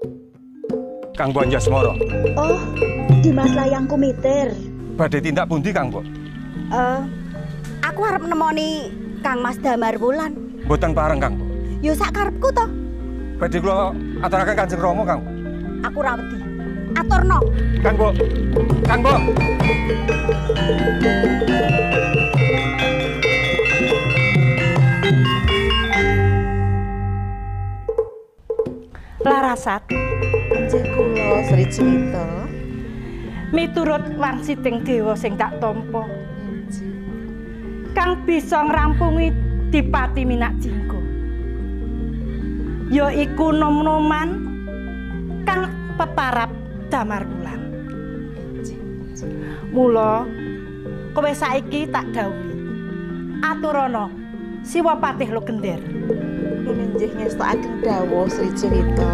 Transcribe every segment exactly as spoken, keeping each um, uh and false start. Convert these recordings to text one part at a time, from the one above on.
Kang Bonjasmoro. Oh, Dimas Layang Kumiter. Badhe tindak pundi, Kang, Mbok? Eh, aku harap nemoni Kang Mas Damar Wulan. Mboten pareng, Kang, Mbok. Yo sak karepku to. Badhe kula aturaken Kanjeng Rama, Kang. Aku ra wedi. Aturno. Kang, Mbok. Kang, Mbok. Larasat. Nggih kula Sri Juwita. Miturut wangsiting dewa sing tak tampa. Kang bisa ngrampungi Dipati Minak Jinggo. Ya iku nom-noman kang peparap Damar Wulan. Mula kowe saiki tak dawuhi. Aturana Siwa Patih Logender. Pinenjih ngestokaken dawuh Sri Juwita.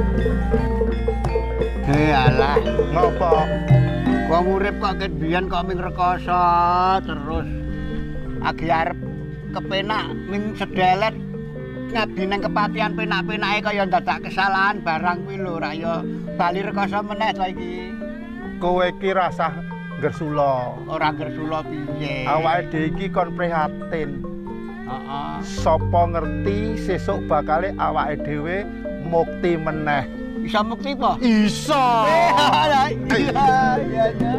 Hei alah, ngopo? Wong urip kok ket biyen kok ming rekoso terus. Agi arep kepenak ming sedelet ngabdi nang kepatihan penak-penake kaya dadak kesalahan barang kuwi lho ra ya bali rekoso meneh saiki. Kowe iki rasah gersula. Ora gersula piye? Awake dhewe iki kon prihatin. Heeh. Sapa ngerti sesuk bakale awake dhewe mukti meneh. Bisa mukti po? Iso. Iya, iya, iya.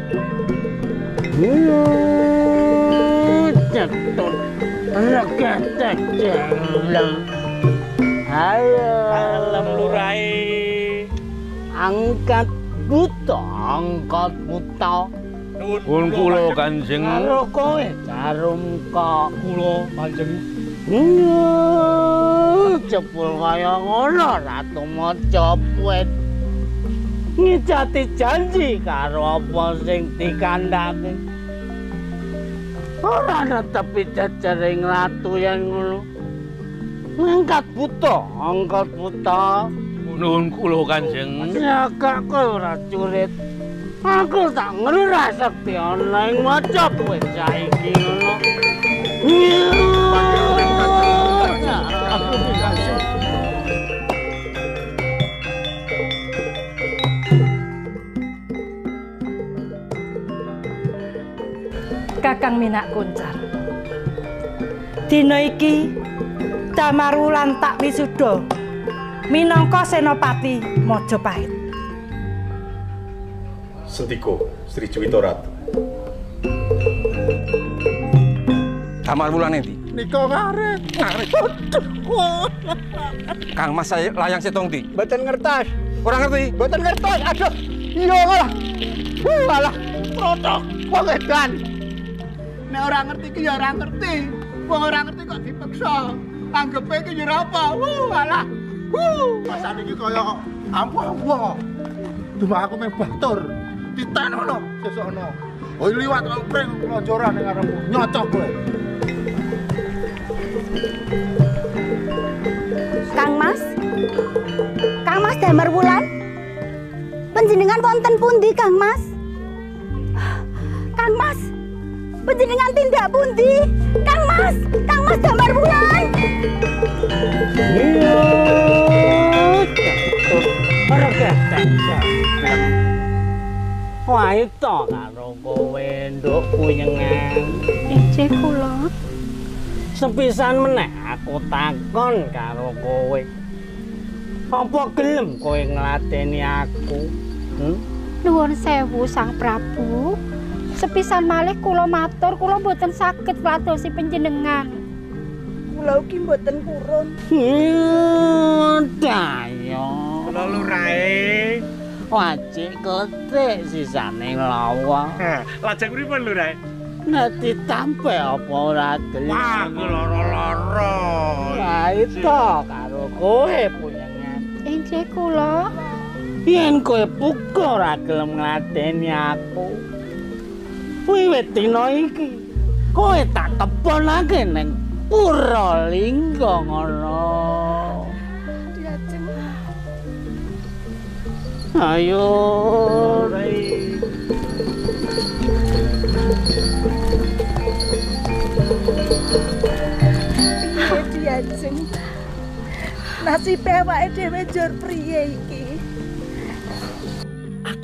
Jatuh, reketek jeleng. Ayo. Alam lurai. Angkat buta, angkat buta. Pun kula Kanjeng. Karo kowe jarum kok Kula Kanjeng. Cepul kaya ngono Ratu Majapahit. Ngijati janji karo apa sing dikandhake. Ora netepi jejering ratu yen ngono. Angkat buta, angkat buta. Nuwun kula Kanjeng. Jaga kowe ora curit. Aku tak ngerura sakti ana ing Majapahit saiki ngono. Kakang Minak Kuncar. Dina iki Damar Wulan tak wisuda minangka Senopati Majapahit. Sentiko Sri Juwita Ratu. Damar Wulan endi? Nika ngaret. Ngaret. Kang Mas Layang Setong ndi? Mboten ngertos. Ora ngerti? Mboten ngertos. Aduh. Iya malah. Uh, malah protok wong edan. Nek ora ngerti ki ya ora ngerti. Wong ora ngerti kok dipeksa. Anggepe ki ya ora apa. Uh, malah. Uh, Masane iki kaya ampuh-ampuh kok. Cuma aku meh batur. Ditenono sesukno. Oh liwat kok pring lonjoran ning ngarepmu. Nyocok kowe. Kang Mas. Kang Mas Damar Wulan. Panjenengan wonten pundi, Kang Mas? Kang Mas. Panjenengan tindak pundi? Kang Mas, Kang Mas Damar Wulan. iya. Ora ketek. Wah itu karo kowe nduk puyengan. Ije kula. Sepisan meneh aku takon karo kowe. Apa gelem kowe ngladeni aku? Hmm? Nuwun sewu Sang Prabu. Sepisan malih kula matur kula mboten saged ngladosi panjenengan. Kula ugi mboten purun. Hmm, dayo. Kula lurae. Wajik kletik sisane lawa. Lajeng pripun lurae? Nek ditampe apa ora gelem. Wah, lara-lara. Lah itu karo kowe puyengan. Inggih kula. Yen kowe buka ora gelem ngladeni aku. Wiwit dina iki kowe tak kebonake ning Puralingga ngono. Diajeng. Ayo, Diajeng. Nasibe awake dhewe njur priye iki?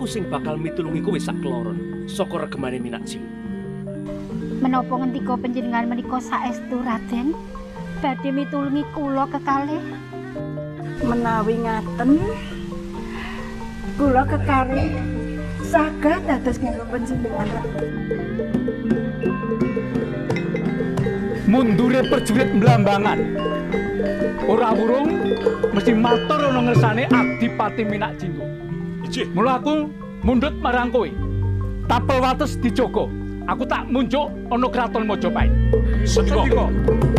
aku sing bakal mitulungi kowe sak kloron saka regemane Minakjing. Menapa ngendika panjenengan menika saestu Raden badhe mitulungi kula kekalih? Menawi ngaten kula kekalih saged dados kangge panjenengan. Mundure prajurit Blambangan. Ora wurung mesti matur ana ngersane Adipati Minakjing. Ijih, mula aku mundhut marang kowe. Tapel wates dijogo. Aku tak munjuk ana kraton Majapahit. Sedika.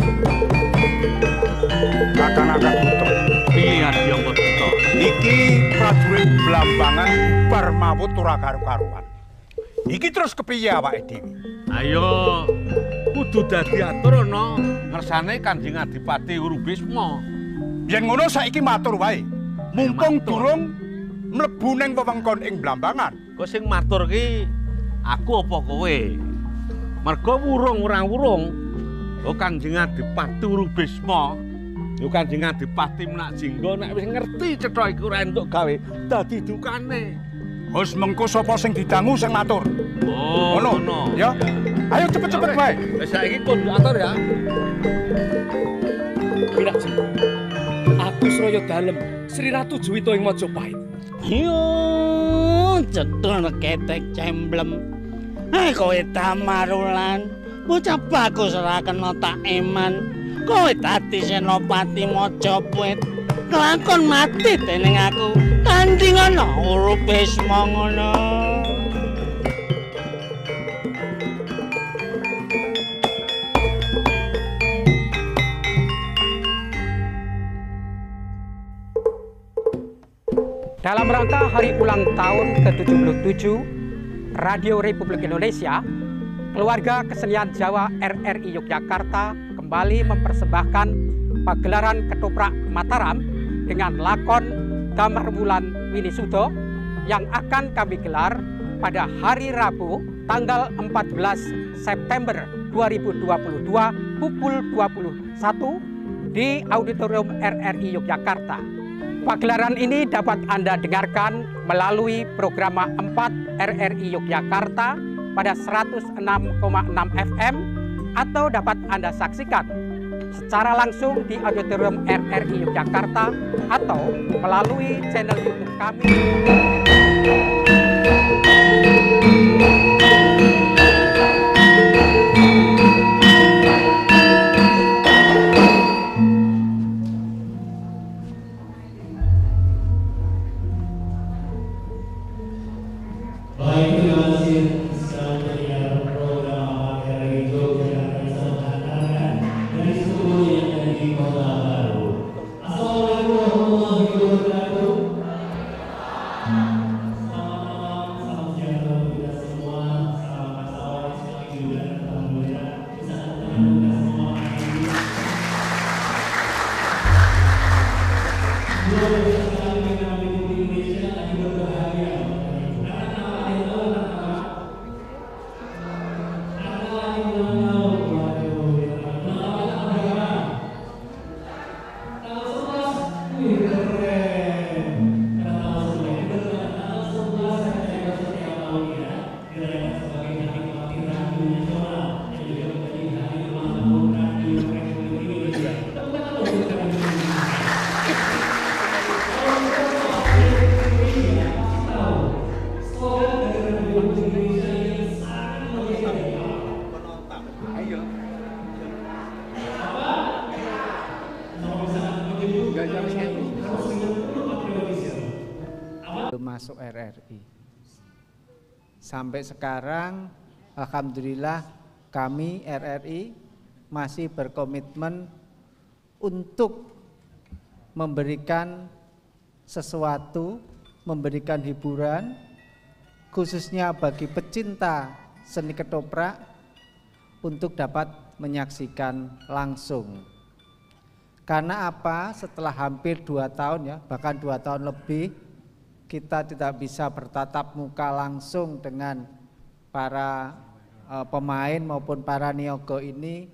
Akan-akan putra. Piye Adyang Putra? Iki prajurit Blambangan bar mawut ora karo-karuan. Iki terus kepiye awake dhewe? Ayo kudu dadi atur ana ngersane Kanjeng Adipati Urubisma. Yen ngono saiki matur wae. Mumpung durung mlebu ning wewengkon ing Blambangan. Kok sing matur ki aku apa kowe? Mergo wurung ora wurung, oh Kanjeng Adipati Urubisma, yo Kanjeng Adipati Minakjing nek wis ngerti cetha iku ora entuk gawe dadi dukane. Wis mengko sapa sing didangu sing matur. Oh, ngono. Ya. Ayo cepet-cepet wae. Wis saiki kudu atur ya. Minakjing. Aku Sraya Dalem, Sri Ratu Juwita ing Majapahit. Yo, cetul ketek cemblem. Eh kowe Damarulan, bocah bagus ora kena tak eman. Kowe dadi senopati Majapahit. Kelakon mati dening aku. Kanthi ngono Urubisma ngono. Dalam rangka hari ulang tahun ke tujuh puluh tujuh Radio Republik Indonesia, keluarga kesenian Jawa R R I Yogyakarta kembali mempersembahkan pagelaran Ketoprak Mataram dengan lakon Damar Wulan Winisuda yang akan kami gelar pada hari Rabu tanggal empat belas September dua ribu dua puluh dua pukul dua puluh satu di Auditorium R R I Yogyakarta. Pagelaran ini dapat Anda dengarkan melalui program empat R R I Yogyakarta pada seratus enam koma enam F M atau dapat Anda saksikan secara langsung di Auditorium R R I Yogyakarta atau melalui channel YouTube kami. Masuk R R I. Sampai sekarang alhamdulillah kami R R I masih berkomitmen untuk memberikan sesuatu, memberikan hiburan khususnya bagi pecinta seni ketoprak untuk dapat menyaksikan langsung. Karena apa? Setelah hampir dua tahun ya, bahkan dua tahun lebih kita tidak bisa bertatap muka langsung dengan para uh, pemain maupun para niaga ini.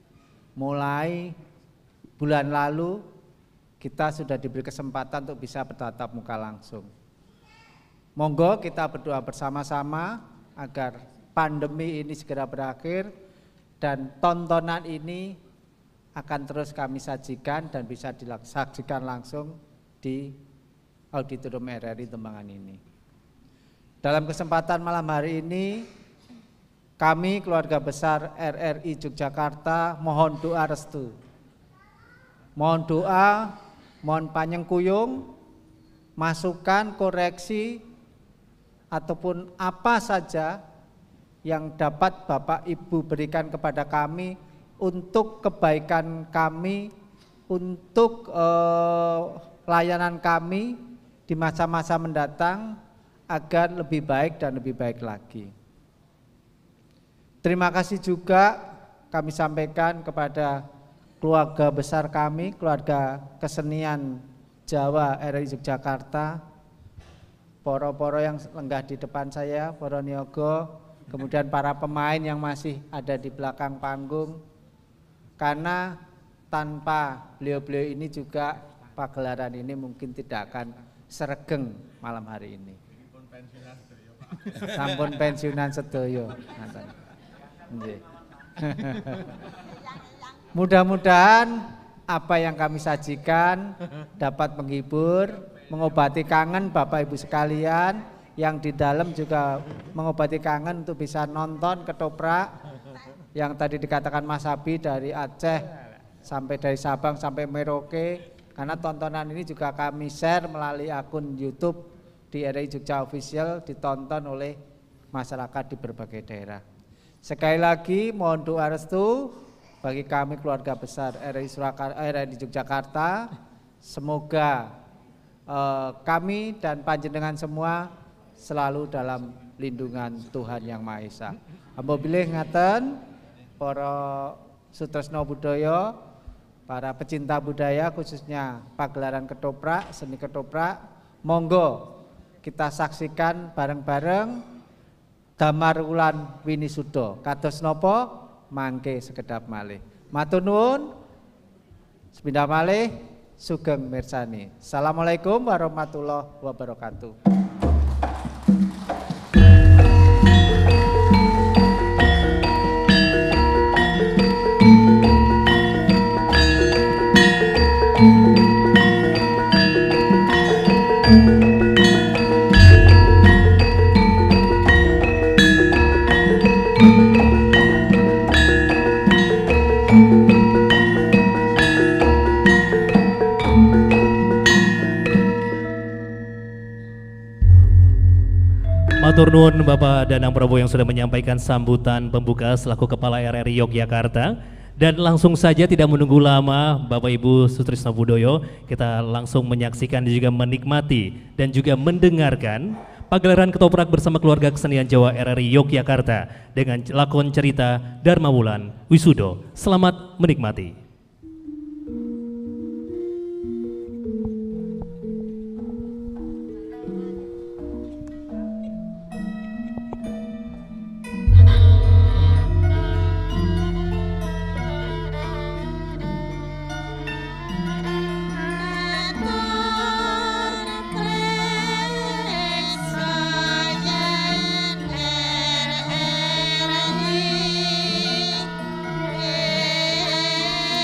Mulai bulan lalu kita sudah diberi kesempatan untuk bisa bertatap muka langsung. Monggo kita berdoa bersama-sama agar pandemi ini segera berakhir dan tontonan ini akan terus kami sajikan dan bisa disaksikan langsung di Auditorium R R I Tembangan ini. Dalam kesempatan malam hari ini, kami keluarga besar R R I Yogyakarta mohon doa restu. Mohon doa, mohon panyengkuyung, masukan, koreksi, ataupun apa saja yang dapat Bapak Ibu berikan kepada kami untuk kebaikan kami, untuk eh, layanan kami di masa-masa mendatang agar lebih baik dan lebih baik lagi. Terima kasih juga kami sampaikan kepada keluarga besar kami, keluarga kesenian Jawa R R I Yogyakarta, poro-poro yang lenggah di depan saya, poro niaga, kemudian para pemain yang masih ada di belakang panggung, karena tanpa beliau-beliau ini juga pagelaran ini mungkin tidak akan seregeng malam hari ini. Sampun pensiunan sedoyo. Mudah-mudahan apa yang kami sajikan dapat menghibur, mengobati kangen Bapak Ibu sekalian, yang di dalam juga mengobati kangen untuk bisa nonton ketoprak yang tadi dikatakan Mas Abi dari Aceh sampai dari Sabang sampai Merauke, karena tontonan ini juga kami share melalui akun YouTube di R R I Jogja Official, ditonton oleh masyarakat di berbagai daerah. Sekali lagi mohon doa restu bagi kami keluarga besar R R I Surakarta, R R I Yogyakarta, semoga Uh, kami dan panjenengan semua selalu dalam lindungan Tuhan Yang Maha Esa. Amba bilih ngaten para sutresna budaya, para pecinta budaya khususnya pagelaran ketoprak, seni ketoprak, monggo kita saksikan bareng-bareng Damar Wulan Winisuda. Kados napa mangke sekedap malih. Matur nuwun. Sepindah malih sugeng mirsani. Assalamualaikum warahmatullahi wabarakatuh. Matur nuwun Bapak Danang Prabowo yang sudah menyampaikan sambutan pembuka selaku Kepala R R I Yogyakarta. Dan langsung saja tidak menunggu lama Bapak Ibu Sutrisno Budoyo, kita langsung menyaksikan dan juga menikmati dan juga mendengarkan pagelaran ketoprak bersama keluarga kesenian Jawa R R I Yogyakarta dengan lakon cerita Dharma Wulan Wisudo. Selamat menikmati. R R I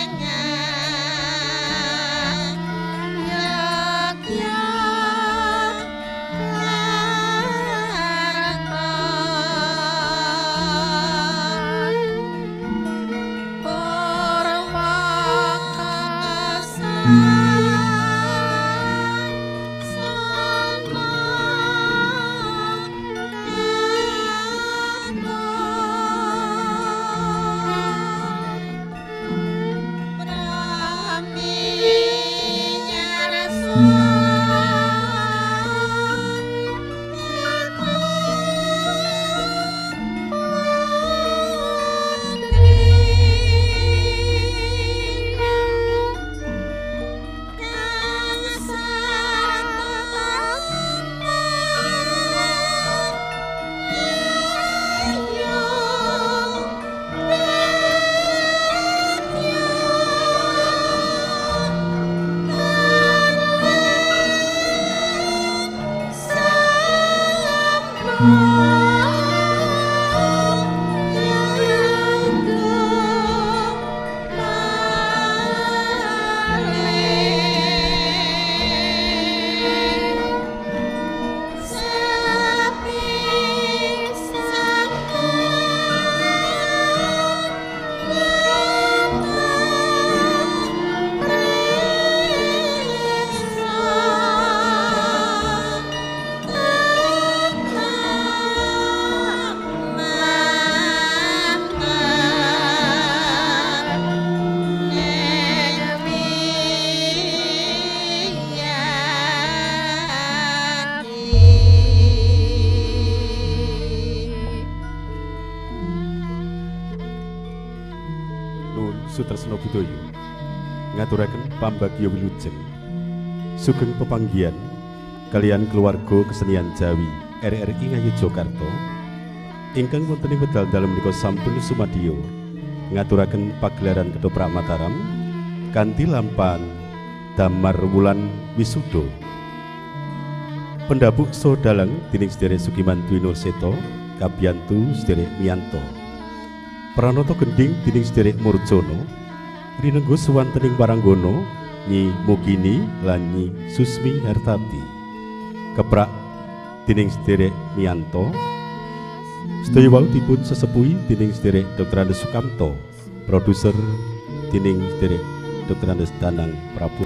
Sutresna Budaya ngaturaken pambagya wilujeng sugeng pepanggihan kalian keluarga kesenian Jawi R R I Ngayogyakarta ingkang wonten ing wedal dalem menika sampun sumadyo ngaturaken pagelaran Ketoprak Mataram kanthi lampahan Damar Wulan Wisuda pendhabuk saha dalang dening sedherek Sugiman Dwi Nurseto kabiyantu sedherek Miyanto Pranata gending dening sedherek Murjono rinenggo suwantening Paranggono Nyi Mugini lan Nyi Susmi Hartati keprak dening sedherek Miyanto sedaya wau dipun sesepuhi dening sedherek Doktor Andes Sukamto produser dening sedherek Doktor Andes Danang Prabu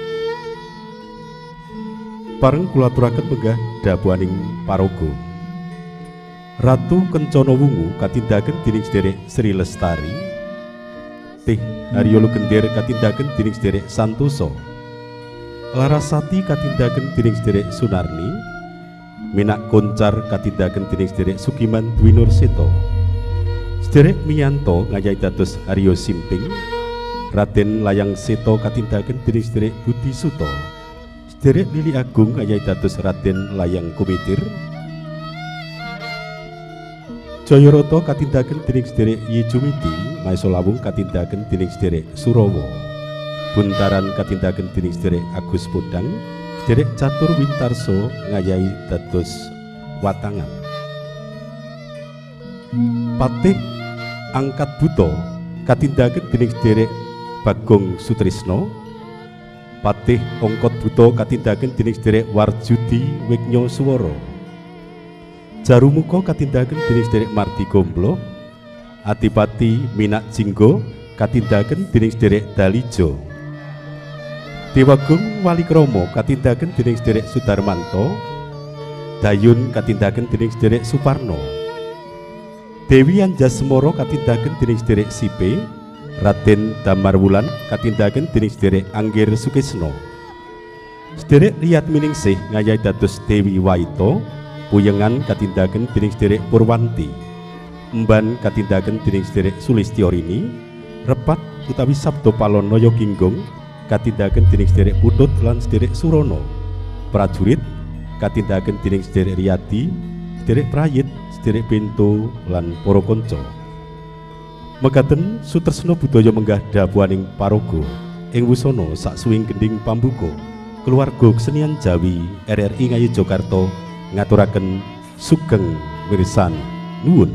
pareng kula aturaken menggah dabuaning paraga Ratu Kencana Wungu katindaken dening sedherek Sri Lestari Teh Haryolo Gender katindaken dening sedherek Santoso Larasati katindaken dening sedherek Sunarni Minak Koncar katindaken dening sedherek Sugiman Dwi Nurseto sedherek Miyanto ngayahi dados Arya Simping Raden Layang Seto katindaken dening sedherek Budi Suto sedherek Lili Agung ngayahi dados Raden Layang Kumitir Jayarata katindaken dening sedherek Yi Jumiti, Maesa Lawung katindaken dening sedherek Surawa. Buntaran katindaken dening sedherek Agus Podang, sedherek Catur Wintarso ngayahi dados Watangan. Patih Angkat Buto katindaken dening sedherek Bagong Sutrisno. Patih Ongkot Buto katindaken dening sedherek Warjudi Wignya Suwara. Jarumuka katindaken dening sedherek Mardi Gomblo Adipati Minak Jinggo katindaken dening sedherek Dalijo Dewagung Walikromo katindaken dening sedherek Sudarmanto Dayun katindaken dening sedherek Suparno Dewi Anjasmara katindaken dening sedherek Sipe Raden Damar Wulan katindaken dening sedherek Anggir Sukesno sedherek Riyad Miningsih ngayahi dados Dewi Waito Puyengan katindaken dening sedherek Purwanti Emban katindaken dening sedherek Sulistyorini Repat utawi Sabdo Palonaya Kinggong katindaken dening sedherek Putut lan sedherek Surono Prajurit katindaken dening sedherek Riyadi sedherek Prayit sedherek Bento lan para kanca mekaten Sutresna Budaya menggah dabuaning paraga ing wusana saksuwing gending pambuka keluarga kesenian Jawi R R I Ngayogyakarta ngaturaken sugeng wirisan nuwun.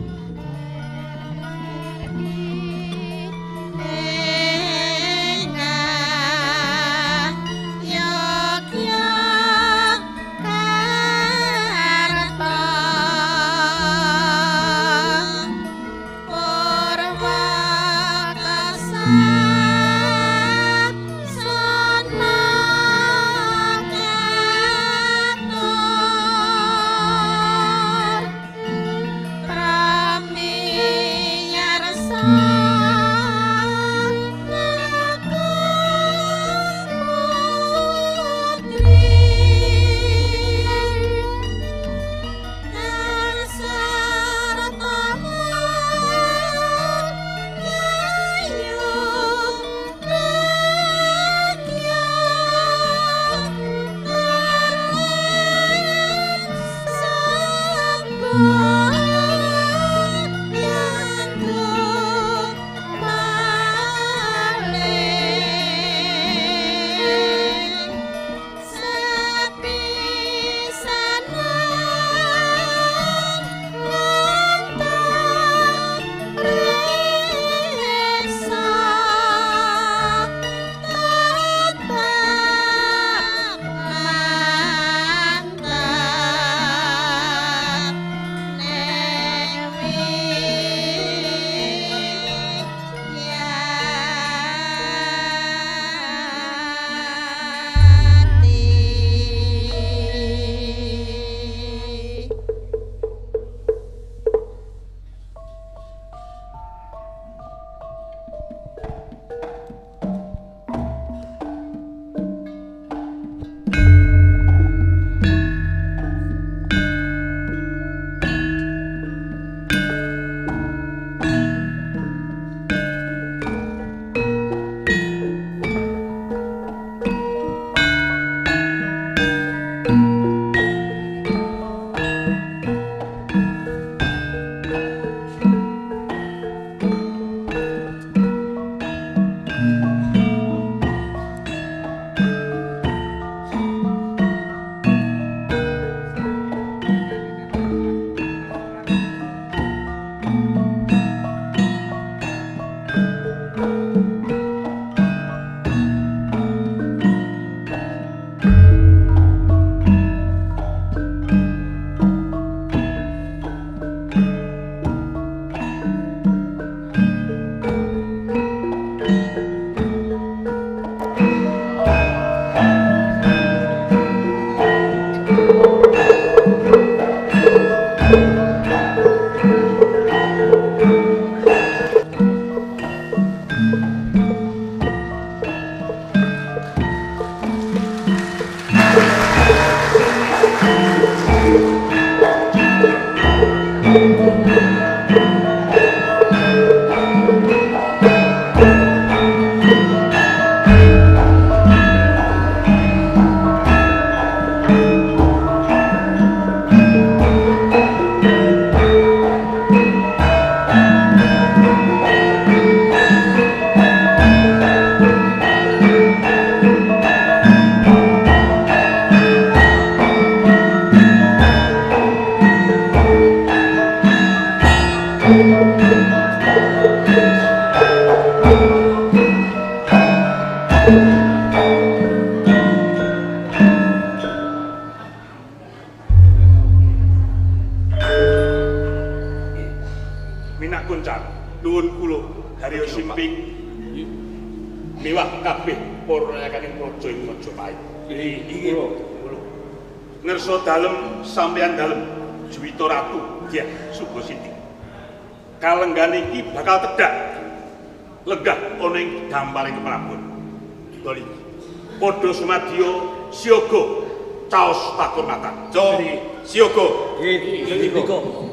Minak Kuncar, nuwun kula Haryo Simping miwah kabeh para rakyat praja ing Majapahit. Inggih kula. Ngersa dalem sampeyan dalem Juwita Ratu Dyah Subasiti. Kalenggan iki bakal tedhak lenggah ana ing damparing Prabon. Doli. Padha sumadya siaga caos pakurmatan. Jo siaga. Nggih, nggih.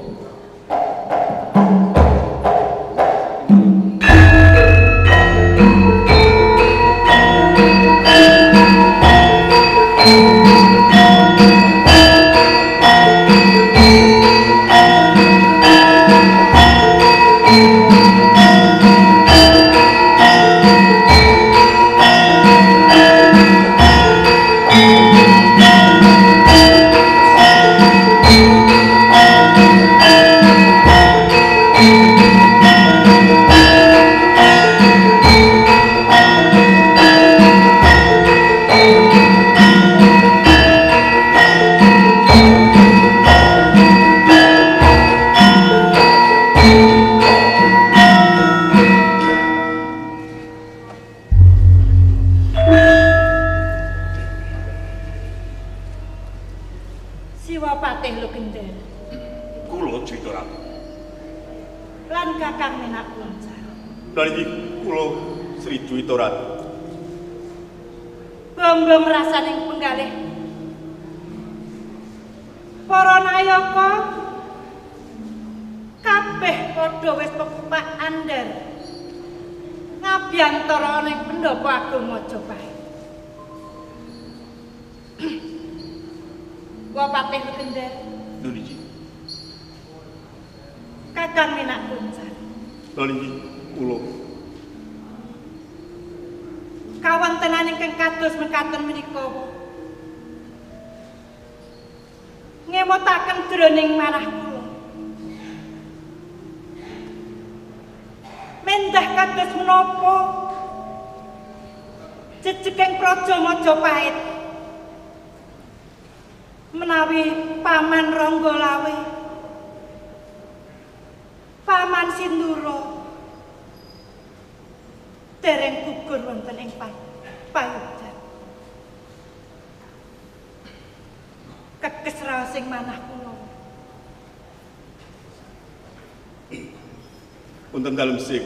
Wonten dalem sing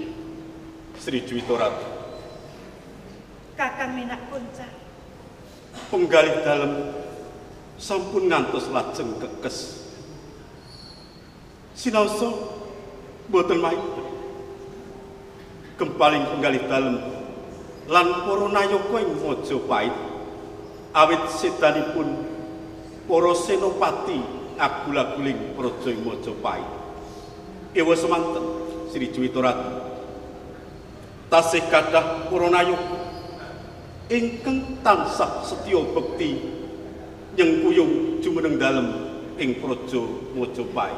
Sri Juwita Ratu. Kakang Minak Kuncar. Penggalih dalem sampun ngantos lajeng kekes. Sinaosa boten maik. Kempaling penggalih dalem lan para nayaka ing Majapahit awit sedanipun para senopati agul-aguling praja ing Majapahit. Ewa semanten Sri Juwita Ratu tasih kathah para nayaka ingkang tansah setya bekti nyengkuyung jumeneng dalem ing praja Majapahit.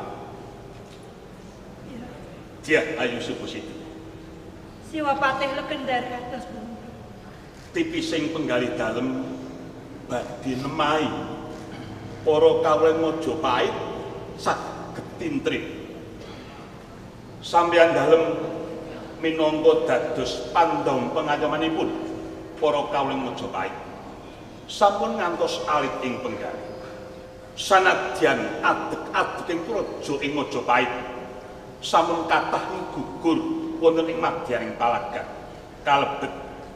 Dyah Ayu Subasiti. Siwa patih legendar kados punika. Tipising penggalih dalem badhe nemahi para kawula Majapahit saged tintrih. Sampeyan dalem minangka dados pandhong pengayomanipun para kawula Majapahit sampun ngantos alit ing penggalih. Sanadyan adeg-adeg ing praja ing Majapahit sampun kathah gugur wonten ing madyaning palagan kalebet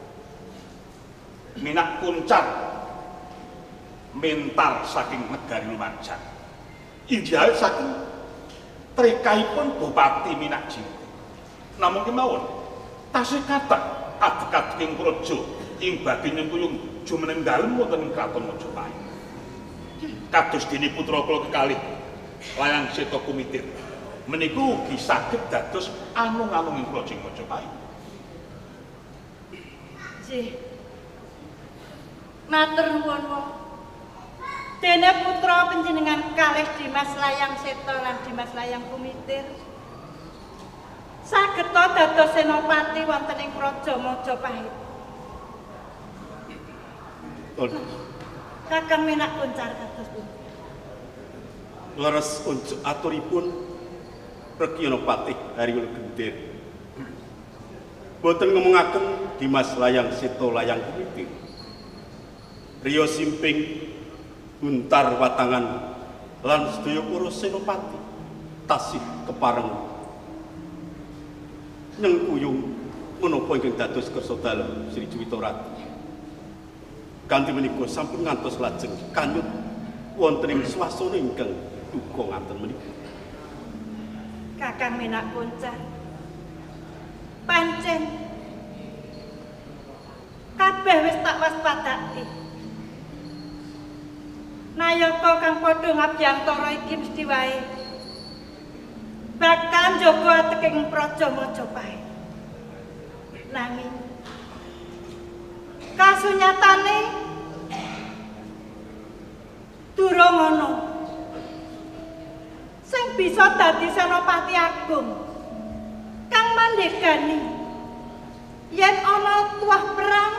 Minak Kuncar mentar saking negari Lumajang. Inggih saking trekaipun Bupati Minak Jinggo. Namung kemawon tasih kathah adeg-adeg ing praja ing badhe nyengkuyung jumeneng dalem wonten ing Kraton Majapahit. Kados dene putra kula kekalih Layang Seta Kumitir meniku ugi saged dados anung-anung ing praja Majapahit. Nggih. Matur nuwun. Dene putra panjenengan kalih Dimas Layang Seta lan Dimas Layang Kumitir saged dados senopati wonten ing praja Majapahit. Kakang Minak Kuncar kados punika. Leres unjuk aturipun Regiono Patih Hariwul Gendir. Boten ngomongaken Dimas Layang Seta Layang Kumitir. Rio Simping Guntar Watangan lan sedaya para senopati tasih kepareng nyengkuyung menapa ingkang dados kersa dalem Sri Juwita Ratu. Kanthi menika sampun ngantos lajeng kanyut wonten ing swasana ingkang duka ngaten menika. Kakang Menak Kuncar, pancen kabeh wis tak waspadake. Nayaka kang padha ngabyantara iki mesti wae bakal njaga ateking Praja Majapahit. Nanging kasunyatane durung ana sing bisa dadi senopati agung kang mandhegani yen ana tuah perang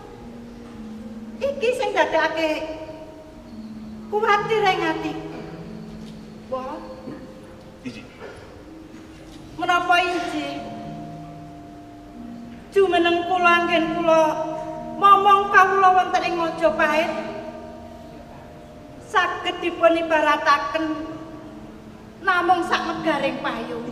iki sing dadekake kuwatir ing atiku. Wah. Iji. Menapa injih? Jumeneng kula anggen kula momong kawula wonten ing Majapahit saged dipun ibarataken namung sak megaring payung.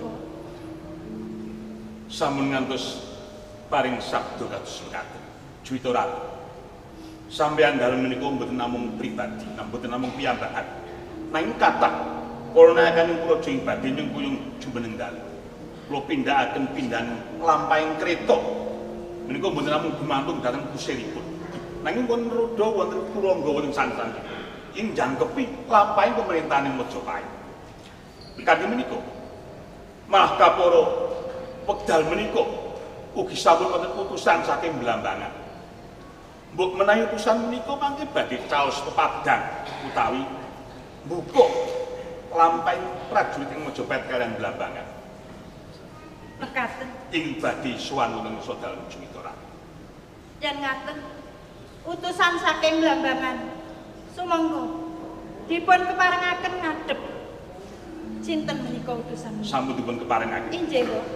Sampun ngantos paring sabda kados mekaten. Juwita Ratu. Sampeyan dalem menika mboten namung pribadi, mboten namung piyambakan. Nanging kathah kula nakaning kula jeng badhe nyengkuyung jumeneng dalem. Kula pindhahaken pindhan lampahing kreta. Menika mboten namung gumantung dhateng kusiripun. Nanging wonten roda wonten turangga wonten sansan. Ing jangkepi lampahing pemerintahan Majapahit. Kanthi menika malah kapara wekdal menika ugi sampun wonten utusan saking Blambangan. Mbok menawi utusan menika mangke badhe caos pepadang utawi mbuka lampahing prajurit ing Majapahit kaliyan Blambangan. Mekaten. Ing badhe sowan wonten Sadalem Juwita Ratu. Yen ngaten, utusan saking Blambangan sumangga dipun keparengaken ngadhep. Sinten menika utusan? Sampun dipun keparengaken. Injih, Mbok.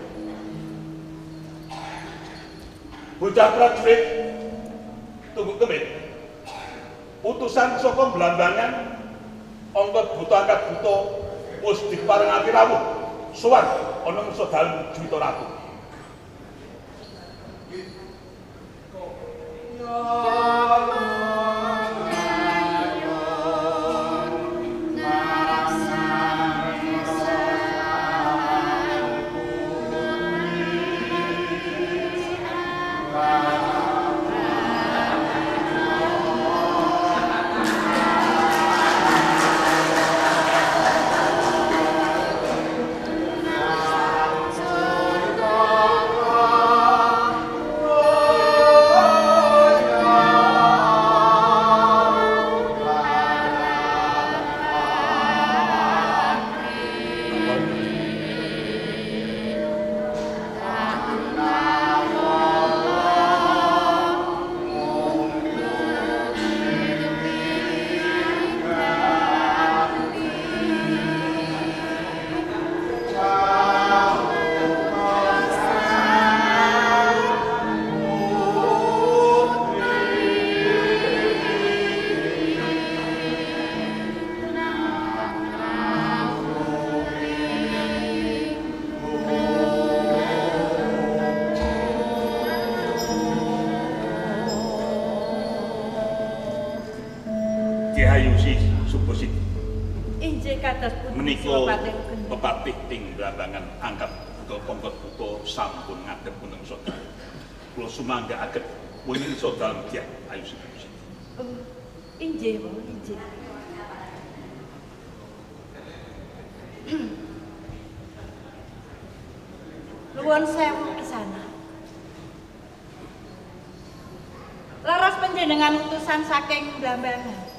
Bocah prajurit tunggu kemit. Utusan saka Blambangan angkat buta angkat buta wis diparengake rawuh sowan ana ing Sadalem Juwita Ratu. Menika pepatih ting Blambangan angkat buta pongkot buta sampun ngadhep wonten Sadalem. Kula sumanggaaken wonten Sadalem Dyah Ayu Siti. Oh, injih, Mbok, injih. Nuwun sewu Kisana. Laras panjenengan utusan saking Blambangan.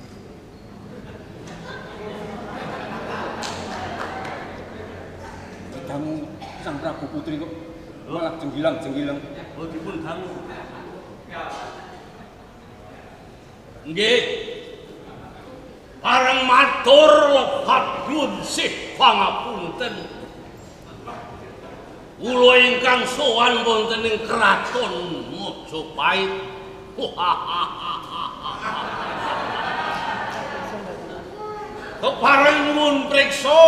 Dangu Sang Prabu Putri kok malah jenggilang-jenggilang. Oh dipun dangu. Nggih. Pareng matur lepat nyuwun sih pangapunten kula ingkang sowan wonten ing kraton Majapahit. Kepareng nuwun priksa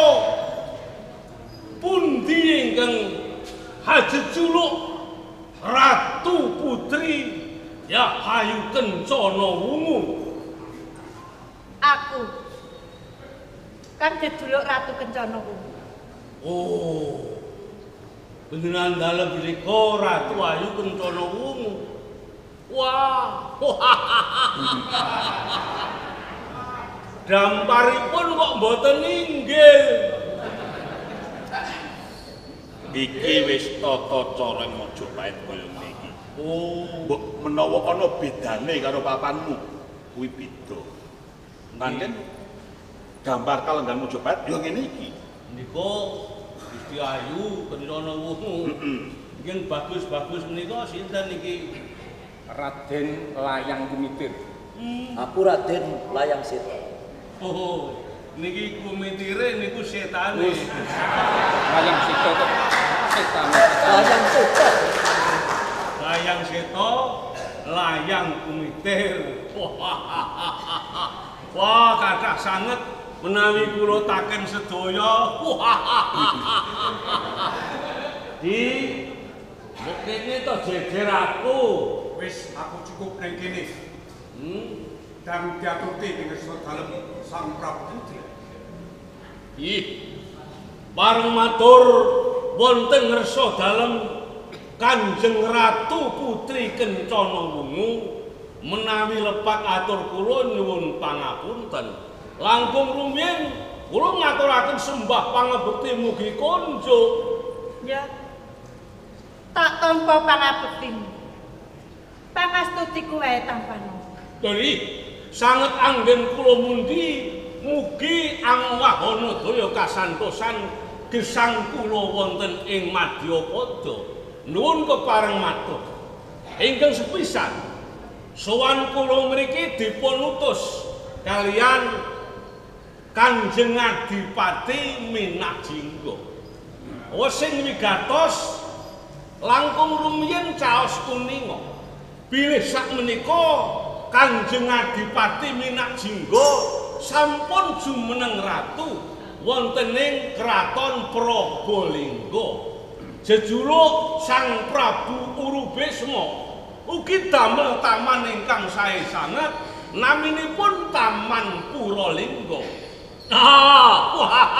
pundi ingkang hajejuluk Ratu Putri Yahayu Kencana Wungu. Aku kan jejuluk Ratu Kencana Wungu. Oh, beneran dalem mriku Ratu Ayu Kencana Wungu. Wah, damparipun kok mboten inggil. Iki wis tata cara Majapahit kaya niki. Oh, mbok menawa ana bedane karo papanmu, kuwi beda. Pancen gambar kalenggan Majapahit ya ngene iki. Nika Gusti Ayu Kencana Wungu. Nggih bagus-bagus menika sinten iki? Raden Layang Kumitir. Hmm. Aku Raden Layang Seta. Oh, niki kumitire niku setane. Layang Seta kok setane. Layang Seta. Layang Seta, Layang Kumitir. Wah, kathah sanget menawi kula taken sedaya. Di mbok kene to jejer aku. Wis aku cukup nang kene. Hmm, dan diatuti dengan dalem Sang Prabu Putri. Ih, bareng matur wonten ngersa dalem Kanjeng Ratu Putri Kencana Wungu menawi lepak atur kula nyuwun pangapunten. Langkung rumiyin kula ngaturaken sembah pangabekti mugi konjuk. Ya. Tak tampa pangabektimu. Pangastutiku wae tampano. Dari sanget anggen kula mundi mugi angwahana daya kasantosan gesang kula wonten ing Madyapada. Nuwun kepareng matur. Ingkang sepisan sowan kula mriki dipun utus kalian Kanjeng Adipati Minakjingga. Sing wigatos langkung rumiyin caos kuninga. Bilih sakmenika Kanjeng Adipati Minakjingga sampun jumeneng ratu wonten ing Kraton Prabalingga. Jejuluk Sang Prabu Urubisma ugi damel taman ingkang sae sanget naminipun Taman Puralingga. Ah,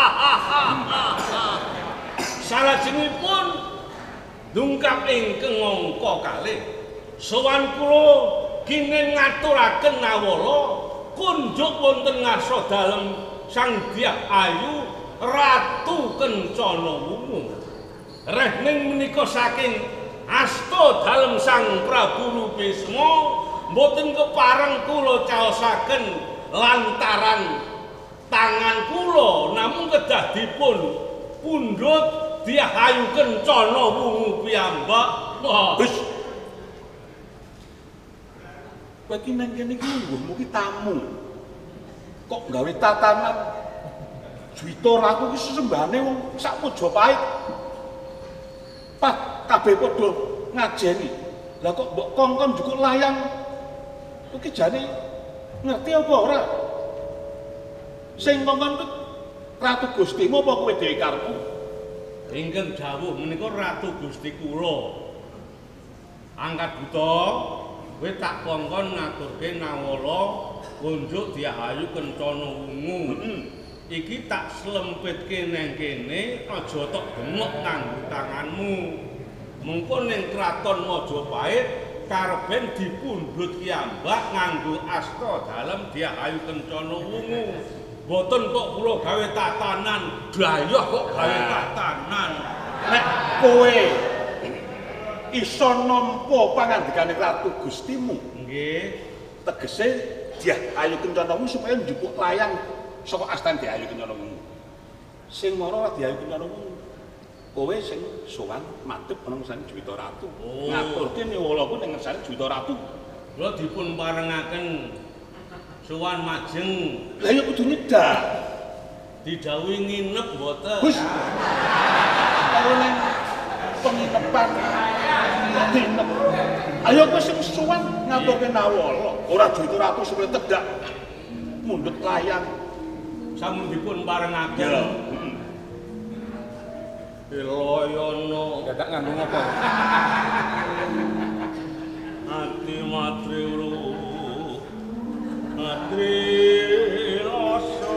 salajengipun dungkap ingkang angka kalih sowan kula kenging ngaturaken nawala kunjuk wonten ngarsa dalem Sang Dyah Ayu Ratu Kencana Wungu. Rehning menika saking asta dalem Sang Prabu Urubisma mboten kepareng kula caosaken lantaran tangan kula namung kedah dipun pundhut Dyah Ayu Kencana Wungu piyambak. Wis. Kowe iki nang kene iki lungguhmu ki tamu. Kok gawe tatanan Juwita Ratu ki sesembahane wong sak Majapahit. Pat kabeh padha ngajeni. Lah kok mbok kongkon jukuk layang. Iki jane ngerti apa ora? Sing kongkon ku Ratu Gustimu apa kowe dhewe karepmu? Ingkang dawuh menika Ratu Gusti kula. Angkat buta, kowe tak kongkon ngaturke nawala kunjuk Dyah Ayu Kencana Wungu. Iki tak slempitke nang kene aja tok gemuk kanggo tanganmu. Mengko ning Kraton Majapahit karepen dipundhut kiambak nganggo asta dalem Dyah Ayu Kencana Wungu. Boten kok kula gawe tatanan, dayoh kok gawe tatanan. Nek kowe iso nampa pangandikane Ratu Gustimu, nggih, tegese Dyah Ayu Kencana Wungu supaya njupuk layang saka astan Dyah Ayu Kencana Wungu. Sing mara Dyah Ayu Kencana Wungu. Kowe sing sowan madhep ana ngersane Juwita Ratu. Oh. Ngaturke nyuwulaku ning ngersane Juwita Ratu. Kula dipun parengaken sowan majeng. Lah ya kudu nyedak. Didhawuhi nginep mboten. Wis. Karo ning penginapan dinep. Ayo kowe sing suwan ngaturke Nawala. Ora Jwita Ratu supaya tedak mundhut layang. Sampun dipun parengaken. Ya. Ilayana dadak ngandung apa? Ati matri uru. Matri rasa.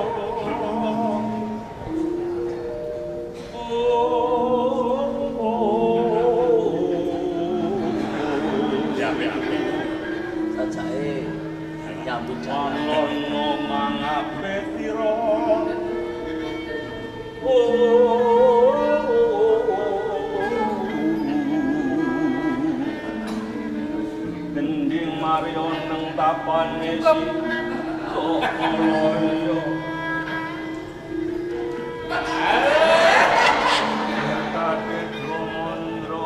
Sajake nyambut ana mangape tira gending maryo nang tapane si koloyo kate dromondro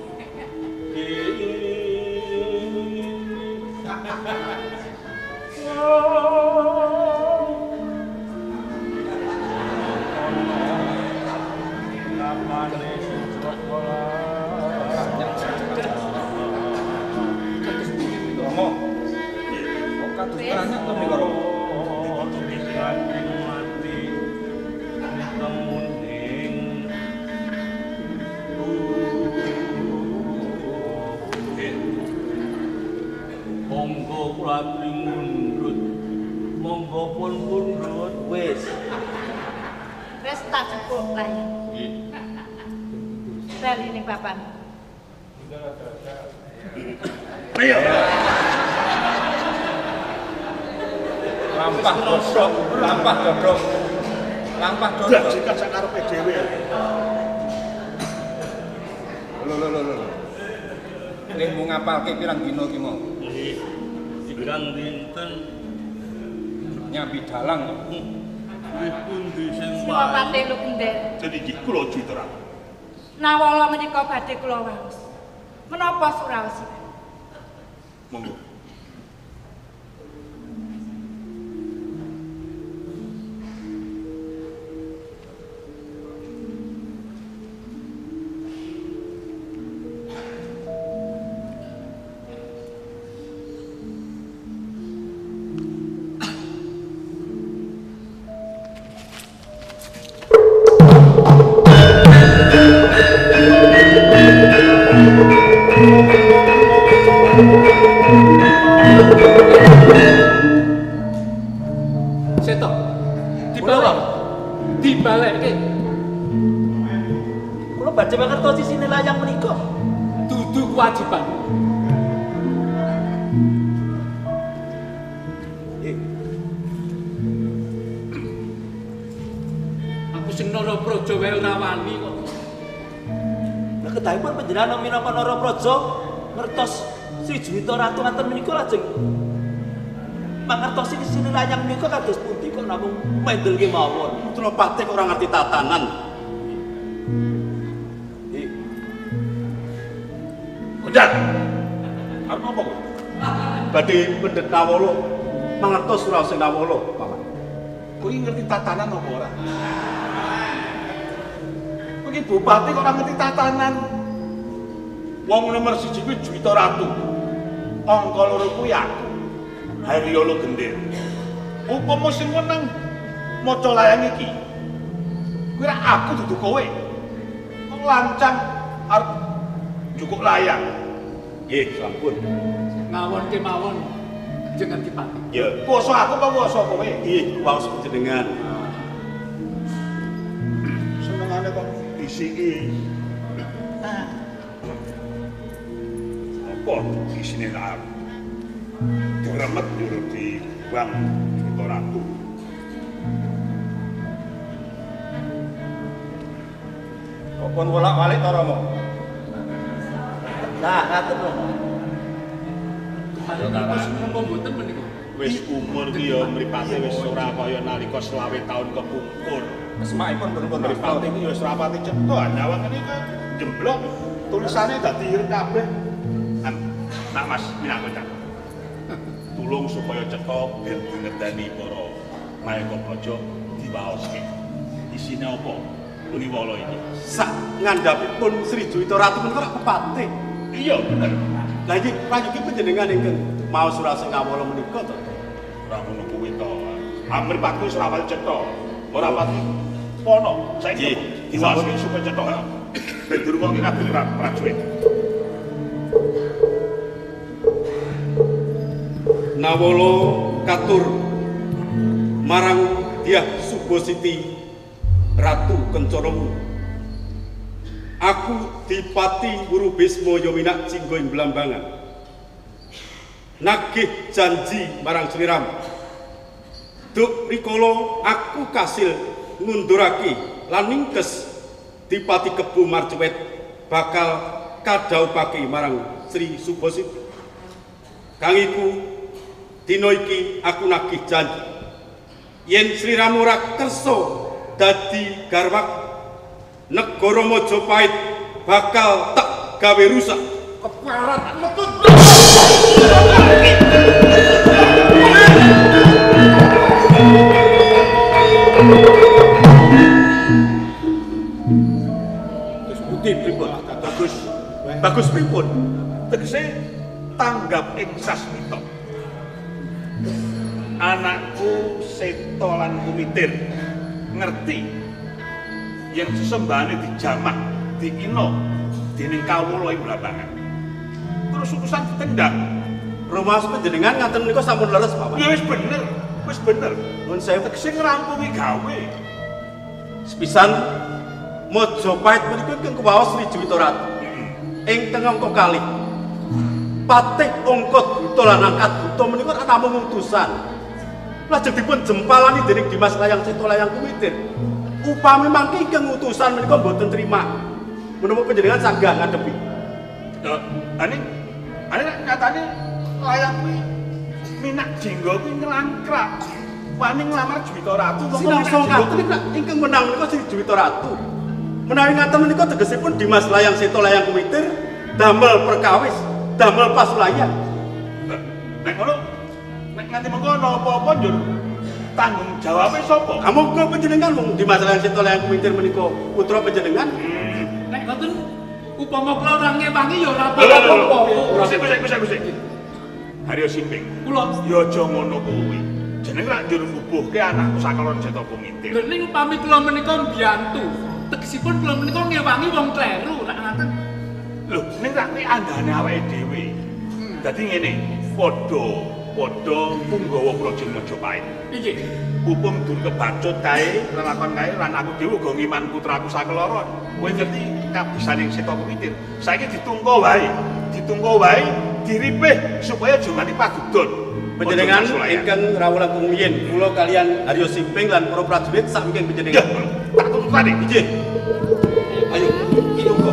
monggo kulatri mundhut monggo pun mundhut wis Wis tak jupuk layang. Bali ning papan. Ayo. Lampah dodok, lampah dodok. Lampah dodok. Dak sikat sakarepe dhewe. Lho lho lho lho. Ning mung ngapalke pirang dina ki mau? Nggih. Pirang dinten nyambi dalang. Wis pundi sing Sinopati Lukender. Dadi iki kula Jwita Ratu. Nawala menika badhe kula waos. Menapa suraosipun? Monggo. Seto. Dibalik. Dibalekke. Kula badhe mangertos isine layang menika. Dudu kewajiban. Aku sing Narapraja wae ora wani kok. Lah kedahipun panjenengan minangka Narapraja ngertos Sri Jwita Ratu ngaten menika lajeng mangertosi isine layang menika kados pundi kok namung mendel kemawon. Senopati kok ora ngerti tatanan. Udan. Arep apa kok? Badhe pendet Nawala mangertos suraos Nawala, Paman. Kowe ngerti tatanan apa ora? Kowe iki bupati kok ora ngerti tatanan. Wong nomor siji kuwi Jwita Ratu. Angka loro kuwi aku. Haryana Gender. Upama sing meneng maca layang iki. Kuwi ora aku dudu kowe. Wong lancang arep njukuk layang. Nggih, sampun. Ngawon kemawon jeneng Kipati. Ya, kuasa aku apa kuasa kowe? Nggih, waos panjenengan. Senengane kok disiki. Apa isine lar? Diremet nyuruh di Bang Jwita Ratu. Kok pun bolak-balik to Rama? Nah, ngaten lho. Wis menapa mboten menika? Wis umur ki ya mripate wis ora kaya nalika selawe taun kepungkur. Semakipun pun mripate iki wis rapati cetha, nyawangane ke jemblok. Tulisane dadi ireng kabeh. Nak Mas minangka cak. Tulung supaya cetha ben ngerteni para mayaka praja diwaoske. Isine apa? Niwala iki. Sak ngandhapipun Sri Juwita Ratu menika kepatih. Iya bener. Lah iki prayogi panjenengan ingkang maos surasing ngawala menika to. Ora ngono kuwi to. Amripatku wis rawal cetha. Ora pati pono. Saiki diwasani supaya cetha. Ben durung kabeh prajurit. Nawala katur marang Dyah Subasiti Ratu Kencana. Aku Dipati Wurubisma Yaminak Jingga ing Blambangan. Nagih janji marang Sliram. Duk rikala aku kasil ngundurake lan ningkes Dipati Kebo Marcuwet bakal kadhawuhake marang Sri Subasiti. Kang iku dina iki aku nagih janji yen Sliram ora kersa dadi garwak negara Majapahit bakal tak gawe rusak. Keparat metut. Terus budi pripun? Bagus. Bagus pripun? Tegese tanggap ing sasmita. Anakku Seta lan Kumitir ngerti yen sesembahane dijamak, diino dening kawula ing Blambangan. Terus utusan ditendang. Rumas panjenengan ngaten menika sampun leres, Pak. Ya wis bener, wis bener. Nuwun sewu. Tegese ngrampungi gawe. Sepisan Majapahit menika ingkang kuwaos Sri Juwita Ratu. Ing tengah angka kalih Patih Ongkot Buta lan Angkat Buta menika namung utusan. Lajeng dipun jempalani dening Dimas Layang Seta Layang Kumitir. Upami mangke ingkang utusan menika mboten trima. Menapa panjenengan sanggah ngadepi? Lho, ane ane nyatane Layang kuwi Minak Jingga kuwi nglangkrak. Wani nglamar Juwita Ratu. Sinangsa ngaten ingkang menang menika Sri Juwita Ratu. Menawi ngaten menika tegesipun Dimas Layang Seta Layang Kumitir damel perkawis, damel pasulayan. Nek ngono, nek nganti mengkono apa-apa njur tanggung jawabe sapa? Amangka panjenengan mung Dimas Layang Seta Layang Kumitir menika putra panjenengan. Nek ngoten upama kula ora ngewangi ya ora apa-apa. Kusik kusik kusik kusik. Haryo Simping. Kula ya aja ngono kuwi. Jeneng rak njur mbubuhke anakku sakelon Seta Kumitir. Lha ning upami kula menika mbiyantu, tegesipun kula menika ngewangi wong kleru nek ngaten. Lho, ning rak kuwi andane awake dhewe. Dadi ngene, padha padha punggawa praja Majapahit. Iki Upung dur kebacut kae, lelakon kae lan aku dhewe uga ngiman putraku sakeloro. Kowe ngerti kabisaning Seta Kumitir. Saiki ditungko wae, ditungko wae, diripih supaya aja nganti padudon. Panjenengan ingkang rawuh langkung miyin, kula kalian Haryo Simping lan para prajurit sak mungkin panjenengan. Tak tutupane. Nggih. Ayo, ditungko.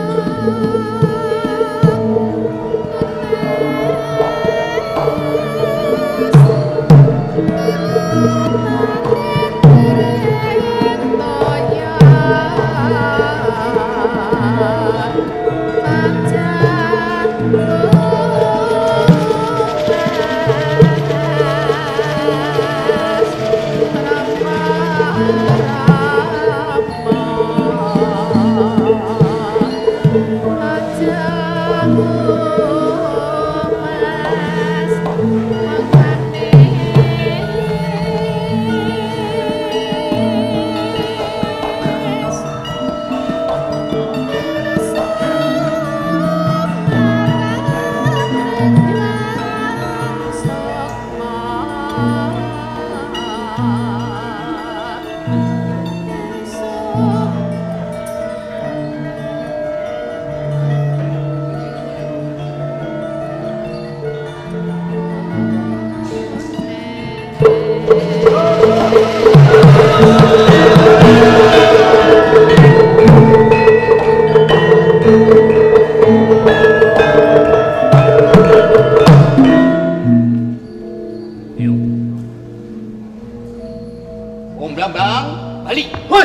Om Blambang, balik. Hoi.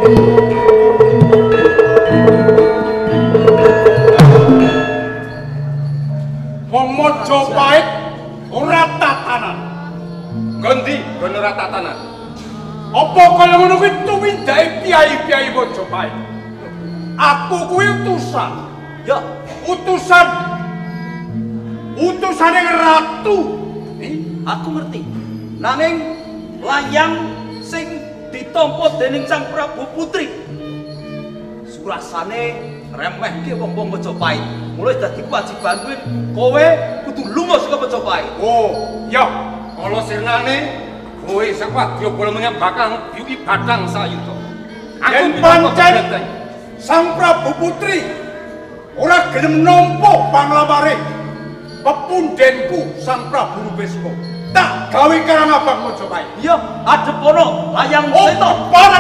Majapahit ora tatanan. Gondi, gono ora tatanan. Apa kaya ngono kuwi tuwindake piyai-piyai Majapahit? Aku kuwi utusan. Ya, utusan. Utusane ratu. Aku ngerti. Nanging layang sing ditampa dening Sang Prabu Putri. Surasane remehke wong-wong Majapahit. Mulai dadi kewajibanku kowe kudu lunga saka Majapahit. Oh, ya. Kala sirnane kowe sakwatya bola menyang bakal yuki batang sayuta. Yen pancen Sang Prabu Putri ora gelem nampa panglamare pepundhenku Sang Prabu Rubisma. Tak gawe karang abang Majapahit. Iya, adep kono layang seta. Parat.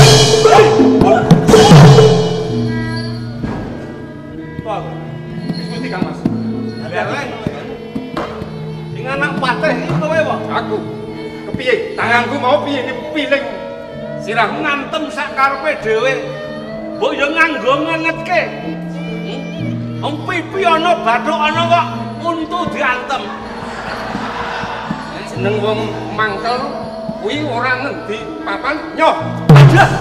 Wis Kang Mas. Leleng. Sing anak patih iki kowe wae. Aku. Kepiye? Tanganku mau piye piling. Sirahmu ngantem sak karepe dhewe. Mbok yo nganggo ngenetke. Om pipi ana bathuk ana kok untu diantem. Seneng wong mangkel kuwi ora ngendi papan nyoh. Ajas.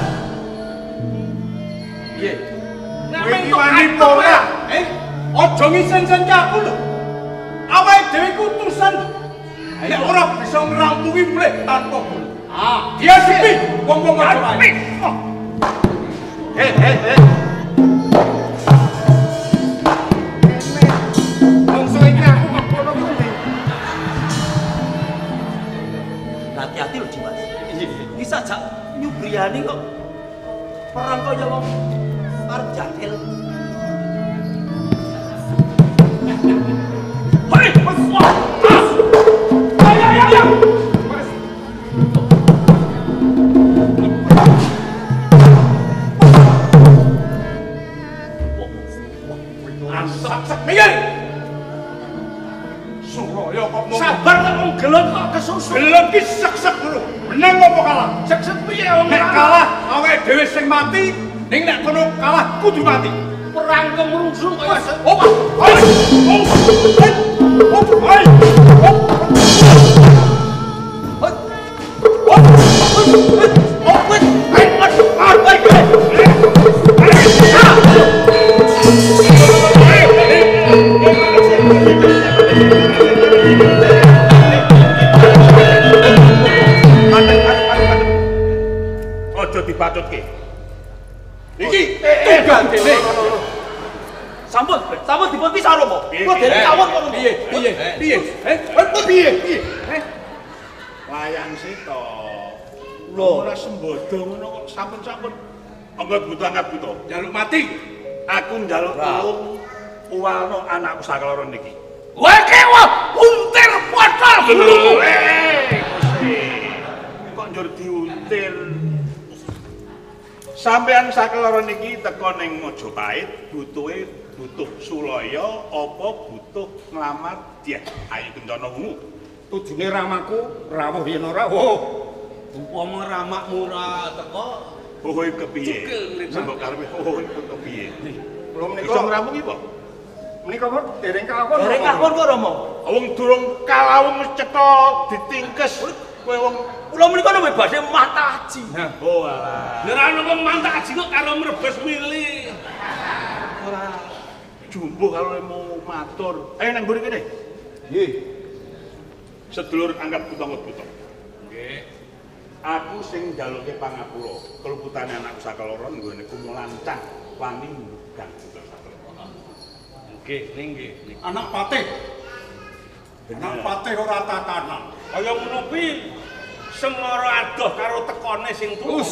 Piye? Kowe iki wani ora? Eh? Aja ngisen-sen aku lho. Awake dhewe ku utusan. Nek ora bisa ngrampungi mleh tanpa guru. Ah, dia sepi wong-wong Majapahit. Heh heh heh. Mongso iki aku ngono kuwi. Hati-hati lho, Dimas. Iki sajak nyubriyani kok perang kaya wong arep jahil. Hei, wah! Ayo ayo ayo. Sak-sak minggir. Suraya kok mau sabar kok wong gelem kok kesusu. Gelem ki sek-sek dulu. Menang apa kalah? Sek-sek piye wong nek kalah awake dhewe sing mati, ning nek kono kalah kudu mati. Perang kemrungsung kaya oh. Ayo. Oh. Ayo. Ojo dipatutke. Iki tugas dene. Sampun, sampun dipun pisah Romo. Kok dereng kawon kok piye? Piye? Piye? Eh, piye? Piye? Eh. Layang seta. Lho, ora sembodo ngono kok sampun-sampun. Angkat buta angkat buta. Jaluk mati. Aku njaluk tulung uwalno anakku sakeloro niki. Kowe kewa untir potol dulu. Eh, kok njur diuntir. Sampeyan sakeloro niki teko ning Majapahit butuhe butuh sulaya apa butuh nglamar Dyah Ayu Kencana Wungu. Tujune ramaku rawuh yen ora. Oh. Umpama ramakmu ora teko, oh kepiye? Sembok karepe oh kepiye? Kula menika iso ngrampungi apa? Menika kok dereng kawon. Dereng kawon kok Romo. Wong durung kalawung wis cetha ditingkes. Kowe wong kula menika nembe badhe mata aji. Oh alah. Nek ana wong mantap aji kok karo mrebes mili. Ora jumbo karo mau matur. Ayo nang mburi kene. Nggih. Sedulur anggap buta-buta. Nggih. Aku sing njaluke pangapura. Keluputane anakku sakeloro nggone kumulancang wani ndang buta sakeloro. Nggih, nggih. Anak patih. Anak patih ora tatanan. Kaya ngono kuwi semara adoh karo tekone sing tuwa.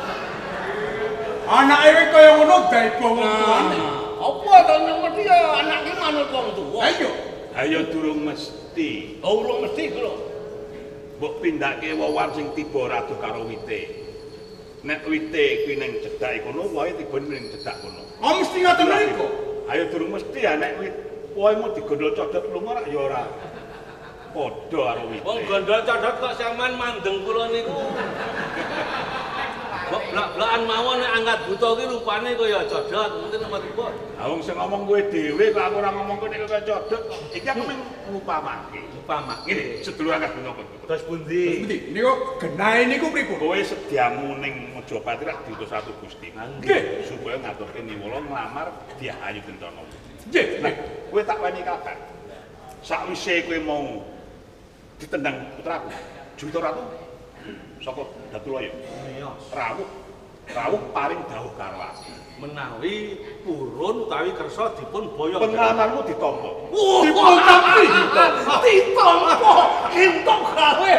Anake kuwi kaya ngono daiba wong tuane. Apa to nang mesti ya anak iki manut wong tuwa. Ayo. Ayo durung mesti. Oh, urung mesti kula. Mbok pindhake wawan sing tiba radu karo wite. Nek wite kuwi ning cedhake kono, wae tiba ning cedhak kono. Oh mesti ngoten niku. Ayo durung mesti ya nek wit waemu digondol codot lunga ora ya ora. Padha karo wite. Wong gondol codot kok sampean mandeng kula niku. Mbok blak-blakan mawon nek angkat buta ki rupane kaya codot, mungkin apa pripun? Ha wong sing ngomong kowe dhewe kok aku ora ngomong kowe nek kaya codot. Iki aku mung ngupamake. Upamak. Ngene, sedulur angkat buta kok. Terus pundi? Pundi? Niku genahe niku pripun? Kowe sediamu ning Mojopati rak diutus satu Gusti. Nggih, supaya ngaturke Niwala nglamar Dyah Ayu Kencana. Nggih, nah, kowe tak wani kabar. Sakwise kowe mau ditendang putraku, Juwita Ratu saka Datulaya. Rawuh, rawuh paring dawuh karo aku. Menawi purun utawi kersa dipun boyong. Pengalamanmu ditampa. Dipun tampi. Ditampa. Entuk gawe.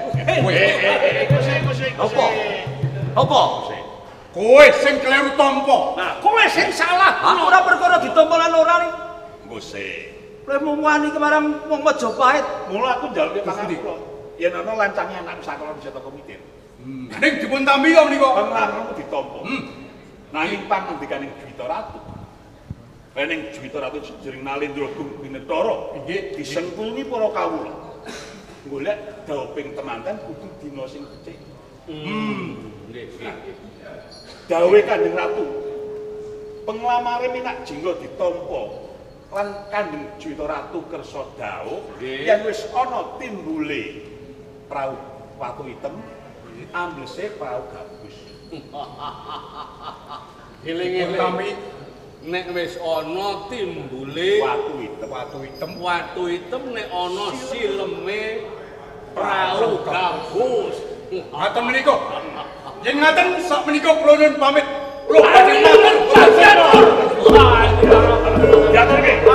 Apa? Apa? Kowe sing kleru tampa. Nah, kowe sing salah. Aku ora perkara ditampa lan ora ning. Engko sik. Kowe mau wani kemarang wong Majapahit. Mula aku njaluk pangapunten. Yen ana lancange anak sakolon bisa teko mitir. Hmm. Ning dipun tampi kok menika. Pengalamanmu ditampa. Hmm. Nanging pangendikaning Juwita Ratu. Ning Juwita Ratu jering Nalendra Gung Binetara nggih disengkulni para kawula. Golek dauping temanten kudu dina sing becik. Hmm. Nggih. Dawuhe Kanjeng Ratu. Penglamare Minak Jingga ditampa lan Kanjeng Juwita Ratu kersa dawuh yen wis ana timbule prau watu item amblese prau gabus. Eling-eling nek wis ana timbule watu item, watu item, watu item nek ana sileme prau gabus. Ngaten menika. Yen ngaten sak menika kula nuwun pamit. Kula panjenengan jajar. Jajar nggih.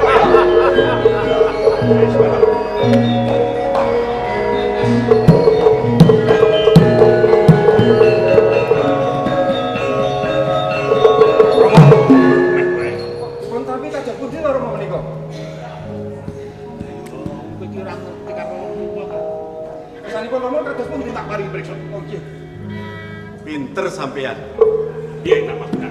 Pinter sampean. Piye nak maksudnya?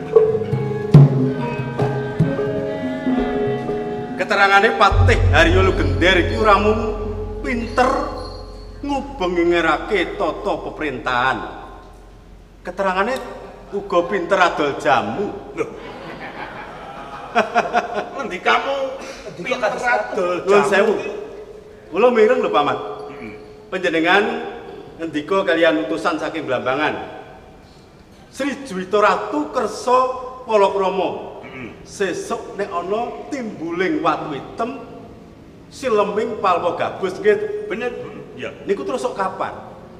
Keterangane Patih Haryo Lugender iki ora mung pinter ngubengerake tata pemerintahan. Keterangane uga pinter adol jamu. Lho. Ngendi kamu pinter adol jamu? Nuwun sewu. Kula mireng lho Paman. Panjenengan ngendika kalian utusan saking Blambangan. Sri Juwita Ratu kersa palakrama. Sesuk nek ana timbuling watu item sileming palwa gabus nggih bener. Ya. Niku terus sok kapan?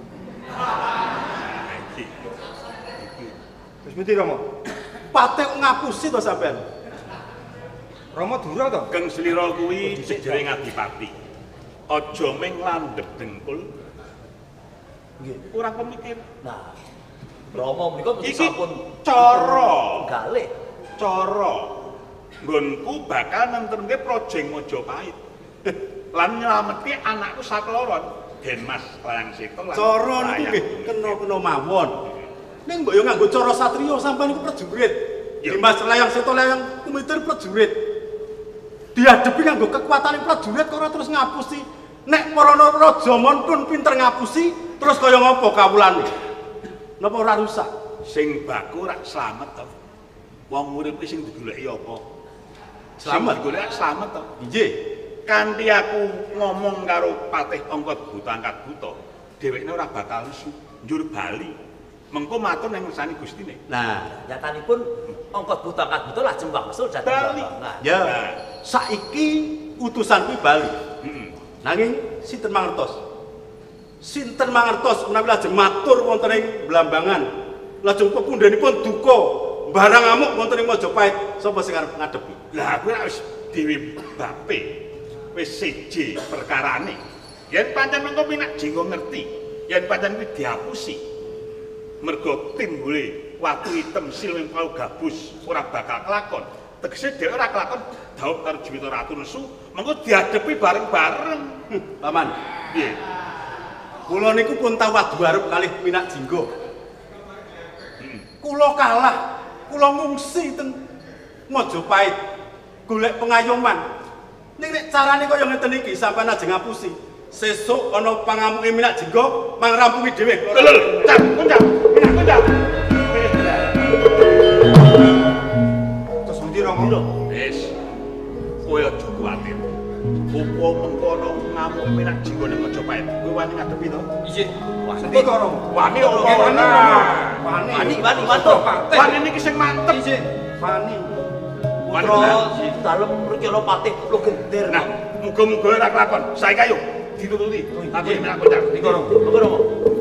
Wis pundi Rama? Patih ngapusi to sampean. Rama durung to? Geng Slira kuwi sejere ngadipati. Aja ming landhep dengkul. Nggih. Ora pemikir. Nah, Rama menika mesti iki sampun cara galih. Cara nggonku bakal nentremke Projeng Mojopahit. Lan nyelametke anakku sakloron, Den Mas Layang Seta lan. Cara niku nggih kena-kena mawon. Ning mbok yo nganggo cara satriya sampean niku prajurit. Dimas Layang Seta Layang kumitir prajurit. Dihadapi nganggo kekuatan prajurit kok ora terus ngapusi. Nek para raja mon pun pinter ngapusi, terus kaya ngapa kawulane? Napa ora rusak? Sing baku rak slamet to. Wong urip ki sing digoleki apa? Slamet digoleki slamet to. Nggih. Kanthi aku ngomong karo Patih Angkat Buta Angkat Buta, dhewekne ora bakal nesu njur bali. Mengko matur ning ngersani Gustine. Nah, nyatanipun Angkat Buta Angkat Buta lajeng wangsul dhateng Blambangan. Ya. Saiki utusan kuwi bali. Heeh. Nanging sinten mangertos? Sinten mangertos menawi lajeng matur wonten ing Blambangan, lajeng pepundhenipun duka barang amuk wonten ing Mojopahit, sapa sing arep ngadepi? Lah kuwi wis dhewe bape. Wis siji perkarane. Yen pancen mengko Minak Jingga ngerti, yen pancen kuwi diapusi. Mergo timbule watu item silming pau gabus ora bakal kelakon. Tegese dhewe ora kelakon dawuh karo Juwita Ratu nesu, mengko diadepi bareng-bareng. Paman. Piye? Kula niku pun tau adu arep kalih Minak Jingga. Kula kalah, kula ngungsi teng Mojopahit golek pengayoman. Ning nek carane kaya ngeten iki sampean ajeng ngapusi. Sesuk ana pangamuke Minak Jingga mangrampungi dhewe. Lho, cak, kuncak, Minak kuncak. rampung minak jinggo ning Majapahit. Kowe wani ngadepi to? Iya. Wani kok ora? Wani opo ora? Wani. Wani, wani, mantep. Wani niki sing mantep. Iya. Wani. Putra dalem Rekyala Patih lo gender. Nah, muga-muga ora kelakon. Saiki ayo ditututi. Aku minak kocak. Iki ora. Monggo Romo.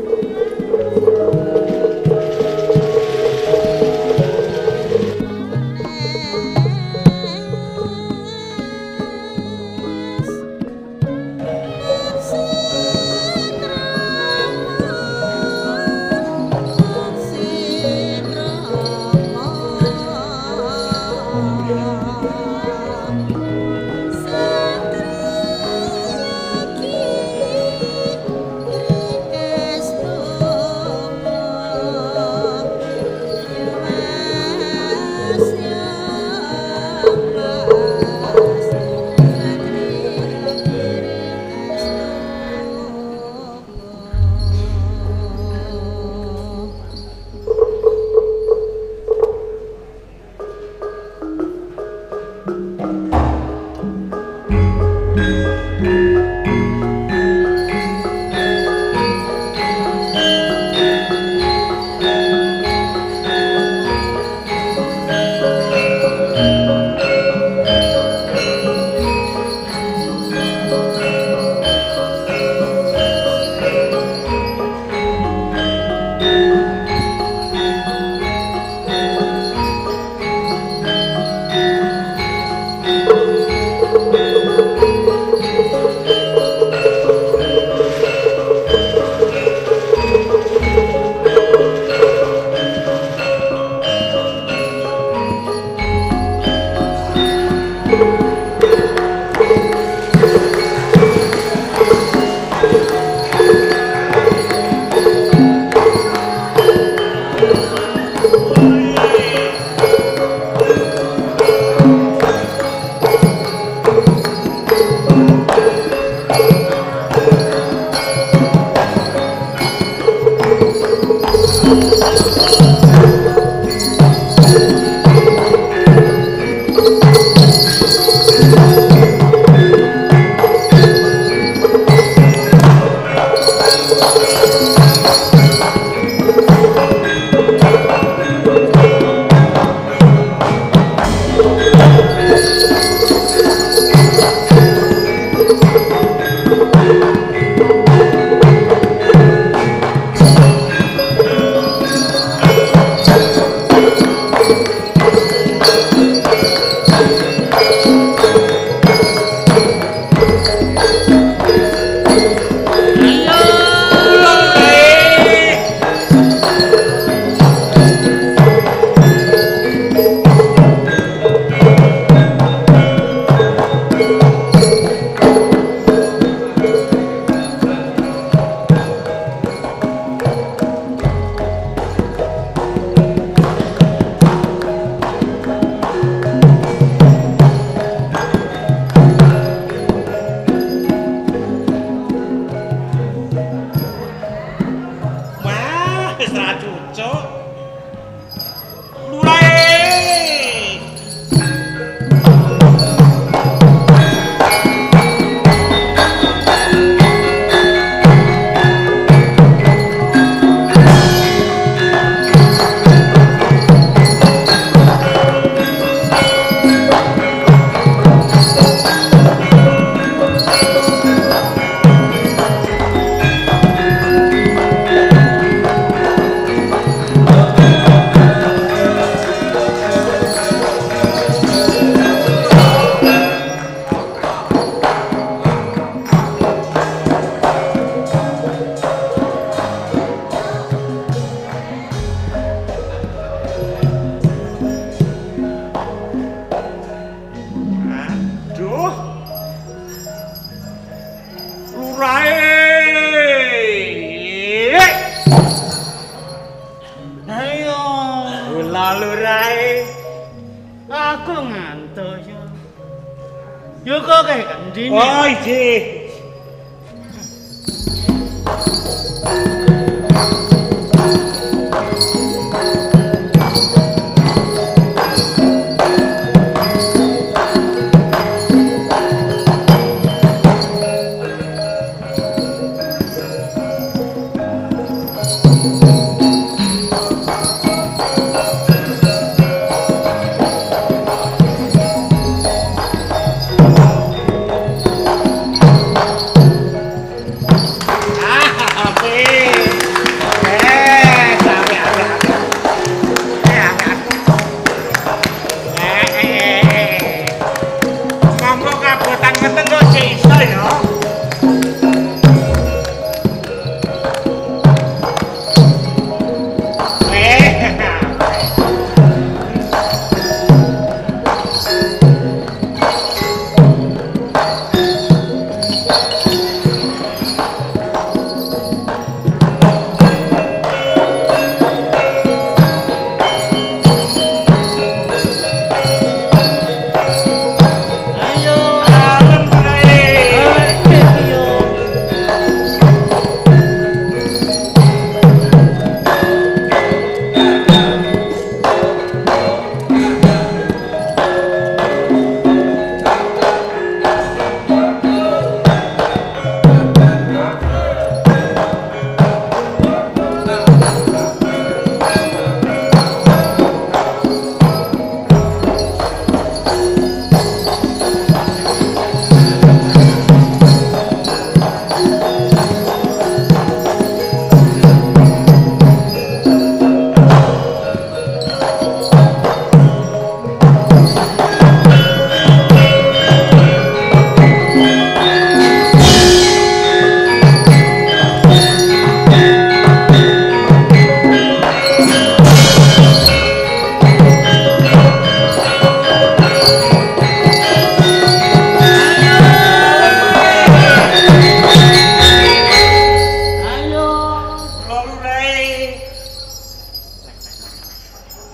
Oh, iya.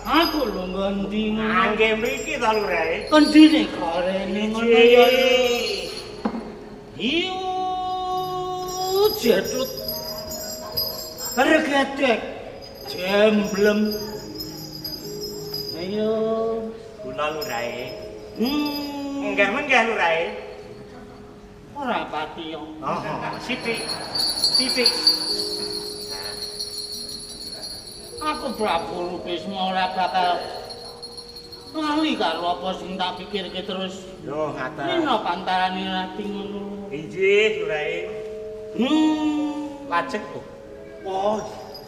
Aku lho ngendi Nggih mriki to Lurae. Kendine karene ngono ya. Iyo jadut. Regetek jemblem. Ayo kula Lurae. Hmm, enggak menggah Lurae. Ora pati yo. Oh, sithik. Sithik. Aku Prabu Rubisma ora bakal lali karo apa sing tak pikirke terus. Yo, ngaten. Nino pantarane rati ngono. Injih, Lurae. Hmm, lajeng kok. Oh.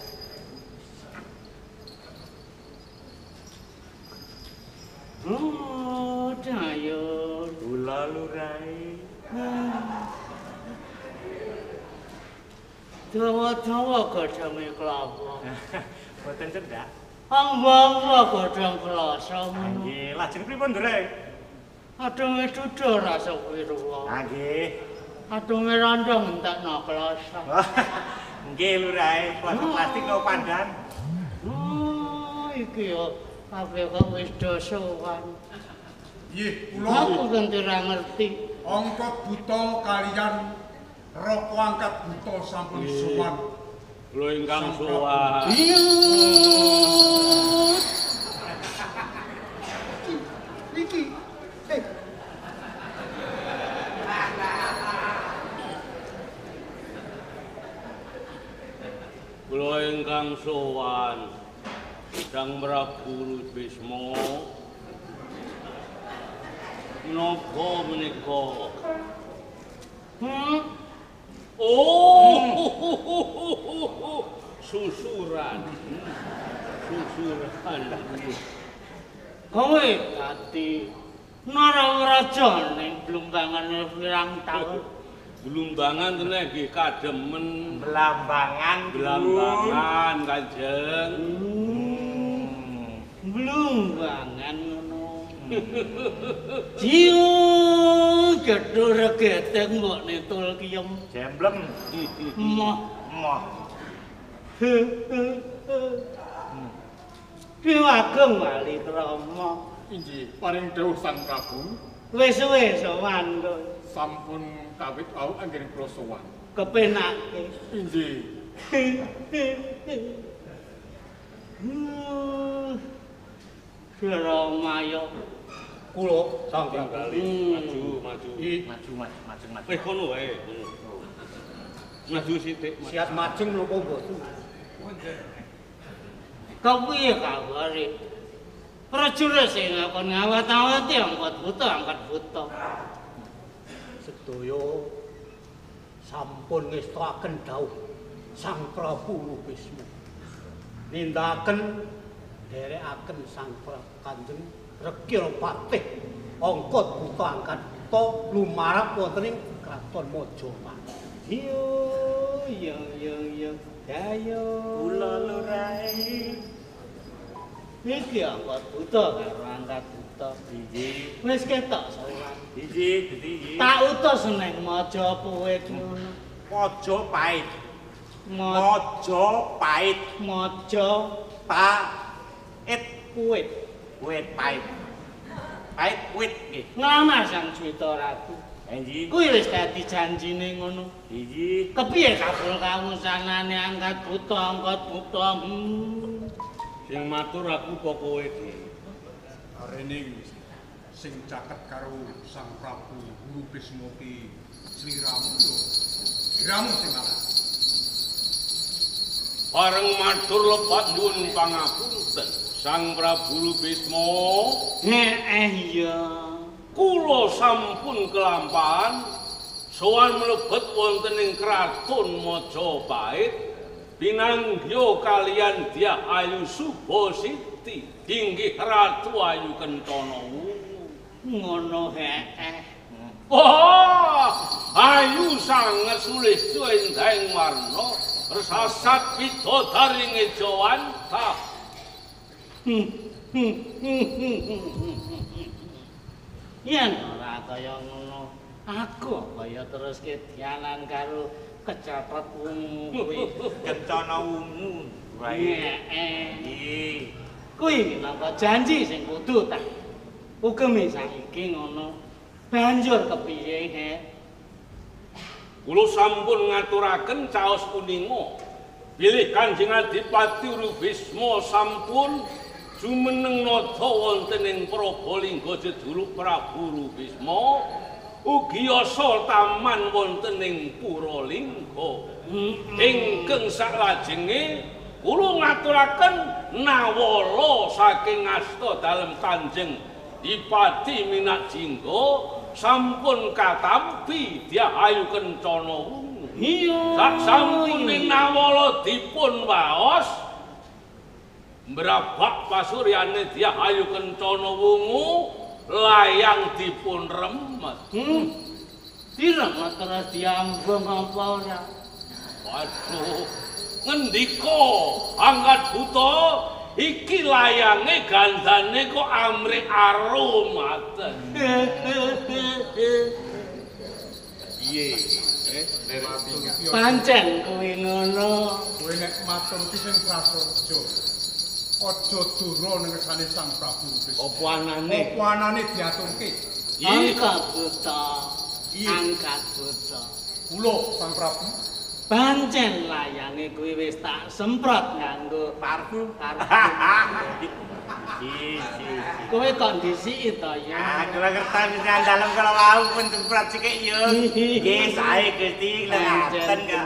Oh, Dayo. Kula Lurae. Dawa-dawa godhonge klapa. Boten cendhak. Amba-amba godhong klasa ngono. Nggih, lajeng pripun, Lurae? Adunge dudur rasa wirwa. Ah nggih. Adunge randang entekno klasa. Nggih, Lurae, plastik plastik kok pandan. Oh, iki yo kabeh kok wis do sowan. Nggih, Aku kula kan ora ngerti. angkat buta kalian roko angkat buta sampun sowan. Lho ingkang sowan. Iki. Eh. Kula ingkang sowan Sang Prabu Rubisma menapa menika? Hmm? Oh, susuran. Susuran. Kowe dadi Narawaja ning Blumbangan pirang taun. Blumbangan tenan nggih kademen. Blambangan, Blambangan Kanjeng. Blumbangan ngono. Jiu gedhur getek mbok netul kiyem. Jemblem. Moh, moh. Diwageng wali krama. Injih, paring dawuh Sang Prabu. Wis suwe sowan kok. Sampun kawit wau anggen kula sowan. Kepenake. Injih. Ramayo. Kula Sang kali maju maju. Maju maju maju maju. Wis kono wae. Maju sithik. Siap majeng lho kok mboten. Kepiye kabare? Prajurit sing ngakon ngawat-awati angkat buta angkat buta. Sedaya sampun ngestakaken dawuh Sang Prabu Rubisma. Nindakaken derekaken Sang Prabu Kanjeng Rekir Patih angkat buta angkat buta lumarap wonten ing Kraton Majapahit. Yo yo yo yo dayo kula Lurae. Iki angkat buta karo angkat buta. Injih. Wis ketok sowan. Injih, Gusti. Tak utus ning Majapahit ngono. Majapahit. Majapahit. Maja Pait kuwit. Kuwit pait. Pait kuwit nggih. Nglamar Sang Juwita Ratu. Injih. Kuwi wis dadi janjine ngono. Injih. Kepiye kabul kawusanane angkat buta angkat buta. Hmm. Sing matur aku apa kowe iki? Arene sing caket karo Sang Prabu Rubisma ki sliramu yo. Sliramu sing aran. Bareng matur lepat nyuwun pangapunten Sang Prabu Rubisma. Heeh iya. Kula sampun kelampahan sowan mlebet wonten ing Kraton Majapahit. Pinanggya kalian Dyah Ayu Subasiti inggih Ratu Ayu Kencana Wungu. Ngono heeh. Oh, ayu sanget sulistya endahing warna, resasat bidodari ngejawantah. Yen ora kaya ngono, aku kaya terus kedhianan karo kecapat wungu kuwi. Kencana Wungu. Heeh. Nggih. Kuwi minangka janji sing kudu tak ukemi saiki ngono. Banjur kepiye, He? Kula sampun ngaturaken caos punika. Bilih Kanjeng Adipati Rubisma sampun jumeneng nata wonten ing Prabalingga Jeduluk Prabu Rubisma ugi asa taman wonten ing Puralingga. Ingkang salajenge kula ngaturaken nawala saking asta dalem Kanjeng Adipati Minakjingga sampun katampi Dyahayu Kencana Wungu. Iya. Sak sampune nawala dipun waos mbrabak pasuryane Dyahayu Kencana Wungu layang dipun remet. Hmm. Diremet terus diambung apa ora? Waduh, ngendika Angkat Buta iki layange gandane kok amrih arum maten. Piye? Eh, pancen kuwi ngono. Kowe nek matur ki sing prasaja. Aja dura ning ngersane Sang Prabu Rubisma. Apa anane? Apa anane diaturke? Angkat Buta. Angkat Buta. Kula Sang Prabu pancen layange kuwi wis tak semprot nganggo parfum parfum. Kowe kok disiki to ya? Aku ora ngerti nang dalem kalau wau pun semprot sikik yo. Nggih sae Gusti ngaten kok.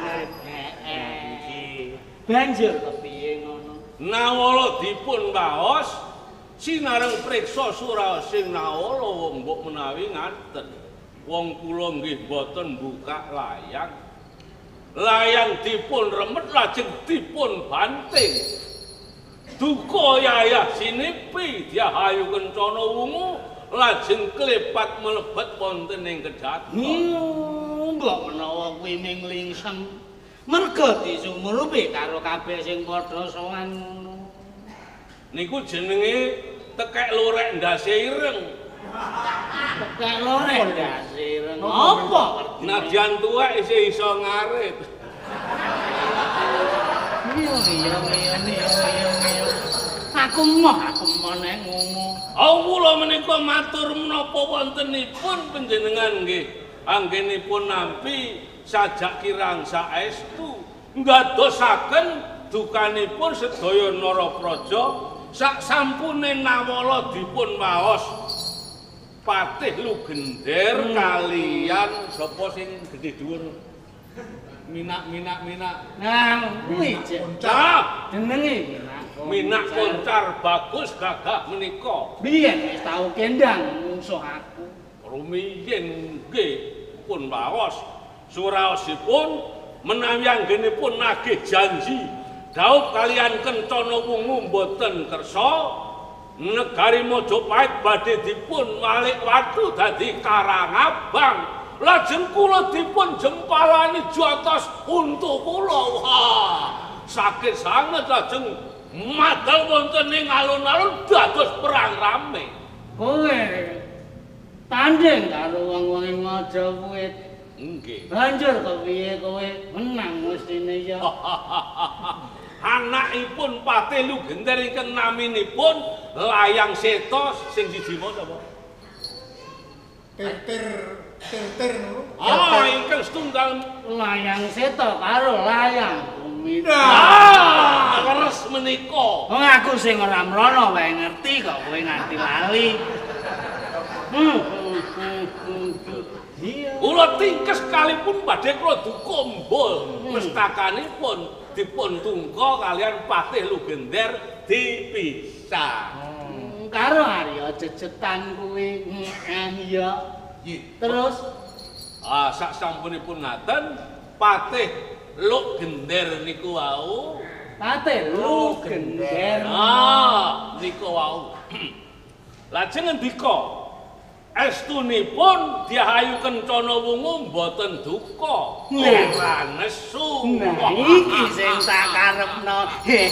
Banjur kepiye ngono? Nawala dipun waos sinareng priksa suraosing nawala wong mbok menawi ngaten. Wong kula nggih boten buka layang. Layang dipun remet lajeng dipun banting. Duka yayah sinipi Dyahayu Kencana Wungu lajeng klepat mlebet wonten ing kejaton. Mbok menawa kuwi ming lingsem merga disumurupi karo kabeh sing padha sowan ngono. Niku jenenge tekek lorek ndase ireng. Tekek lorek ndase ireng. Apa? Nadyan tuwek isih iso ngarit. Iya iya iya iya iya. Aku moh aku meneh ngono. Kula menika matur menapa wontenipun panjenengan nggih anggenipun nampi sajak kirang saestu nggadosaken dukanipun sedaya Narapraja sak sampune nawala dipun waos Patih Lugender kalian sapa sing gedhe dhuwur Minak minak minak. Nah, kuwi Koncar. Jenenge Minak. Minak Koncar bagus gagah menika. Biyen wis tau kendang musuh aku. Rumiyin nggih pun waos suraosipun menawi anggenipun nagih janji dawuh kalian Kencana Wungu mboten kersa negari Majapahit badhe dipun malik watu dadi Karangabang. Lajeng kula dipun jempalani jotos untuk kula. Wah, sakit sanget lajeng madal wonten ing alun-alun dados perang rame. Kowe tanding karo wong-wong ing Majapahit. Nggih. Banjur kepiye kowe menang mestine ya. Anakipun Patih Lugender ingkang naminipun Layang Seta sing siji mau napa? Tir-tir tir-tir niku. Ah, ingkang setunggal Layang Seta karo Layang Bumi. Ah, leres menika. Wong aku sing ora mrono wae ngerti kok kowe nganti lali. Hmm. Kula tingkes kalipun badhe kula dukumbul mestakanipun dipun tungka kalian Patih Lugender dipisah. Karo Arya jejetan kuwi iya. Terus ah sak sampunipun ngaten Patih Lugender niku wau. Patih Lugender. Ah niku wau. Lajeng ngendika estunipun Dyahayu Kencana Wungu mboten duka. Ora nesu. Nah iki sing tak karepno.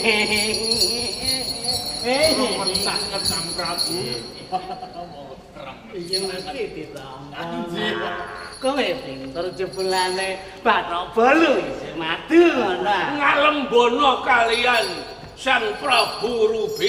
Eh, sangat Sang Prabu. Iya mesti ditampa. Kowe pinter jebulane Bathara Bolu isih madu ngono. Ngalembono kalian Sang Prabu Rubis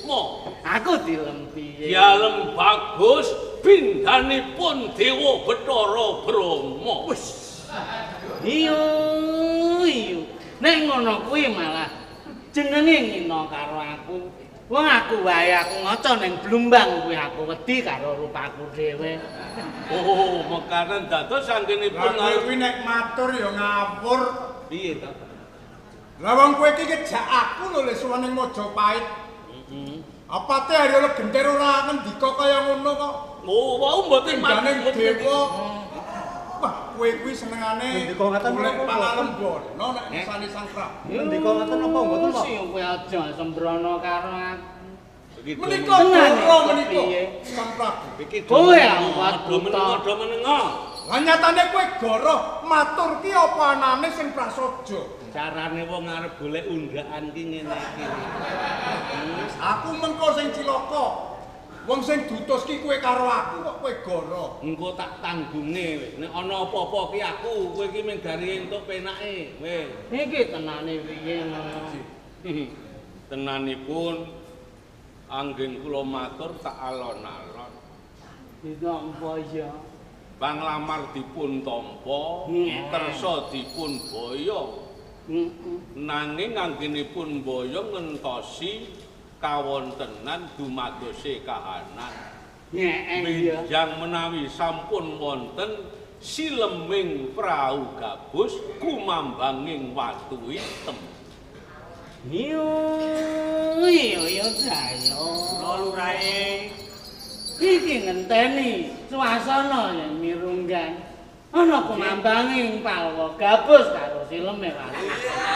Bisma. Aku dilem piye? Dalem bagus bindanipun Dewa Bathara Brahma. Wis. Iyo iyo. Nek ngono kuwi malah jenenge ngina karo aku. Wong aku wae aku ngaca ning Blumbang kuwi aku wedi karo rupaku dhewe. Oh, mekaten dados anggenipun Lah kuwi nek matur ya ngawur. Piye to? Lah wong kowe iki kejak aku lho lek suwane Mojopait. Heeh. Apa teh hari oleh genter ora ngendika kaya ngono kok. Oh, wau mboten maneh dewa. Wah, kowe kuwi senengane ngendika ngaten golek napa? pangalembono nek mirsani Sang Prabu. Ngendika ngaten napa mboten kok? Sing kowe aja sembrono karo aku. Begitu. Menika ora menika Sang Prabu. Kowe awak do menengo. Lah nyatane kowe goroh matur ki apa anane sing prasaja. Carane wong arep golek undakan ki ngene iki. Aku mengko sing cilaka. Wong sing dutus ki kowe karo aku kok kowe goroh. Engko tak tanggunge. Nek ana apa-apa ki aku, kowe ki mung gari entuk penake. Wis. Iki tenane piye ngono? Tenanipun anggen kula matur tak alon-alon. Ditampa ya. Panglamar dipun tampa, kersa dipun boyo. Nanging anggenipun boyo ngentosi kawontenan dumadose kahanan. Benjang menawi sampun wonten sileming prau gabus kumambanging watu item. Yo yo yo sayo. Lurae. Iki ngenteni swasana yen mirunggan. Ana kumambanging palwa gabus karo sileme watu.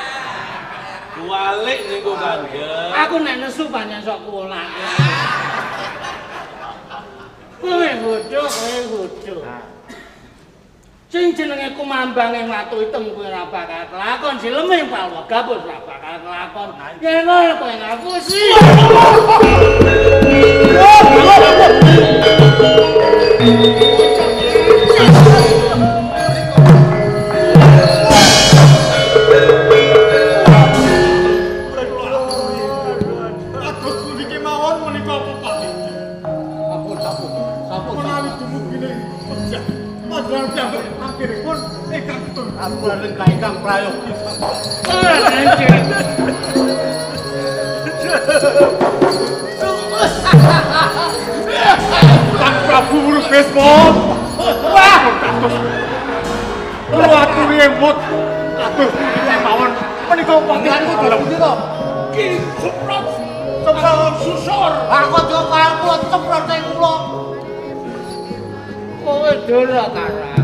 Walik niku Kanjeng. Aku nek nesu pancen sok kulak. Kowe bodho, kowe bodho. Sing jenenge kumambanging watu item kuwi ora bakal kelakon, sileme palwa gabus ora bakal kelakon. Yen ngono kowe ngapusi. Aku arep ingkang prayogi. Sang Prabu Urubisma. Wah, kados. Kuwatu rembut. Aduh, mawon menika panggilanku dalem. Ki ceprot. Ceprot susur. Aku yo karo ceprot ning kula. Kowe dora karo aku.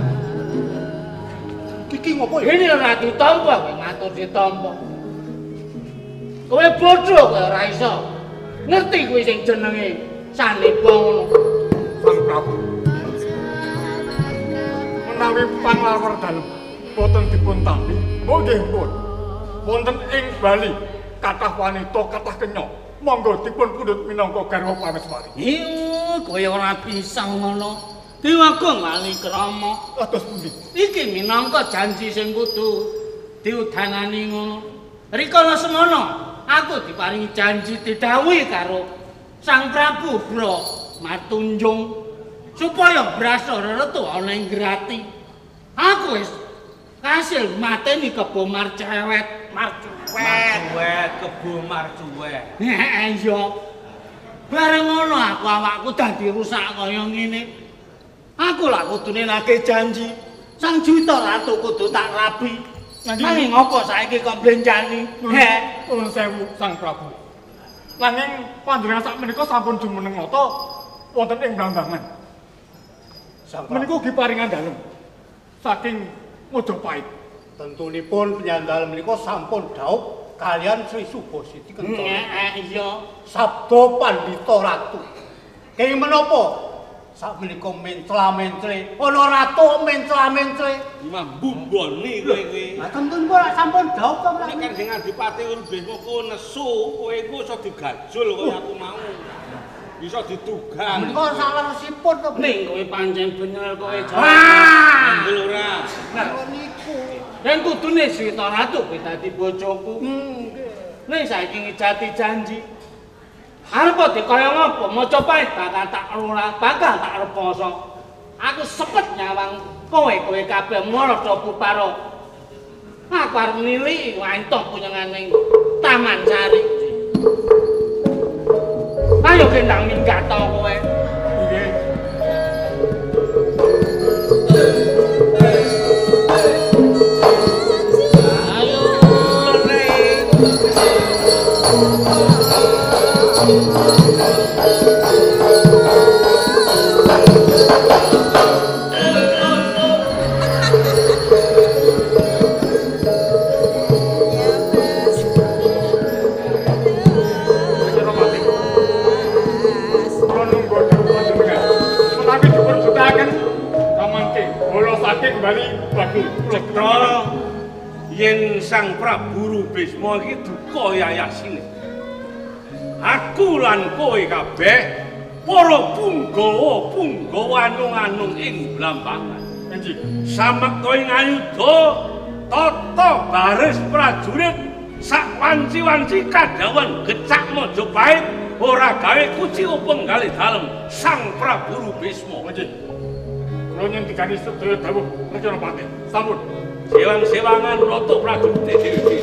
Iki ngopo ya? Ini ora ditampa, kowe matur ditampa. Kowe bodho kowe ora iso. Ngerti kowe sing jenenge Sanipa ngono. Sang Prabu. Menawi panglamar dalem boten dipun tampi, oh nggih pun. Wonten ing Bali kathah wanita kathah kenya. Monggo dipun pundhut minangka garwa pameswari. Iya, kowe ora bisa ngono. Dewa Agung Wali Krama. Atus pundi? Iki minangka janji sing kudu diudangani ngono. Rikala semono aku diparingi janji didhawuhi karo Sang Prabu Bro Matunjung supaya brasa reretu ana ing grati. Aku wis kasil mateni kebo marcewet, marcuwet, marcuwet, kebo marcuwet. Heeh iya. Bareng ngono aku awakku dadi rusak kaya ngene. Aku lah kudune nagih janji. Sang Juwita Ratu kudu tak rabi. Nanging ngopo saiki kok blenjani? Heh, nuwun sewu Sang Prabu. Nanging panjenengan sakmenika sampun jumeneng nata wonten ing Blambangan. Menika ugi paringan dalem saking Mojopait. Tentunipun penyandal menika sampun dhaup kalian Sri Subasiti Kencana. Heeh, iya. Sabda Pandhita Ratu. Kenging menapa? Sak menika mencla-mencle, ana ratu mencla-mencle. Mambumboni kowe kuwi. Lah tentu kok sampun dhaup to Nek Kanjeng Adipati Urubisma ku nesu, kowe iku iso digajul kaya aku mau. Bisa ditugang. Menika saleresipun to. Ning kowe pancen bener kowe jawab. Wah! Nggih ora. Nah niku. Yen kudune Sita Ratu kowe dadi bojoku. Nggih. Ning saiki ngijati janji. Arep dikaya ngopo? Majapahit bakal tak ora bakal tak reposo. Aku sepet nyawang kowe kowe kabeh Marada Puparo. Aku arep niliki wantok punyenganing Taman Sari. Ayo gendang minggat to kowe. Nggih. Kembali bagus cetha yen Sang Prabu Bisma iki duka yayasine. Aku lan kowe kabeh para punggawa-punggawa anung-anung ing Blambangan. Enjing samekta ing ayudha tata baris prajurit sak wanci-wanci kadawan gecak Majapahit ora gawe kuci upeng kalih dalem Sang Prabu Bisma. Enjing kula nyendikani sedaya dawuh Rajanapati. Sampun. Sewang-sewangan rata prajurit dhewe.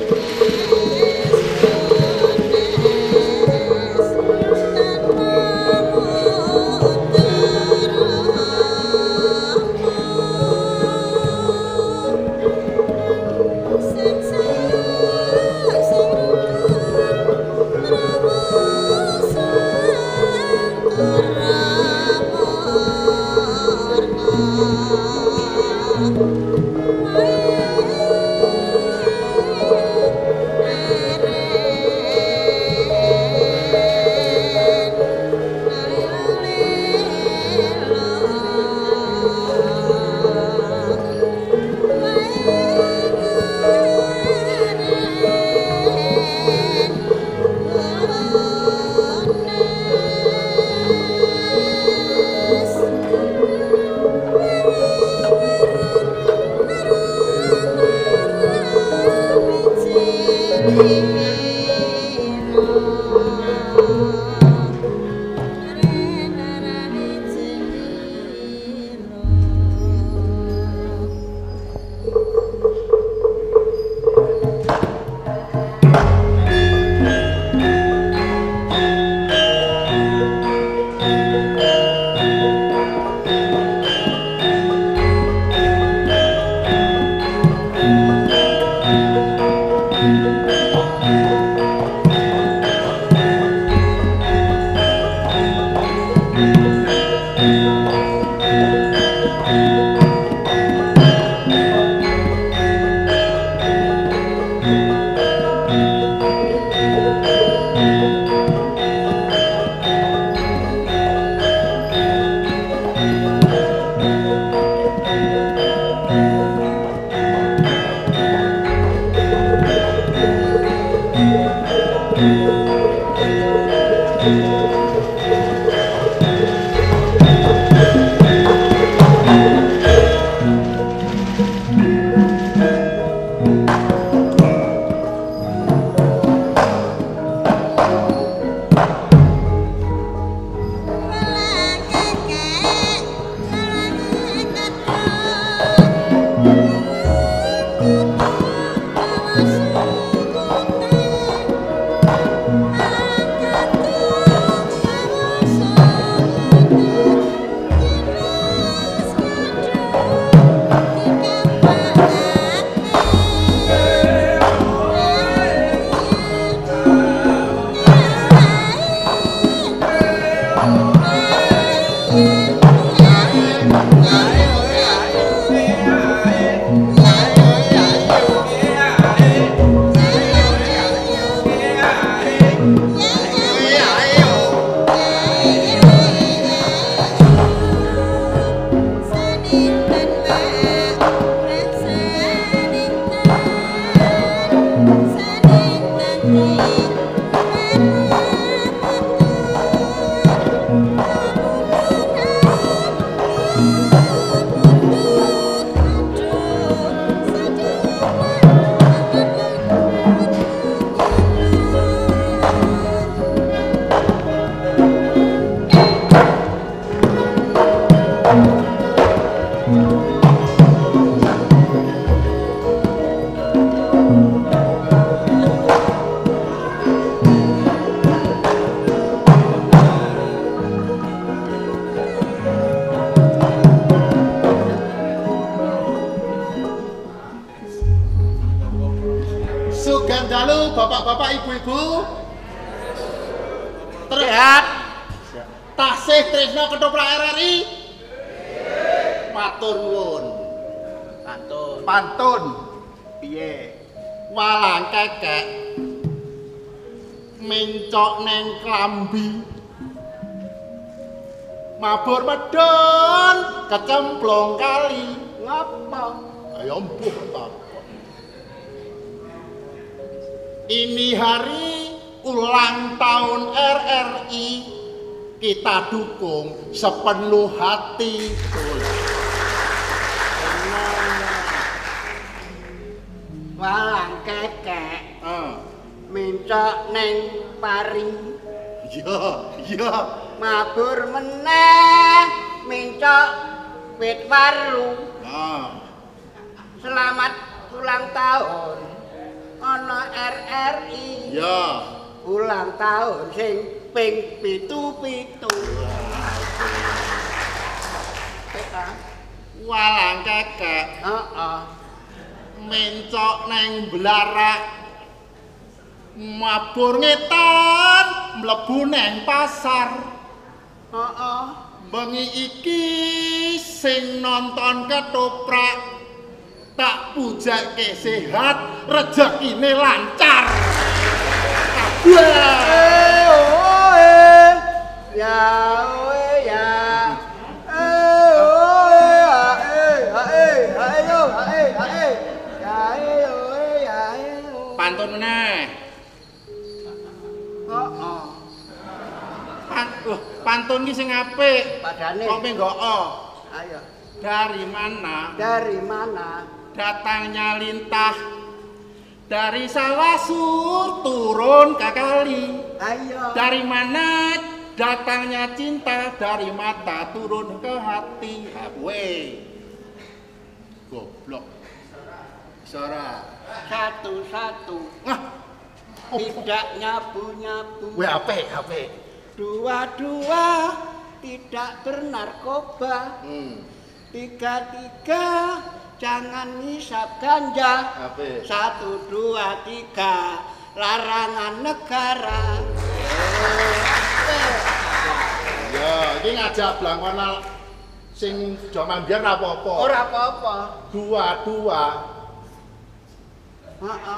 Bapak-bapak, ibu-ibu. Sehat. Tasih tresno ketoprak R R I. Matur nuwun. Pantun. Pantun. Piye? Walang kekek. Mencok neng klambi. Mabur medon kecemplung kali. Ngapa? Ayo mbuh ta. Ini hari ulang tahun R R I. Kita dukung sepenuh hati. Walang kekek. Uh. Mencok neng pari. Iya, iya. Mabur meneh mencok wit waru. Nah. Selamat ulang tahun ana R R I. Iya. Ulang tahun sing ping pitu-pitu. Walang kekek. Heeh. Mencok neng blarak. Mabur ngetan mlebu neng pasar. Heeh. Bengi iki sing nonton ketoprak tak pujakke sehat, rezekine lancar. Eh, oh, eh. Ya, oh, eh, ya. Eh, oh, eh, ha, eh, ha, eh, ha, eh, yo, ha, eh, ha, eh. Ya, eh, oh, eh, ya, eh, oh. Pantun meneh. Heeh. Pantun, pantun ki sing apik. Padane. Kok menggoko. Ayo. Dari mana? Dari mana? Datangnya lintah dari sawah sur turun ke kali. Ayo. Dari mana datangnya cinta dari mata turun ke hati. Hawe. Goblok. Suara Satu-satu. Nah. Tidak nyabu-nyabu. Weh ape, ape. Dua-dua tidak bernarkoba. Hmm. Tiga-tiga jangan ngisap ganja. Ape. Satu, dua, tiga larangan negara. Ya, ini ngajak blangkon sing jaman biyen ora apa-apa. Ora apa-apa. Dua-dua. Heeh.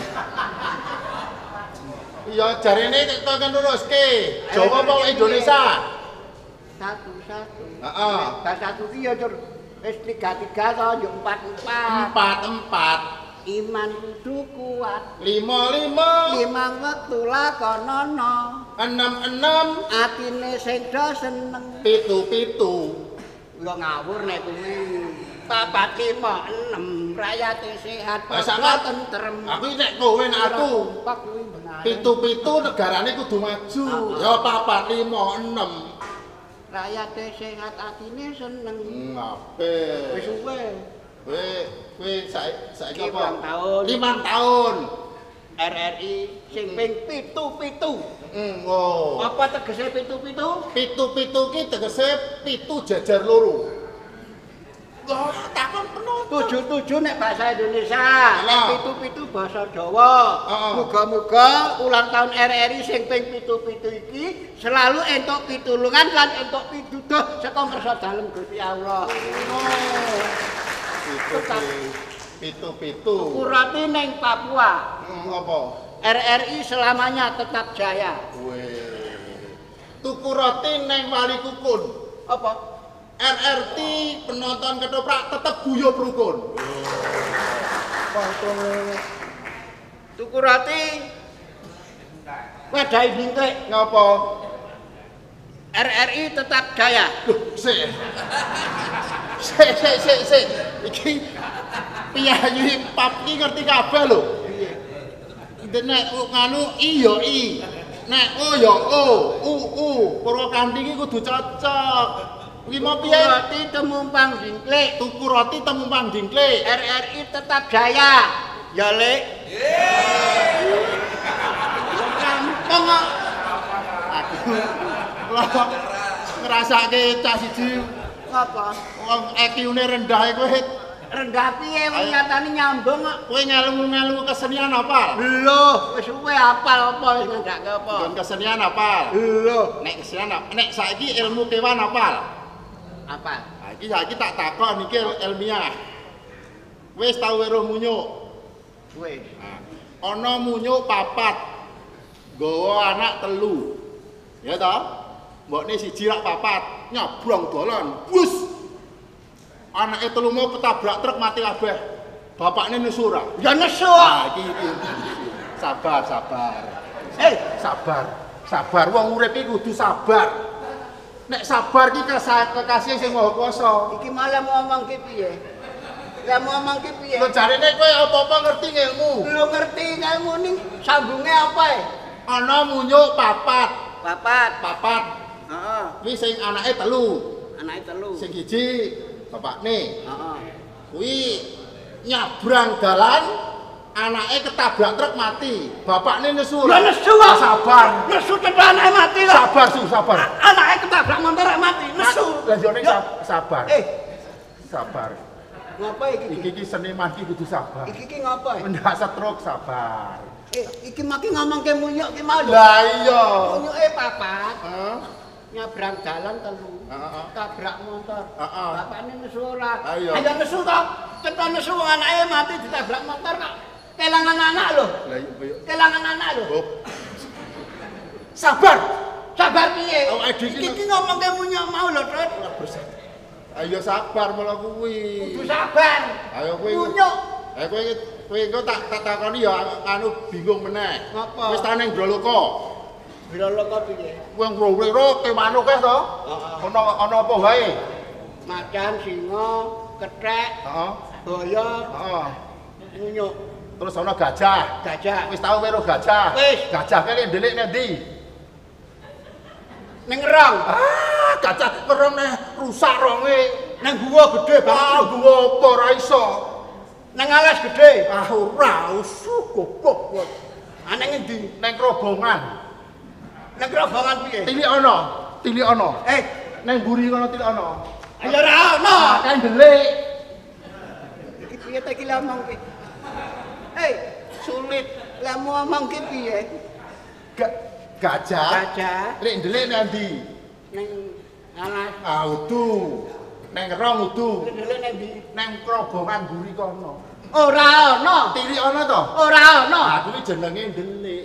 Iya, jarene kok kan nuruske. Jawa apa Indonesia? Satu-satu. Heeh. Nek satu ki ya Cur. Wis tiga-tiga to yo empat-empat. Empat-empat. Iman kudu kuat. Lima-lima. Limang wektu lakonono. Enam-enam. Atine sing do seneng. Pitu-pitu. Yo ngawur nek kuwi. Papat lima enam rakyate sehat padha tentrem. Aku nek kowe nek aku. Pitu-pitu negarane kudu maju. Ya papat lima enam. Rakyate sehat atine seneng. Ngape? Wis suwe. Kowe kowe saiki apa? Limang tahun. Limang tahun. R R I sing ping pitu-pitu. Hmm, oh. Apa tegese pitu-pitu? Pitu-pitu ki tegese pitu jajar loro. Wah, takon penonton. Tujuh-tujuh nek bahasa Indonesia, nek pitu-pitu bahasa Jawa. Muga-muga ulang tahun R R I sing ping pitu-pitu iki selalu entuk pitulungan lan entuk pituduh saka ngarsa dalem Gusti Allah. Pitu-pitu. Ukurati ning Papua. Hmm, apa? R R I selamanya tetap jaya. Weh. Tuku roti neng Wali Kukun. Apa? R R T penonton ketoprak tetap guyub rukun. Tuku roti wedai bingklik. Ngapa? R R I tetap jaya. Loh, sik. Sik, sik, sik, sik. Iki piyayi pap iki ngerti kabeh lho. Piye? Nek nganu i ya i. Nek o ya o, u u. Purwakanthi iki kudu cocok. Kuwi mau piye? Roti temumpang dingklik. Tuku roti temumpang dingklik. R R I tetap jaya. Ya, Lek. Yeay. Kampung kok. Aku ngrasake cah siji apa? Wong I Q-ne rendah kowe rendah piye nyatane nyambung kok. Kowe ngelmu-ngelmu kesenian apa? Lho, wis suwe apal apa wis ngandake apa? Kon kesenian apa? Lho, nek kesenian nek saiki ilmu kewan apa? Apa? Nah, iki saiki tak takon iki ilmiah. Wis tau weruh munyuk? Wis. Ana munyuk papat. Nggawa anak telu. Ya toh? Mbokne siji rak papat, nyabrang dalan. Bus. Anake telu mau ketabrak truk mati kabeh. Bapakne nesu ora? Ya nesu. Ah, iki iki. Sabar, sabar. Eh, sabar. Sabar wong urip iki kudu sabar. Nek sabar iki kekasih sing Maha Kuwasa. Iki malah ngomong ki piye? Lah ngomong ki piye? Lho jarene kowe apa-apa ngerti ilmu? Lho ngerti ilmu ning sambunge apa e? Ana munyuk papat. Papat, papat. Heeh. Kuwi sing anake telu. Anake telu. Sing siji bapakne. Heeh. Kuwi nyabrang dalan anake ketabrak truk mati. Bapakne nesu. Lah nesu kok. Sabar. Nesu tenan anake mati lho. Sabar, Su, sabar. Anake ketabrak motor mati, nesu. Lah jane sabar. Eh, sabar. Ngapa iki? Iki iki seniman iki kudu sabar. Iki iki ngapa? Ndak setruk sabar. Eh, iki maki ngomongke munyuk ki mau lho. Lah iya. Munyuke papat. Heeh. Nyabrang dalan telu. Heeh. Tabrak motor. Heeh. Bapakne nesu ora. Ayo. Ayo nesu to. Cetha nesu anake mati ditabrak motor kok. Kelangan anak lho. Lah iya. Kelangan anak lho. Sabar. Sabar piye? Awake dhewe Iki iki ngomongke munyuk mau lho, Trut. Ayo sabar mula kuwi. Kudu sabar. Ayo kowe. Munyuk. Ayo kowe kowe engko tak tak takoni ya anu bingung meneh. Ngapa? Wis ta ning Broloka. Broloka piye? Kowe ngrowero kewan akeh to? Heeh. Ana ana apa wae? Macan, singa, kethek, Heeh. buaya, Heeh. munyuk. Terus ana gajah. Gajah. Wis tau weruh gajah? Wis. Gajah kene ndelik ning ndi? Ning Ngerong. Ah, gajah ngerong neh rusak ronge. Nang guwa gedhe Ah, guwa apa ora iso. Nang alas gedhe. Ah, ora usuk kok. Ana ngendi? Nang kerobongan. Nang kerobongan piye? Tilik ana, tilik ana. Eh, nang mburi kono tilik ana. Ayo ora ana. Kan ndelik. Iki piye ta iki lamong ki? Hei, sulit. Lah ngomong ki piye? Gajah. Gajah. Lek ndelik nang ndi? Ning alas. Ah, udu. Nang ngerong udu. Ndelik nang ndi? Nang kerobongan mburi kono. Ora ana. Tilik ana to? Ora ana. Ah, kuwi jenenge ndelik.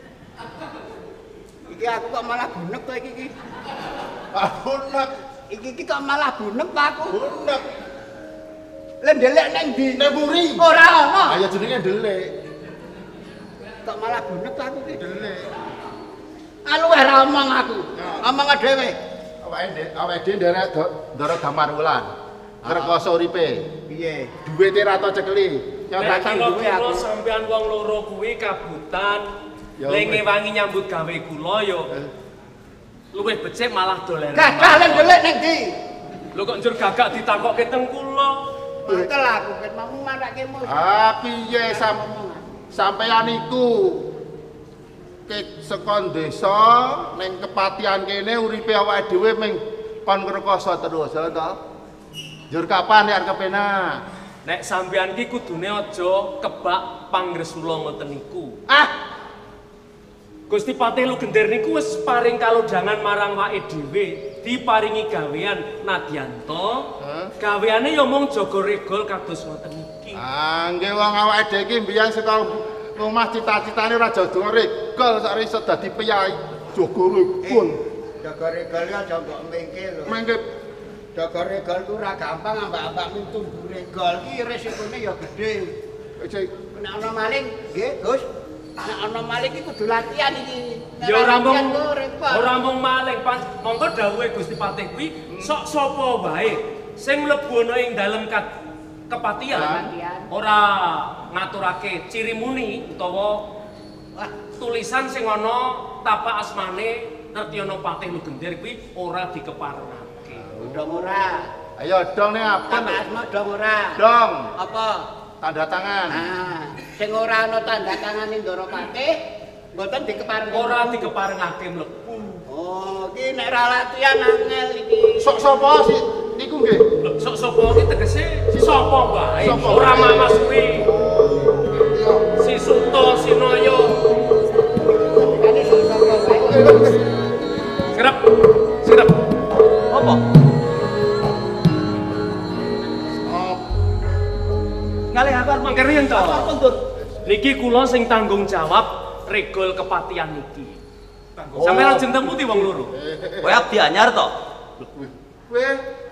Iki aku kok malah bunek to iki iki. Ah, bunek. Iki iki kok malah bunek to aku. Bunek. Lah ndelik nang ndi? Nang mburi. Ora ana. Ah, ya jenenge ndelik. Kok malah bunek to aku iki. Ndelik. Alu ora omong aku. Omong dhewe. Awake dhewe, awake dhewe nderek ndara damar wulan. Ngrekoso uripe. Piye? Duwite ra to cekeli. Nyobatan duwe aku. Sampean wong loro kuwi kabutan. Lenge wangi nyambut gawe kula yo. Luwih becik malah dolen. Gagah lan ndelik ning ndi? Lho kok njur gagak ditakokke teng kula. Betul aku ket mau marake mu. Ah, piye sam sampeyan iku ke sekon desa ning kepatihan kene uripe awake dhewe ming kon ngrekoso terus to. Njur kapan nek kepenak? Nek sampeyan ki kudune aja kebak panggresula ngoten niku. Ah, Gusti Patih Lugender niku wis paring kalodhangan marang awake dhewe, diparingi gawean Nadyanto. Gaweane ya mung jaga regol kados ngoten iki. Ah, nggih wong awake dhewe iki mbiyen saka omah cita-citane ora jaga regol sak iso dadi piyai. Jaga regol. Jaga regol ya aja mbok mengke lho. Mengke jaga regol ku ora gampang ambak-ambak mintumbu regol iki resikone ya gedhe. Nek ana maling, nggih, Gus. Nek ana maling iki kudu latihan iki. Ya ora mung ora mung maling, monggo dawuhe Gusti Patih kuwi sok sapa wae sing mlebu ana ing dalem kepatihan ora ngaturake ciri muni utawa tulisan sing ana tapak asmane Natyana Patih Lugender kuwi ora dikeparengake. Dong ora. Ayo dong ning apa? Tapak asma dong ora. Dong. Apa? Tanda tangan. Nah, sing ora ana tanda tangane Ndara Patih mboten dikeparengake. Ora dikeparengake mlebu. Oh, iki nek ra latihan angel iki. Sok sapa sih niku nggih? Sok sapa iki tegese sapa wae. Ora Mamas kuwi. Si Suto, si Noyo. Serap. Serap. Apa? Ngalih aku arep mangkir yen to. Niki kula sing tanggung jawab regol kepatian niki. Oh. Sampeyan jeneng pundi wong loro? Kowe abdi anyar to? Kowe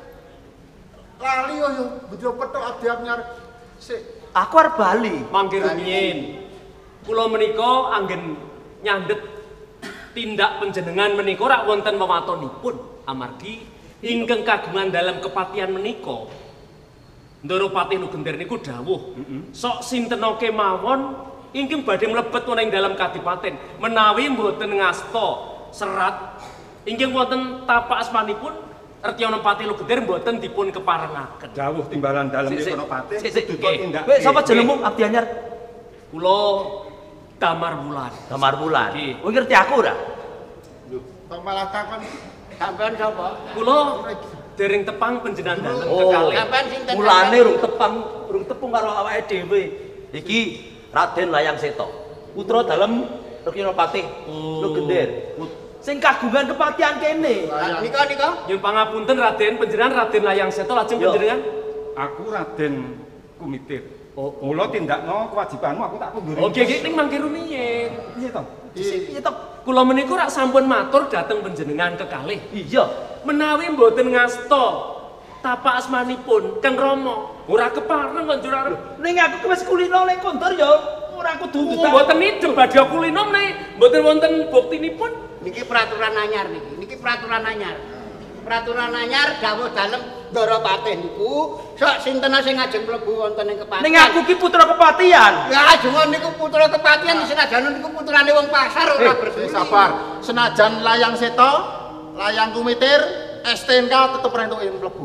lali yo yo, bejo petok abdi anyar. Sik, aku arep bali. Mangkir rumiyin. Kula menika anggen nyandet tindak panjenengan menika rak wonten wewatonipun amargi ingkang kagungan dalam kepatian menika. Ndoro Patih Lugender niku dawuh, sok sintena kemawon ingkang badhe mlebet wonten ing dalam kadipaten menawi mboten ngasta serat ingkang wonten tapak asmanipun Retyana Patih Lugender mboten dipun keparengaken. Dawuh timbalan dalem Retyana Patih dudu tindak. Kowe sapa jenengmu abdi anyar? Kula Damar Wulan. Damar Wulan. Kowe ngerti aku ora? Lho, kok malah takon sampean sapa? Kula dereng tepang panjenengan dalem Oh, kekalih. mulane rung tepang, rung tepung karo awake dhewe. Iki Raden Layang Seta, putra dalem Retyana Patih Lugender. Sing kagungan kepatihan kene. Nika nika. Nyuwun pangapunten Raden, panjenengan Raden Layang Seta lajeng panjenengan? Aku Raden Kumitir. Oh, mula tindakno kewajibanmu aku tak kunduri. Oke, iki ning mangke rumiyin. Piye to? Piye to? Kula menika rak sampun matur dhateng panjenengan kekalih. Iya. Menawi mboten ngasta tapak asmanipun Kang Rama, ora kepareng kok njur arep. Ning aku wis kulino ning kondur ya ora kudu ndutak. Mboten idem badhe kulino meneh mboten wonten buktinipun. Niki peraturan anyar niki. Niki peraturan anyar. Peraturan anyar dawuh dalem Ndara Patih niku sok sinten sing ngajeng mlebu wonten ing kepatihan. Ning aku ki putra kepatihan. Ya ajengon niku putra kepatihan senajan niku putrane wong pasar ora bersih. Sabar. Senajan Layang Seta, Layang Kumitir, S T N K tetep rentuke mlebu.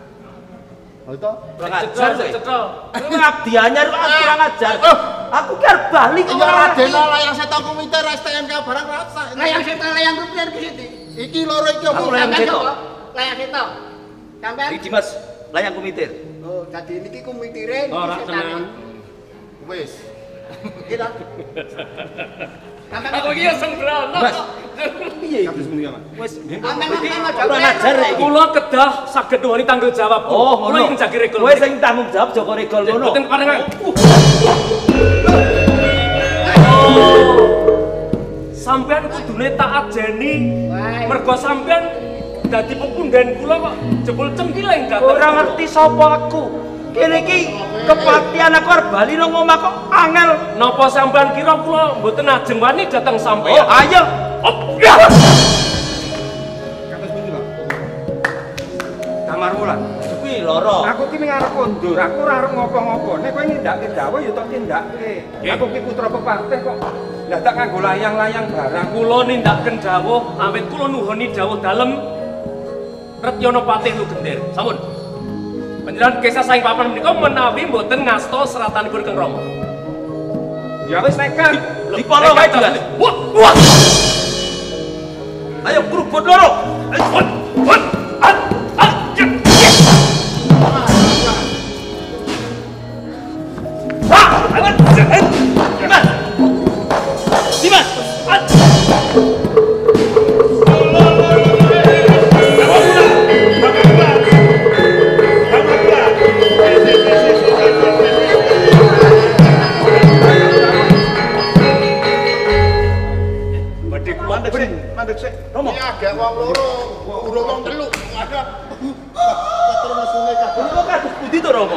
Oh itu? Kurang ajar kowe. Kowe abdi anyar kok kurang ajar. Aku ki arep bali kok ora Raden Layang Seta Kumitir S T N K barang rasa. Layang Seta Layang Kumitir ki sithik. Iki loro iki opo? Layang Seta. Layang Seta. Sampeyan? Iki Mas, Layang Kumitir. Oh, dadi niki kumitire niki Ora tenan. Wis. Kita. Aku iki sembrono. Mas. Piye? Kabeh semuanya, Mas. Wis, kurang ajar iki. Kula kedah saged nuwuni tanggung jawab. Oh, kula ingkang jagi regol. Kowe sing tanggung jawab Joko Regol ngono. Mboten parengan. Sampeyan kudune tak ajeni. Mergo sampeyan dadi pepundhen kula kok jebul cengkileng dateng. Ora ngerti sapa aku. Kene iki kepatihan aku arep bali nang omah kok angel. Napa sampeyan kira kula mboten ajeng wani dateng sampeyan? Oh, ayo. Damar Wulan. Kuwi loro. Aku ki ning arep kondur, aku ora arep ngopo-ngopo. Nek kowe nindakake dawuh ya tak tindakake. Aku ki putra pepatih kok. Lah tak nganggo layang-layang barang. Kula nindakaken dawuh, awit kula nuhuni dawuh dalem Retyana Patih Lugender. Sampun. Panjenengan kisah saing papan menika menawi mboten ngasta seratanipun Kang Rama. Ya wis nekat. Dipolo wae jane. Wah, wah. Ayo krubut loro. Ayo, wah, wah. Dimas! Dimas! Mandek sik, mandek sik. Romo. Iki agak wong loro, urung wong telu. Ada. Terus sungai kabeh. Kok kados pundi to, Romo?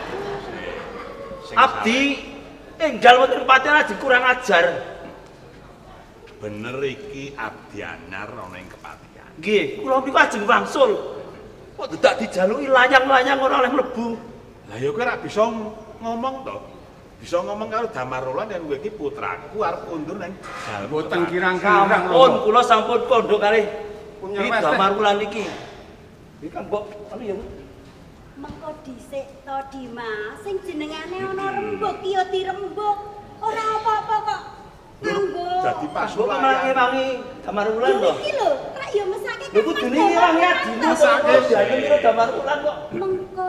Abdi enggal wonten kepatihan aja kurang ajar. Bener iki abdi anyar ana ing kepatihan. Nggih, kula niku ajeng wangsul. Kok dadak dijaluki layang-layang ora oleh mlebu. Lah ya kowe ora bisa ngomong to. Bisa ngomong karo Damar Wulan yen kowe iki putraku arep undur nang dalem. Boten kirang-kirang. Sampun kula sampun kandha kalih Punya iki weteh. Damar Wulan iki. Iki kan mbok anu ya. Mengko dhisik to Dimas, sing jenengane ana rembug ki ya dirembug. Ora apa-apa kok. Nganggo. Dadi Kok mangi-mangi Damar Wulan to? Iki lho, rak ya mesake Lho kudune ngirangi adine mesake diayu karo Damar Wulan kok. Mengko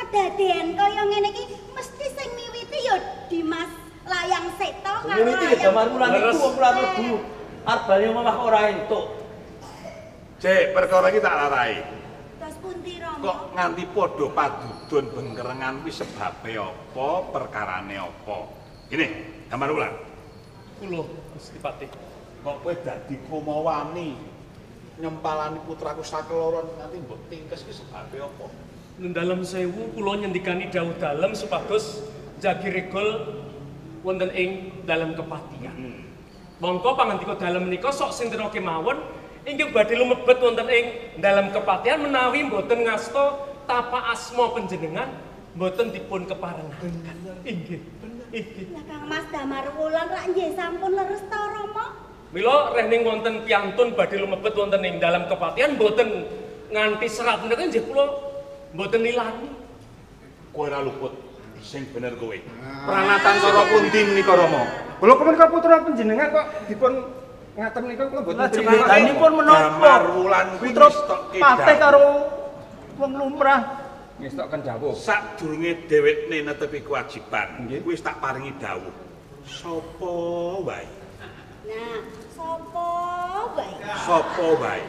kedadean kaya ngene iki mesti sing miwiti ya Dimas Layang Seta karo Miwiti ya Damar Wulan iku wong kula mlebu. Arep bali omah ora entuk. Cek, perkara iki tak larai. Terus pundi Rama? Kok nganti padha padudun bengkerengan kuwi sebabe apa, perkarane apa? Gini, Damar Wulan. Kula Gusti Patih. Kok kowe dadi kumawani nyempalani putraku sakeloron nganti mbok tingkes ki sebabe apa? Nendalem sewu kula nyendikani dawuh dalem supados jagi regol wonten ing dalem kepatihan. Mongko pangandika dalem menika sok sinten kemawon inggih badhe lumebet wonten ing dalem kepatihan menawi mboten ngasta tapa asma panjenengan mboten dipun keparengaken. Inggih. Inggih. Lah Kang Mas Damar Wulan rak nggih sampun leres ta Rama? Mila rehning wonten piantun badhe lumebet wonten ing dalem kepatihan mboten nganti serat menika nggih kula mboten nilani. Kowe ora luput sing bener kowe. Pranatan karo pundi menika Rama? Kula punika putra panjenengan kok dipun ngaten menika kula mboten trima. Jenenganipun menapa? Putra Patih karo wong lumrah ngestokken dawuh. Sadurunge dhewekne netepi kewajiban, kuwi wis tak paringi dawuh. Sapa wae? Nah, sapa wae? Sapa wae?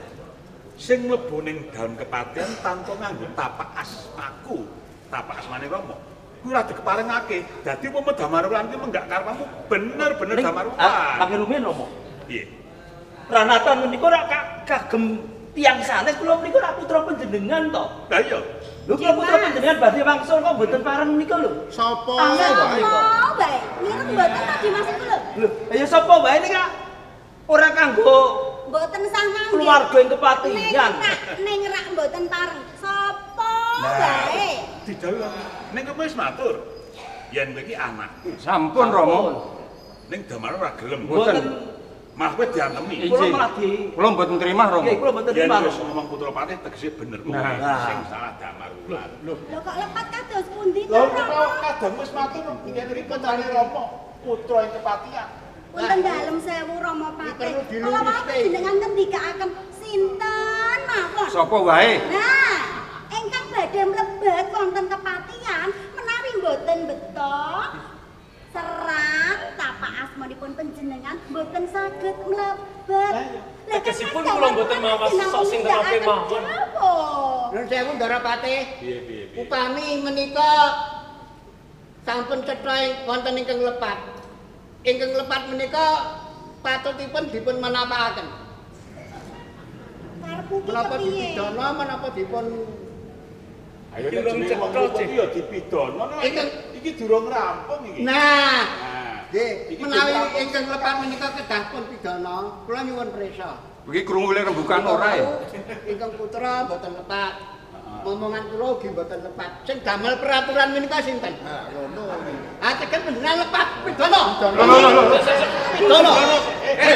Sing mlebu ning dalem kepatihan tanpa nganggo tapak asmaku, tapak asmane Rama. Kuwi ora dikeparengake. Dadi upama Damar Wulan ki menggak karepmu bener-bener Damar Wulan. Panggih rumiyin Rama. Piye? Pranatan menika ora kagem tiyang sanes kula menika ora putra panjenengan to. Lah iya. Lho kula putra panjenengan badhe wangsul kok mboten pareng menika lho. Sapa wae? Sapa wae? Mireng mboten ta Dimas iku lho. Lho, ya sapa wae nika ora kanggo Mboten sah ngangge. keluarga ing kepatihan. Ning rak mboten pareng. Sapa Nah, wae? didhawuhi ning kowe wis matur. Yen kowe iki anakku. Sampun Rama. Ning Damar ora gelem. Mboten. Malah kowe diantemi. Kula malah di Kula mboten trima Rama. Nggih, kula mboten trima. Yen wis ngomong putra Patih tegese bener kowe. Nah. Sing salah Damar Wulan. Lho kok lepat kados pundi to Lho Rama? kok kadang wis matur yen iki putrane Rama, putra ing kepatihan. Wonten dalem sewu Rama Patih. Kula mau jenengan ngendikaaken sinten mawon. Sapa wae? Nah, ingkang badhe mlebet wonten kepatihan menawi mboten beto serat tapak asmanipun panjenengan mboten saged mlebet. Tegesipun kula mboten mawas sok sinten kemawon. Nuwun sewu Ndara Patih. Piye piye piye. Upami menika sampun cetha wonten ingkang lepat. Ingkang lepat menika patutipun dipun menapakaken. Karepmu ki Menapa kepiye? dipidana menapa dipun Ayo nek jenenge wong luput ya dipidana. Ingkang iki durung rampung iki. Nah, nggih, iki menawi ingkang lepat menika kedah pun pidana, kula nyuwun prisa. Iki krungu le rembukan ora ya? Ingkang putra mboten lepat. Omongan kula ugi mboten lepat. Sing damel peraturan menika sinten? Ha, ngono. Ah, tekan panjenengan lepat pidana. Lho lho lho. Pidana. Eh,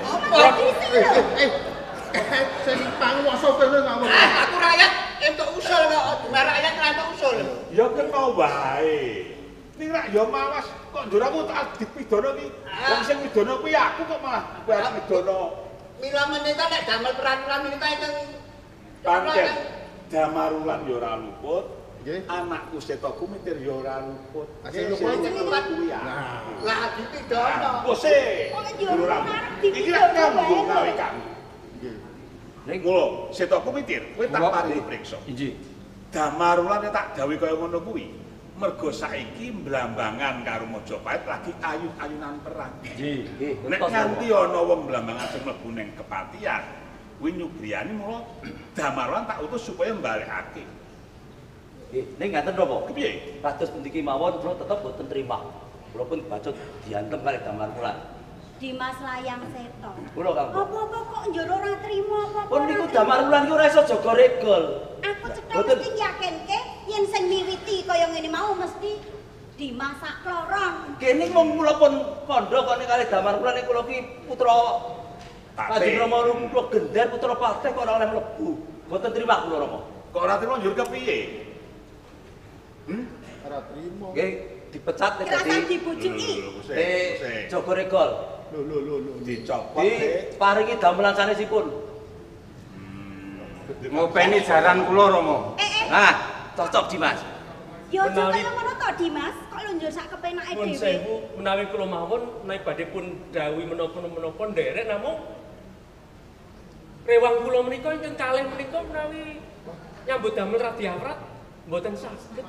eh, eh, sing panguwasa kene ngawur. Aku rakyat entuk usul kok, rakyat ora entuk usul. Ya kena wae. Ning rak ya mawas kok njuramu tak dipidana iki. Wong sing pidana kuwi aku kok malah kowe arep pidana. Mila menika nek damel peraturan menika ingkang Pancen Damar Wulan ya ora luput. Anakku Setaku mitir ya ora luput. Sing luput sing lepat kuwi ya. Lah dipidana. Bose. Ora. Iki rak kanggo gawe kamu. Ning kula Setaku mitir, kowe tak paringi priksa. Inji. Damar Wulan tak gawe kaya ngono kuwi. Mergo saiki Blambangan karo Majapahit lagi ayun-ayunan perang. Nggih. Nek nganti ana wong Blambangan sing mlebu ning kepatihan, kuwi nyugriyani mula Damar Wulan tak utus supaya mbalekake. Nggih, ning ngaten Rama. Kepiye? Kados pundi mawon kula tetep boten trima. Kula pun bacut diantem kali Damar Wulan. Dimas Layang Seta. Kula Kang. Apa-apa kok njero ora trima apa-apa. Pun niku Damar Wulan ki ora iso jaga regol. Aku cetha mesti yakinke yen sing miwiti kaya ngene mau mesti dimasak kloron. Kene mung kula pun kandha kok nek kali Damar Wulan nek kula ki putra Kanjeng Rama kula gender putra Patih kok ora oleh mlebu. Boten trima kula Rama. Kok ora trima njur kepiye? Hmm? Ora trima. Nggih, dipecat nek Kerasan dadi dibujuki. Eh, jaga regol. Lho lho lho lho dicopot Di paringi damelan sanesipun. Ngopeni jaran kula Rama. Eh eh. Nah, cocok Dimas. Ya aja kaya ngono to Dimas, kok lunjur sak kepenake Pun dhewe. sewu menawi kula mawon naik badhe pun dawuh menapa-menapa nderek namung rewang kula menika ingkang kalih menika menawi nyambut damel radi awrat mboten saged.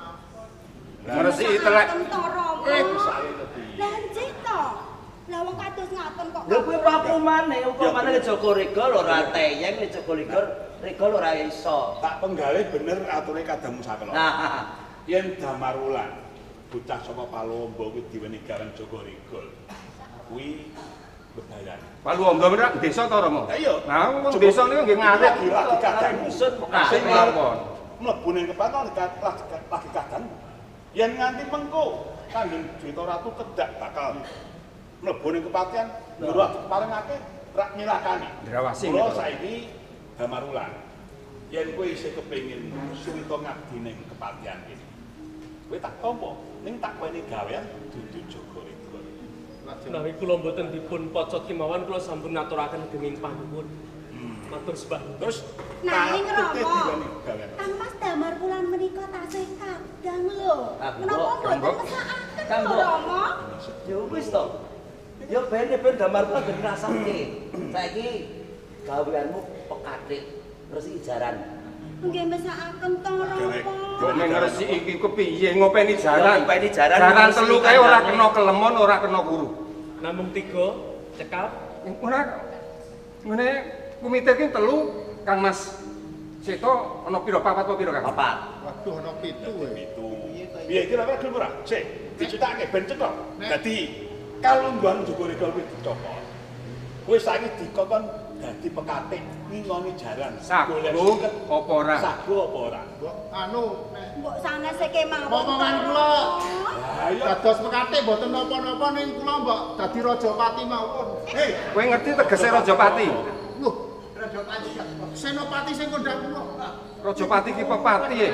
Ngresi telek. Eh, lah njih to. Lah wong kados ngaten kok. Lha kuwi apa maneh, upamane Joko Regol ora teyeng, Joko Regol Regol ora iso. Tak penggalih bener ature kadamu sakelo. Nah, yen damar wulan bocah saka Palombo kuwi diweni garan Joko Regol. Kuwi bebayan. Palombo menak desa to Rama? Ha iya. Nah, wong desa niku nggih ngalih lagi kadang dusun kasih mawon. Mlebu ning kepaton lagi kadang. Yen nganti mengko Kanjeng Dwita Ratu kedak bakal mlebu ning kepatian ngurut parengake rak nyilakani. Drawasi. Kula saiki damar wulan. Yen kowe isih kepengin suwita ngabdi ning kepatian iki. Kowe tak tampa ning tak weni gawean dudu Joko Regol. Menawi kula mboten dipun pocot kemawon kula sampun ngaturaken genging panuwun. Matur sembah. Terus Nanging Rama. Kang Mas damar wulan menika tasih kadang lho. Menapa mboten mesakaken Kang lho Rama? Ya wis to. Ya ben-ben damar kula ben ngrasake. Saiki gaweanmu pekathik resiki jaran. Nggih mesakaken to Rama. Nek ngresiki iki kepiye ngopeni jaran? Ngopeni jaran. Jaran telu kae ora kena kelemon, ora kena kuru. Namung tiga cekap. Ora ngene kumite ki telu Kang Mas Seto ana pira papat apa pira Kang? Papat. Waduh ana pitu e. Pitu. Piye iki ora gelem ora? Sik, dicethake ben cetok. Dadi kalungguhan Joko Regol kuwi dicopot. Kowe saiki dikokon dadi pekatik ngingoni jaran. Sagu apa ora? Sagu apa ora? Anu Mbok sanese kemawon. Momongan kula. Dados pekatik mboten napa-napa ning kula mbok dadi Rajapati mawon. Hei, kowe ngerti tegese Rajapati? Loh, Rajapati. Senopati sing kondang kula. Rajapati ki pepati e.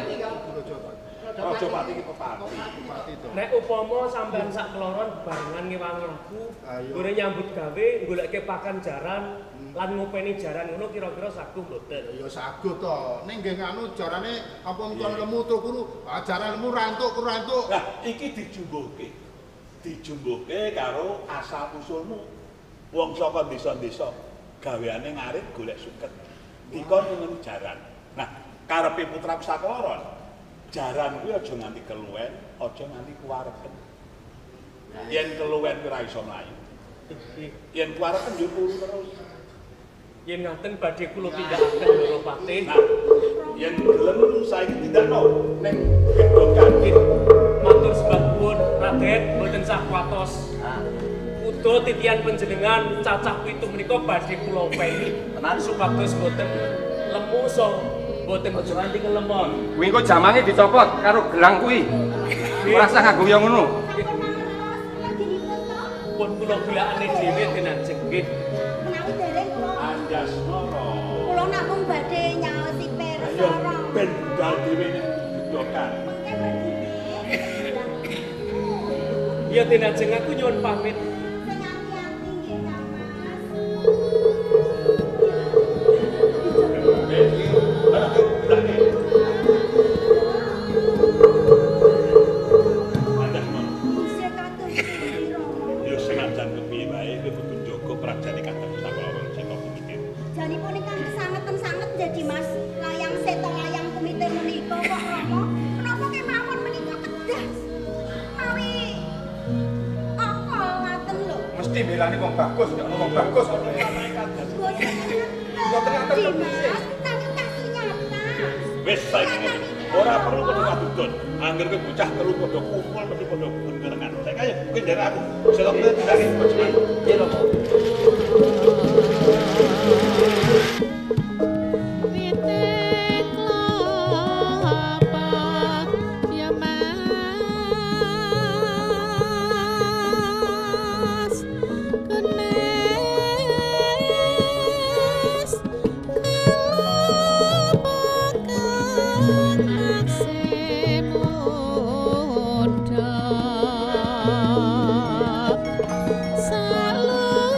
Rajapati ki pepati. Nek upama sampean sak keloron barengan ngewangi aku, gone nyambut gawe goleke pakan jaran lan ngopeni jaran ngono kira-kira sagu mboten. Ya sagu to. Ning nggih nganu jarane ampun kon lemu to kuru, jaran lemu rantuk rantuk. Lah iki dijumbuhke. Dijumbuhke karo asal usulmu. Wong saka desa-desa gaweane ngarit golek suket. Dikon ngene jaran. Nah, karepe putra sakloron jaran kuwi aja nganti keluwen, aja nganti kuwarepen. Yen keluwen ora iso mlayu. Yen kuwarepen yo turu terus. Yen ngaten badhe kula tindakaken loro Patih. Nah, yen gelem saiki tindakno ning gedhong kantin. Matur sembah nuwun Raden mboten sah kuatos. Udo titian panjenengan cacah pitu menika badhe kula openi tenan supados mboten lemu so mboten aja nganti kelemon. Kuwi engko jamange dicopot karo gelang kuwi. Ora usah nganggo yang ngono. Pun kula gulakane dhewe tenan jenggih. Menawi dereng kula Anjasmara. kula namung badhe nyaosi Ayo persara. ben budal dhewe ning gedhokan. Ya tenajeng aku nyuwun pamit. Yo senajan kepiye bae kowe kudu njaga prajane kadang sakloron sing kepikir. Janipun ingkang sanget-sanget jadi Mas layang seto layang kumite menika kok Rama. Menapa kemawon menika kedas? Mawi apa ngaten lho. Mesti belani wong bagus, nek wong bagus kok. Mboten ngaten kepiye. Nanging kasih nyata. Wis saiki ngene. Ora perlu padha ngadudun. Angger kowe bocah telu padha kumpul mesti padha gundengan. Saiki ayo kowe nderek aku. Selok ndang bojoku. Iya lho. Selalu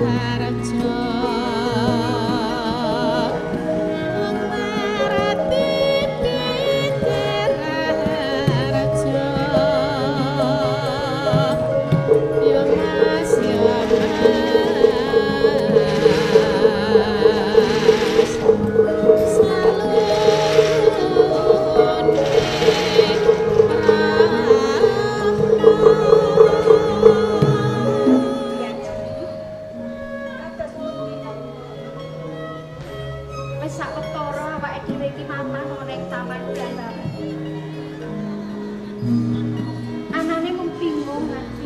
Wis sak ketara awake dhewe iki mamah ning taman dalam. Anane mung bingung ati.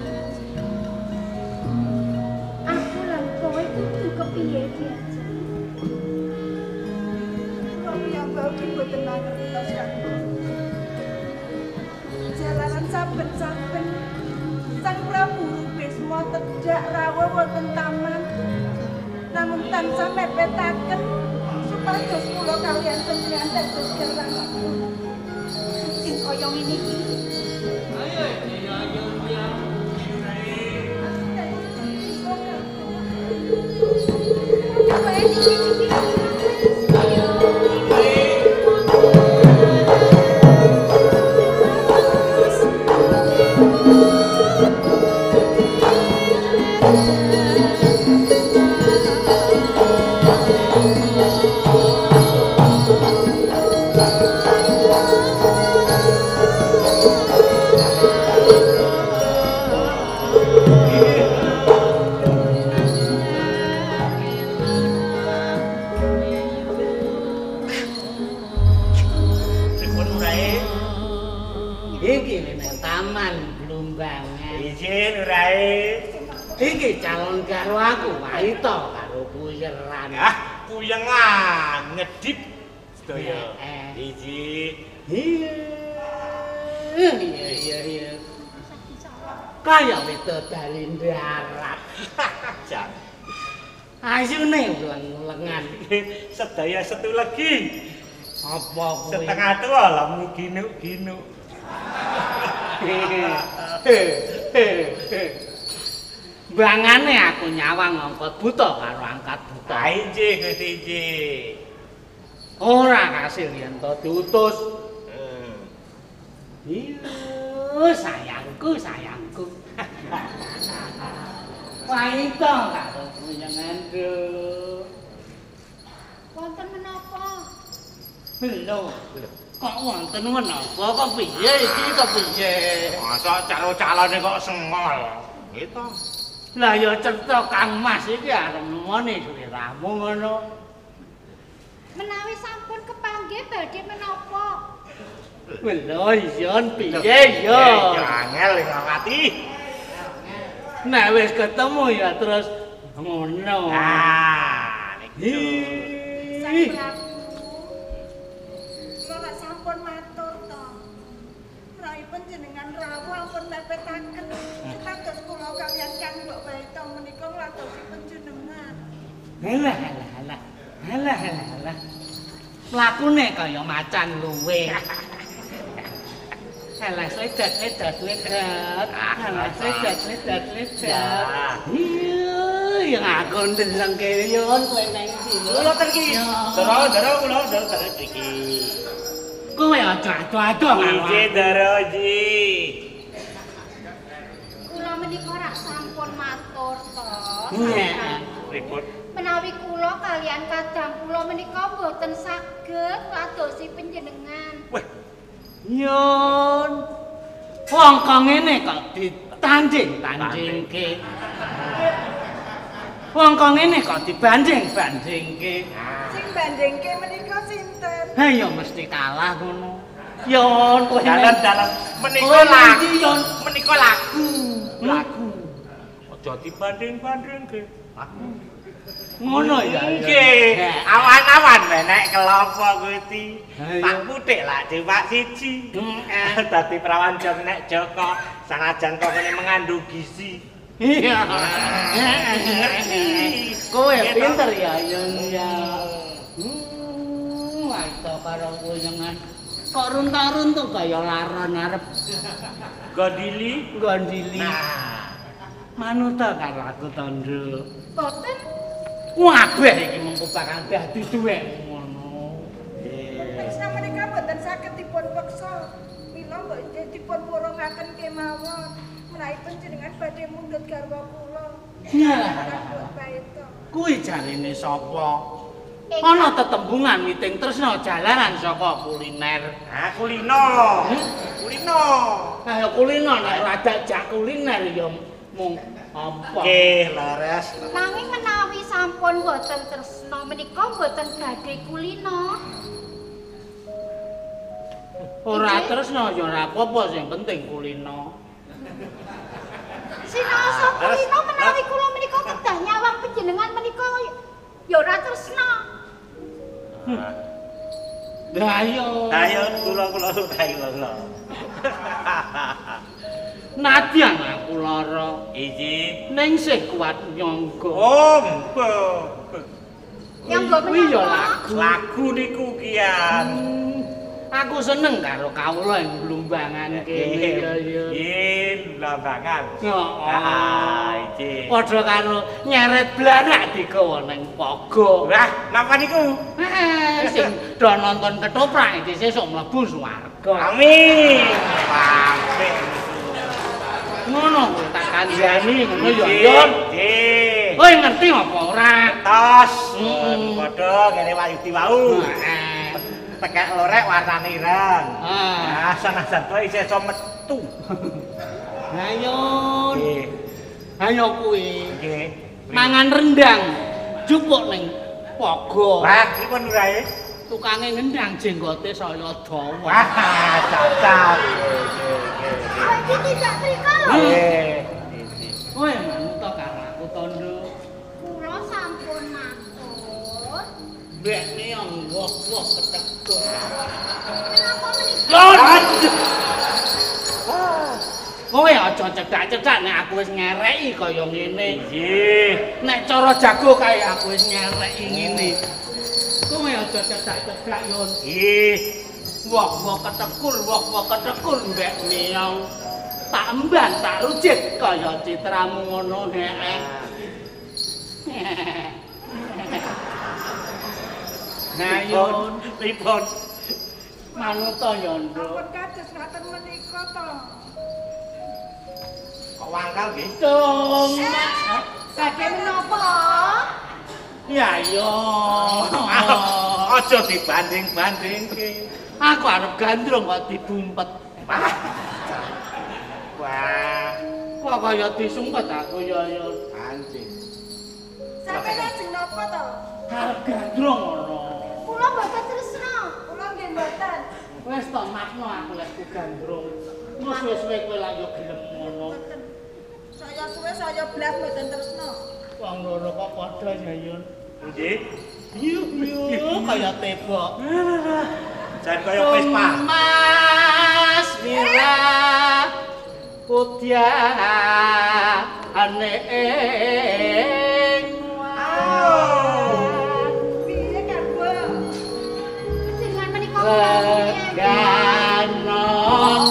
Aku lan kowe kudu kepiye diajak. Kok piyambak iki boten ngertos kan. Jalanan saben-saben Sang Prabu Bisma tedhak rawuh wonten taman. Namun tansah mepetaken supados kula kaliyan panjenengan dados gerang. Sing kaya ngene iki. Ayo ayo ya. Iki calon karo aku, waito karo puyeran. Ah, puyengan ngedip sedaya. Iki. Iya. Iya iya iya. Kaya widodari darat. Jan. Ayune uleng-ulengan. Sedaya setu legi. Apa kuwi? Setengah tua lah muginu-ginu. Bangane aku nyawang angkat buta karo angkat buta. Injih Gusti injih. Ora kasil yen to diutus. Iya, sayangku, sayangku. Waito karo puyenganku. Wonten menapa? Lho, kok wonten menapa kok piye iki kok piye? Masa calo-calone kok sengol. Gitu. Lah ya cerita Kang Mas iki arep nemoni sliramu ngono. Menawi sampun kepanggih badhe menapa? Lho iya piye ya? Ya angel ngawati. Nek wis ketemu ya terus ngono. Ah, niku. Sang Prabu. Kula sampun matur to. Raipun jenengan rawuh ampun mepetaken. Kados kula kaliyan Kang Mbok Baito menika ngladosi panjenengan. Halah halah halah. Halah halah halah. Lakune kaya macan luwe. Halah sedat sedat sedat. Halah sedat sedat sedat. Iya, yang aku ndeleng kene yon kowe nang ndi. Kula terki. Dara-dara kula dara terki. Kowe aja ado-ado karo. Iki Daraji. Kula menika rak sampun matur to. Iya. Ribut. Menawi kula kaliyan kadang kula menika boten saged ngladosi panjenengan. Yon. Wong kok ngene kok ditanjing-tanjingke. Wong kok ngene kok dibanding-bandingke. Sing bandingke menika sinten? Ha ya mesti kalah ngono. Yon kowe dalan-dalan menika lagu. Menika lagu. Lagu. Aja dibanding-bandingke. Lagu. Ngono ya. Nggih. Awan-awan menek kelopo Gusti. Pak Putik lak Pak siji. Dadi prawan jam nek Joko sanajan kok kene mengandung gizi. Iya. Kowe pinter ya Yon ya. Hmm, wae karo kuyengan. Kok runtuh-runtuh kaya laron arep gondili, gondili. Nah. Manuta karo aku Tondo. Boten. Wabeh iki mengko bakal dadi duwek ngono. Tresna menika boten saged dipun peksa. Mila mbok dipun purongaken kemawon. Menahipun jenengan badhe mundhut garwa kula. Ya. Baita. Kuwi jarine sapa? Ana tetembungan miting tresna jalaran saka kuliner. Ah, kulino. Kulino. Kaya kulino nek ora jak kuliner ya mung apa. Nggih, leres. Nanging menawi sampun boten tresna menika boten badhe kulino. Ora tresna ya ora apa-apa sing penting kulino. Sinaosa kulino menawi kula menika kedah nyawang panjenengan menika ya ora tresna. Dayo. Dayo kula-kula dayo. Nadyan aku lara. Iki ning sih kuat nyangga. Oh, mbok. Nyangga kuwi ya lagu. Lagu niku kian. Aku seneng karo kawula ing blumbangan kene ya ya. Nggih, blumbangan. Heeh. iki. Padha karo nyeret blarak digawa ning paga. Lah, napa niku? Heeh, sing do nonton ketoprak iki sesuk mlebu swarga. Amin. Apik. Ngono kuwi tak kandhani ngono ya Yon. Nggih. Kowe ngerti apa ora? Tos. Padha ngene Wayudi wau. Tekek lorek warnane ireng. Ah, sanajan to isih iso metu. Ayo. Ayo kuwi. Nggih. Mangan rendang jupuk ning paga. Wah, pripun urae? Tukange ngendang jenggote saya dawa. Wah, cacat. Iki tidak prikala. Nggih. Kowe manut karo aku Tondo. Kula sampun matur. Mbekne yang wok-wok ketekuk. Menapa menika? Kowe aja cedak-cedak nek aku wis ngereki kaya ngene. Nggih. Nek cara jago kae aku wis ngereki ngene. Kowe aja cedak-cedak Yon. Nggih. Wok-wok ketekur, wok-wok ketekur mbek miyong. Tak emban, tak rujit kaya citramu ngono heeh. Nah Yon, pripun? Manuta Yondo. Ampun kados ngaten menika to. Kok wangkal nggih? Tung. Sadhe menapa? Ya yo. Aja dibanding-bandingke. Aku arep gandrung kok dibumpet. Wah, kok kaya disumpet aku ya yo. Anjing. Sampeyan lajeng napa to? Arep gandrung ngono. Kula mboten tresna. Kula nggih mboten. Wis to makno aku lek ku gandrung. Wis wis kowe lak yo gelem ngono. Saya suwe saya blas mboten tresna. Wong loro kok padha ya Yun. Nggih. Yuk yuk kaya tebok. Jan kaya Vespa. Mas Mira Putya ane ing piye kan, Bu? Jenengan menika ganon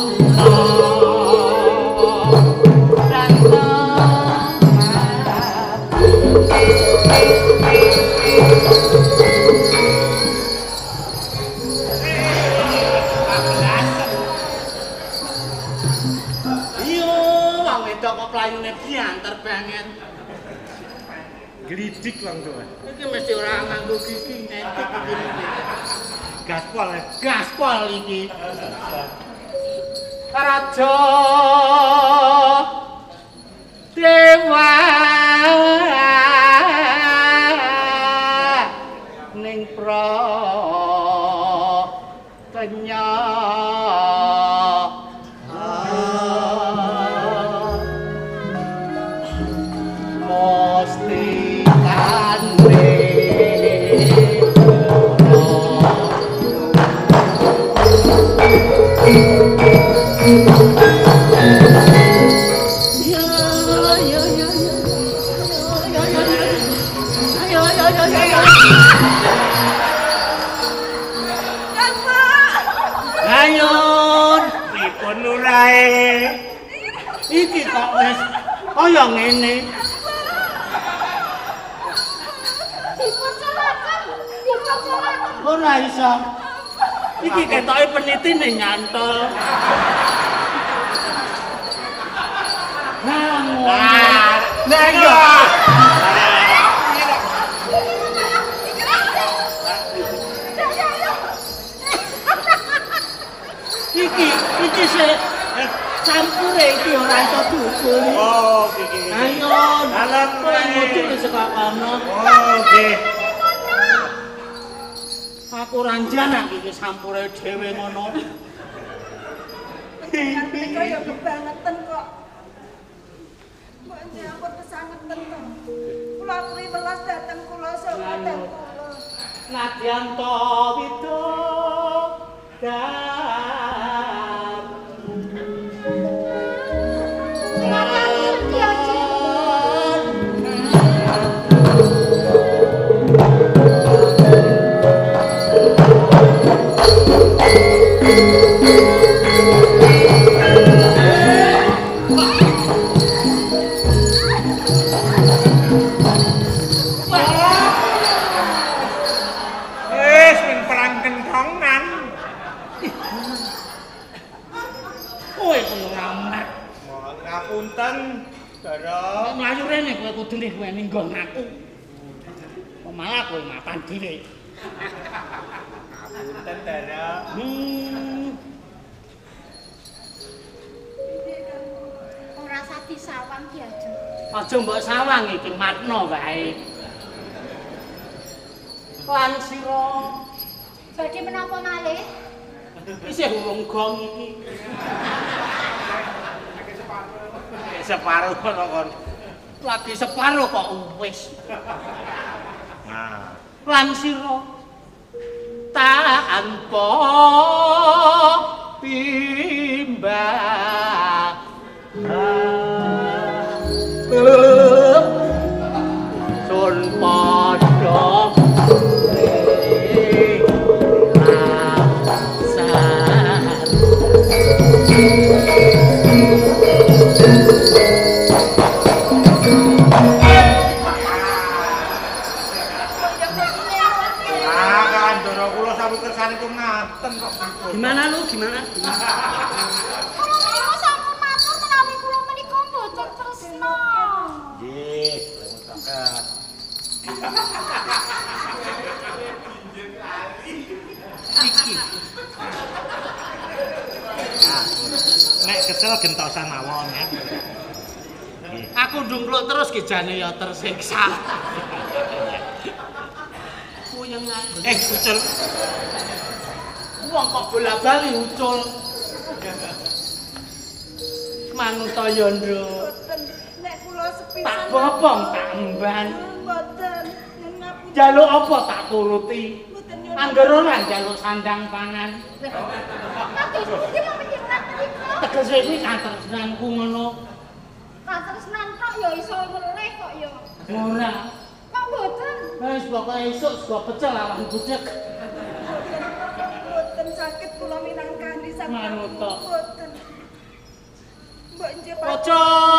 playune biantar banget. Glidik langsung. Iki mesti ora nganggo gigi entik iki. Gaspol. Gaspol iki. Raja Dewa ning pro kenya Ayun, pripun urae? Iki kok wis Kaya ngene. Ora iso. Iki ketoke penitine nyantol. Nah, nah, nah. Iki, iki se campure iki ora iso dukul. Oh, iki. Ayo, dalan kowe ngucul saka kono. Oh, nggih. Aku ora njanak iki sampure dhewe ngono. Nika ya kebangetan kok. Mbok nyampur kesangetan to. Kula aturi welas dateng kula sahabat kula. Nadyan to wido dan Wis ning perang kentongan. kowe kuwi ngamet. Mohon ngapunten, Dara. Nek mlayu rene kowe kudu ning nggon aku. Malah kowe mapan dhewe. Ngapunten, Dara. Hmm. Ora sadi sawang ki aja. Aja mbok sawang iki matno wae. Lan sira Badhe menapa malih? isih urung gong iki. Separuh kono kon. Lagi separuh kok wis. Nah, lan sira tanpa pimbang. Sun padha Gimana lu? Gimana? Kula sampun matur menawi kula menika boten tresna. Nggih, sangat. Iki. Nah, nek kesel gentosan mawon ya. Aku ndungkluk terus ki jane ya tersiksa. Puyeng aku. Eh, ucul. Wong kok bola-bali ucul. Manut ya, Nduk. Boten nek kula sepisan. Tak bopong tak emban. Boten. Ngapunten. Jaluk apa tak turuti. Angger ora njaluk sandang pangan. Tapi iki lho penjenengan menika. Tegese iki katresnanku ngono. Katresnan kok ya iso weleh kok ya. Ora. Kok boten? Wis pokoke esuk sego pecel awan budhek. Boten sakit kula minangkani sampeyan. Manut tok. Boten. Mbok nggih Pak. Ojo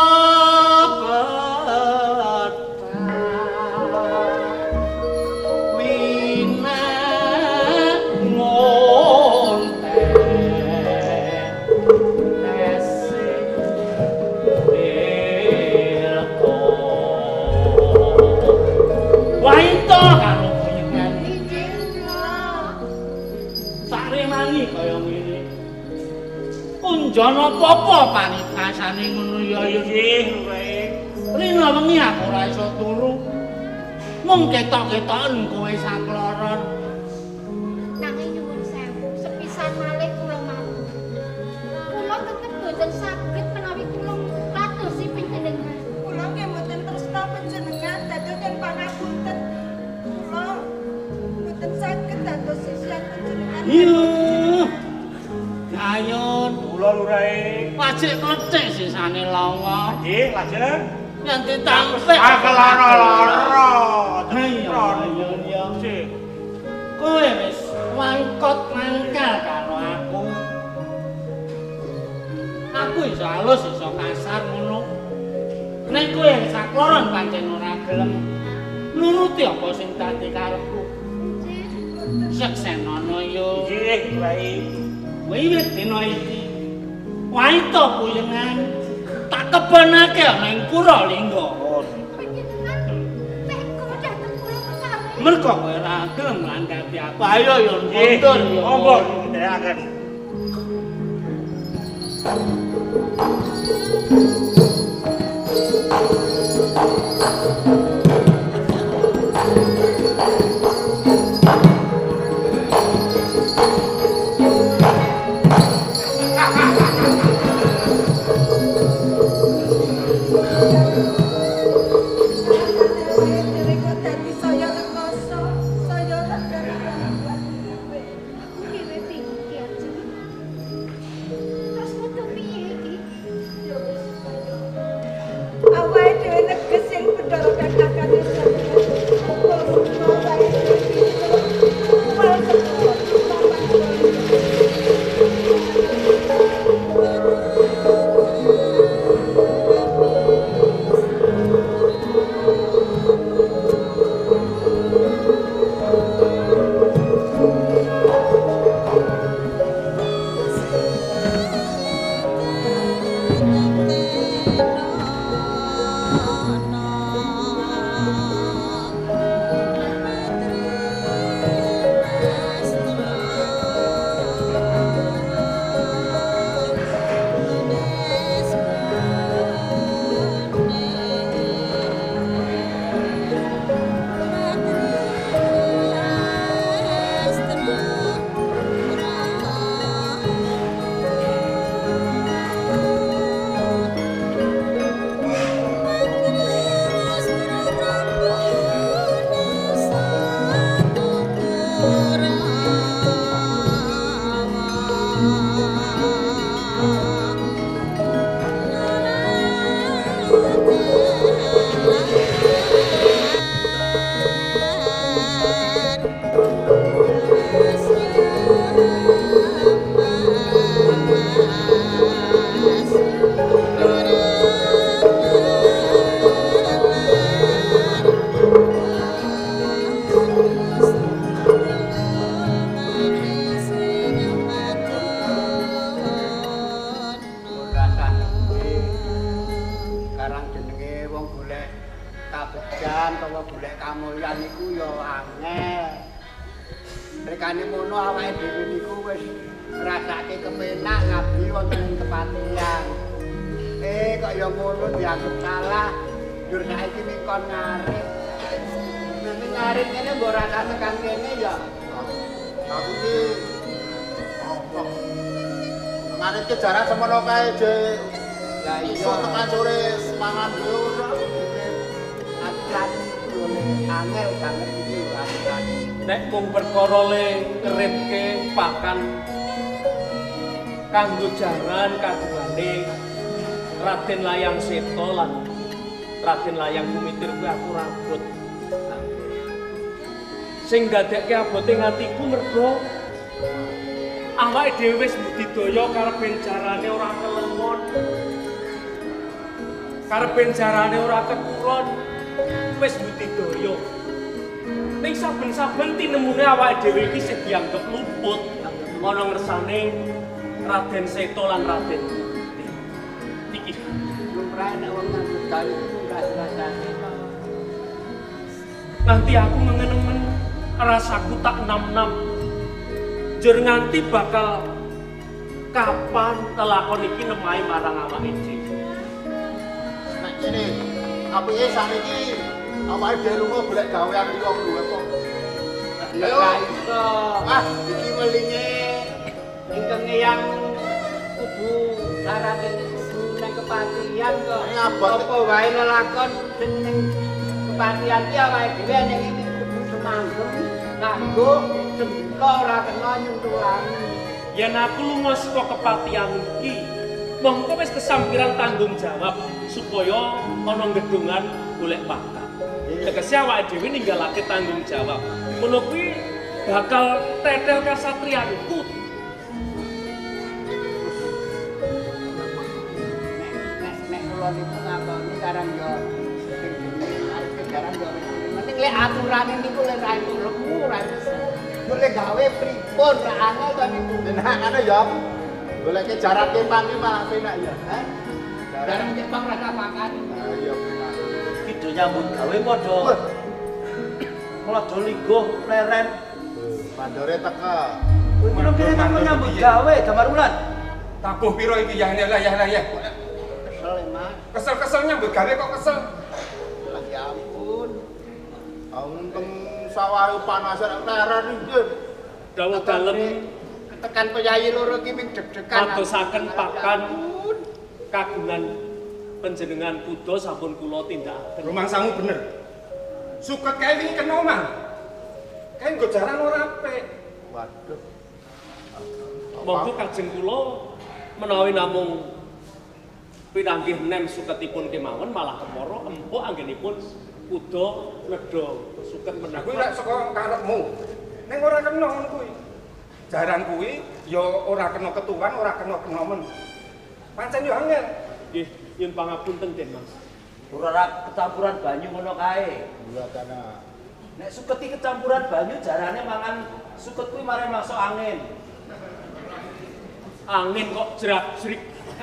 Jono apa panipasane ngono ya ya nggih Rina wengi aku ora iso turu mung ketok-ketoken kowe sakloron nanging nyuwun sewu sepisan malih kula matur kula tetep boten saged menawi kula ngladosi panjenengan kula nggih boten tresna panjenengan dados yen pangapunten kula boten saged dados sisian panjenengan Ayun, kula lurae. Wajik klecik sisane lawa. Nggih, lajeng. Yen ditampik lara-lara. Ayo, ya. Kowe wis wangkot mangkal karo aku. Aku iso halus iso kasar ngono. pancen ora gelem nuruti apa sing dadi karepku. Seksenana yo. Nggih, Bayi. Wiwit dina iki waita puyengan tak kebanake ana ing Puralingga. Mergo kowe ora gelem ngandhati aku. Ayo yo mundur yo. Monggo ngendhekaken. Nek mung perkara le ngeritke pakan kanggo jaran kadungane Raden Layang Seta lan Raden Layang Kumitir kuwi aku rabot. Sing gadekke abote ngatiku mergo awake dhewe wis budidaya karepen jarane ora kelemon. Karepen jarane ora kekulon wis budidaya. Ning saben-saben tinemune awake dhewe iki sing dianggep luput ana ngersane Raden Seta lan Raden iki. Lumrah nek wong nganggo gawe rasane. Nanti aku mengenemen rasaku tak enam-enam. Jur nganti bakal kapan kelakon iki nemahi marang awake dhewe. Nek ngene, apike sakniki awake dhewe lunga golek gawean iki wong duwe kok. Ayo iso. Ah, iki welinge ingkang yang kudu sarane kudu nek kepatihan kok. Apa wae lelakon sing ning kepatihan ki awake dhewe ning iki kudu semanggem kanggo sembiko ora kena nyuntulan. Yen aku lunga saka kepatihan iki, mongko wis kesampiran tanggung jawab supaya ana gedungan golek bakat. Tegese awake dhewe ninggalake tanggung jawab. Ngono kuwi bakal tetel kasatriyanku. Nek nek kula niku ngakoni karang yo sing lek aturane niku lek ra lemu ra bisa. Golek gawe pripun ra angel to niku. Nah, ngono ya. Goleke jarak kempang ki malah penak ya. Hah? Jarak kempang ra kapakan. Ah iya penak. Ki nyambut gawe padha. Mlajo lingguh leren. Mandore teka. Kowe kira kene kamu nyambut gawe Damar Wulan. Tabuh piro iki ya ya ya ya. Kesel, Mas. Kesel-kesel nyambut gawe kok kesel. Ya ampun. Untung sawah panasan leren iki. Dawuh dalem tekan penyayi loro iki ming deg-degan. Madosaken pakan kagungan panjenengan Buddha sampun kula tindakaken. Rumangsamu bener. Suket kae wingi kena omah. Kae nggo jaran ora apik. Waduh. Monggo kajeng kula menawi namung pinanggih nem suketipun kemawon malah kepara empuk anggenipun Buddha nedha suket menawi. Kuwi lek saka karepmu. Ning ora kena ngono kuwi. Jaran kuwi ya ora kena ketuwan, ora kena kenomen. Pancen yo angel. Nggih, nyuwun pangapunten Den Mas. Ora kecampuran banyu ngono kae. Iya kana. Nek suket iki kecampuran banyu jarane mangan suket kuwi mare masuk angin. Angin kok jerak-jerik.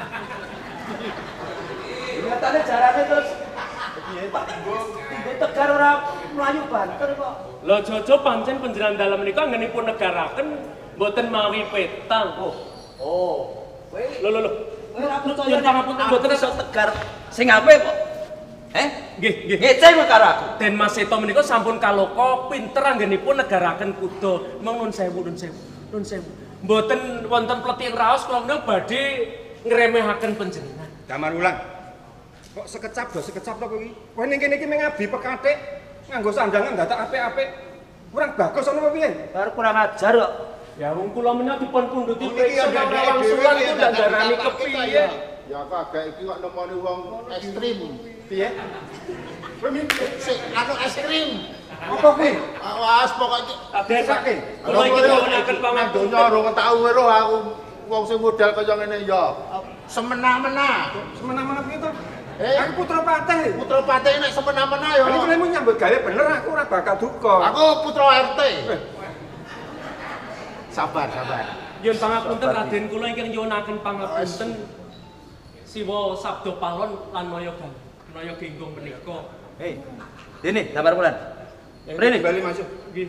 Nyatane jarane terus piye tak tinggo tegar ora mlayu banter kok. Lho Jojo pancen panjenengan dalem menika anggenipun negaraken mboten mawi petang. Oh. Oh. Kowe lho lho lho. Kowe ora percaya pangapunten mboten iso tegar sing apik kok. Eh? Nggih, nggih. Ngeceh karo aku. Den Mas Seto menika sampun kaloka pinter anggenipun negaraken kuda. Mong nun sewu, nun sewu, nun sewu. Mboten wonten pleting raos kula menika badhe ngremehaken panjenengan. Damar Wulan. Kok sekecap do sekecap to kowe iki? Kowe ning kene iki mengabdi pekatik nganggo sandangan dadak apik-apik. Kurang bagus ana piye? Bar kurang ajar kok. Ya wong kula menika dipun punduti Iki preksa karo wangsulan itu dandarani kepiye? Ya kagak iki kok nemoni wong ekstrim. Piye? Kowe sik anu ekstrim. Apa kuwi? Awas pokoke desake. Kula iki nuwunaken pangapunten. Donya urung tau weruh aku wong sing modal kaya ngene ya. Semena-mena. Semena-mena piye to? Eh, aku putra patih. Putra patih nek semena-mena ya. Ini kowe nyambut gawe bener aku ora bakal duka. Aku putra R T. Sabar, sabar. Nyuwun pangapunten Raden kula ingkang nyuwunaken pangapunten. Siwa sabda palon lan naya gang. Naya genggong menika. Hei. Dene Damar Wulan. Mrene bali masuk. Nggih.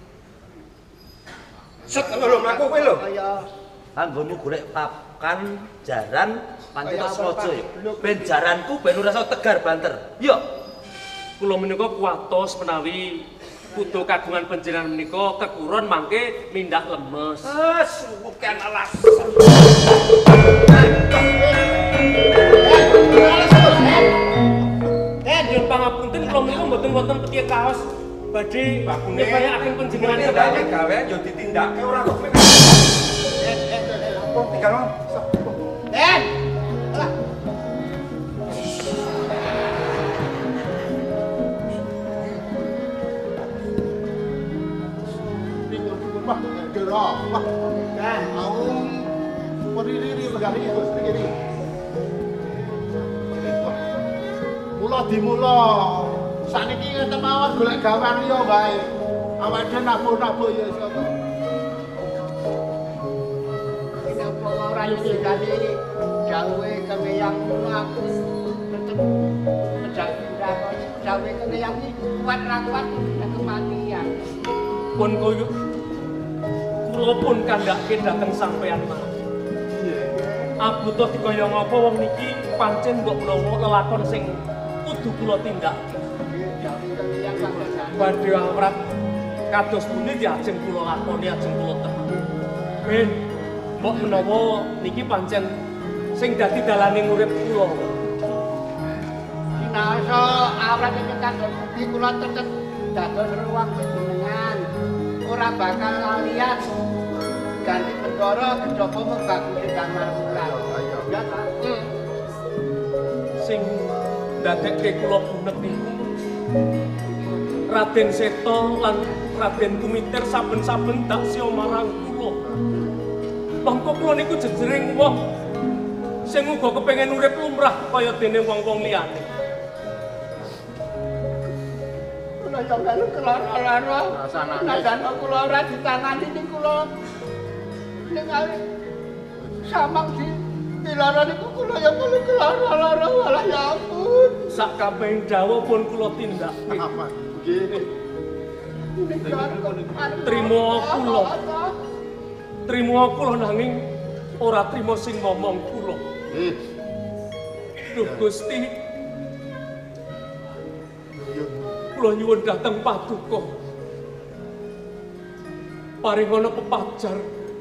Set lho mlaku kowe lho. Anggonmu golek pakan jaran pancen Sraja ya. Ben jaranku ben ora iso tegar banter. Iya. Kula menika kuwatos menawi kudu kagungan panjenengan menika kekuron mangke mindak lemes. Ah, bukan alas. Eh, nyuwun pangapunten kula menika mboten wonten peti kaos badhe nyepayakaken panjenengan gawe gawe yo ditindakake ora kok. Eh, eh, kok tinggal mau. Den. Wah, gerok. Wah. Kan, aku periri megali itu sedikit. Mula dimula. Saniki ngeten mawon golek gawean liya wae. Awake dhewe nabuh-nabuh ya iso to. Kenapa ora digali gawe kemeyang aku tetep pedang gawe kemeyang iki kuat ra kuat kematian. Pun koyo kula pun kandhake dhateng sampeyan mah. Abuta dikaya ngapa wong niki pancen mbok menawa lelakon sing kudu kula tindakake. Badhe awrat kados pundi ajeng kula lakoni ajeng kula temen. Ben mbok menawa niki pancen sing dadi dalane urip kula. Dinasa awrat iki kados pundi kula tetep dados ruang panjenengan. Ora bakal lalian ganti Bendoro kejaba membagusi Damar Wulan. Ya ta? Sing ndadekke kula bunek niku Raden Seto lan Raden Kumitir saben-saben taksya marang kula. Mangko kula niku jejering wong sing uga kepengin urip lumrah kaya dene wong-wong liyane. kula ya melu kelara-lara. Najan kula ora ditangani ning kula. Ning ale samang di dilara niku kula ya melu kelara-lara walah ya ampun. Sak kabeh dawuh pun kula tindak. Apa? Nggih. Trimo kula. Trimo kula nanging ora trimo sing ngomong kula. Eh. Duh Gusti. Kula nyuwun dhateng Paduka. Paringana pepajar.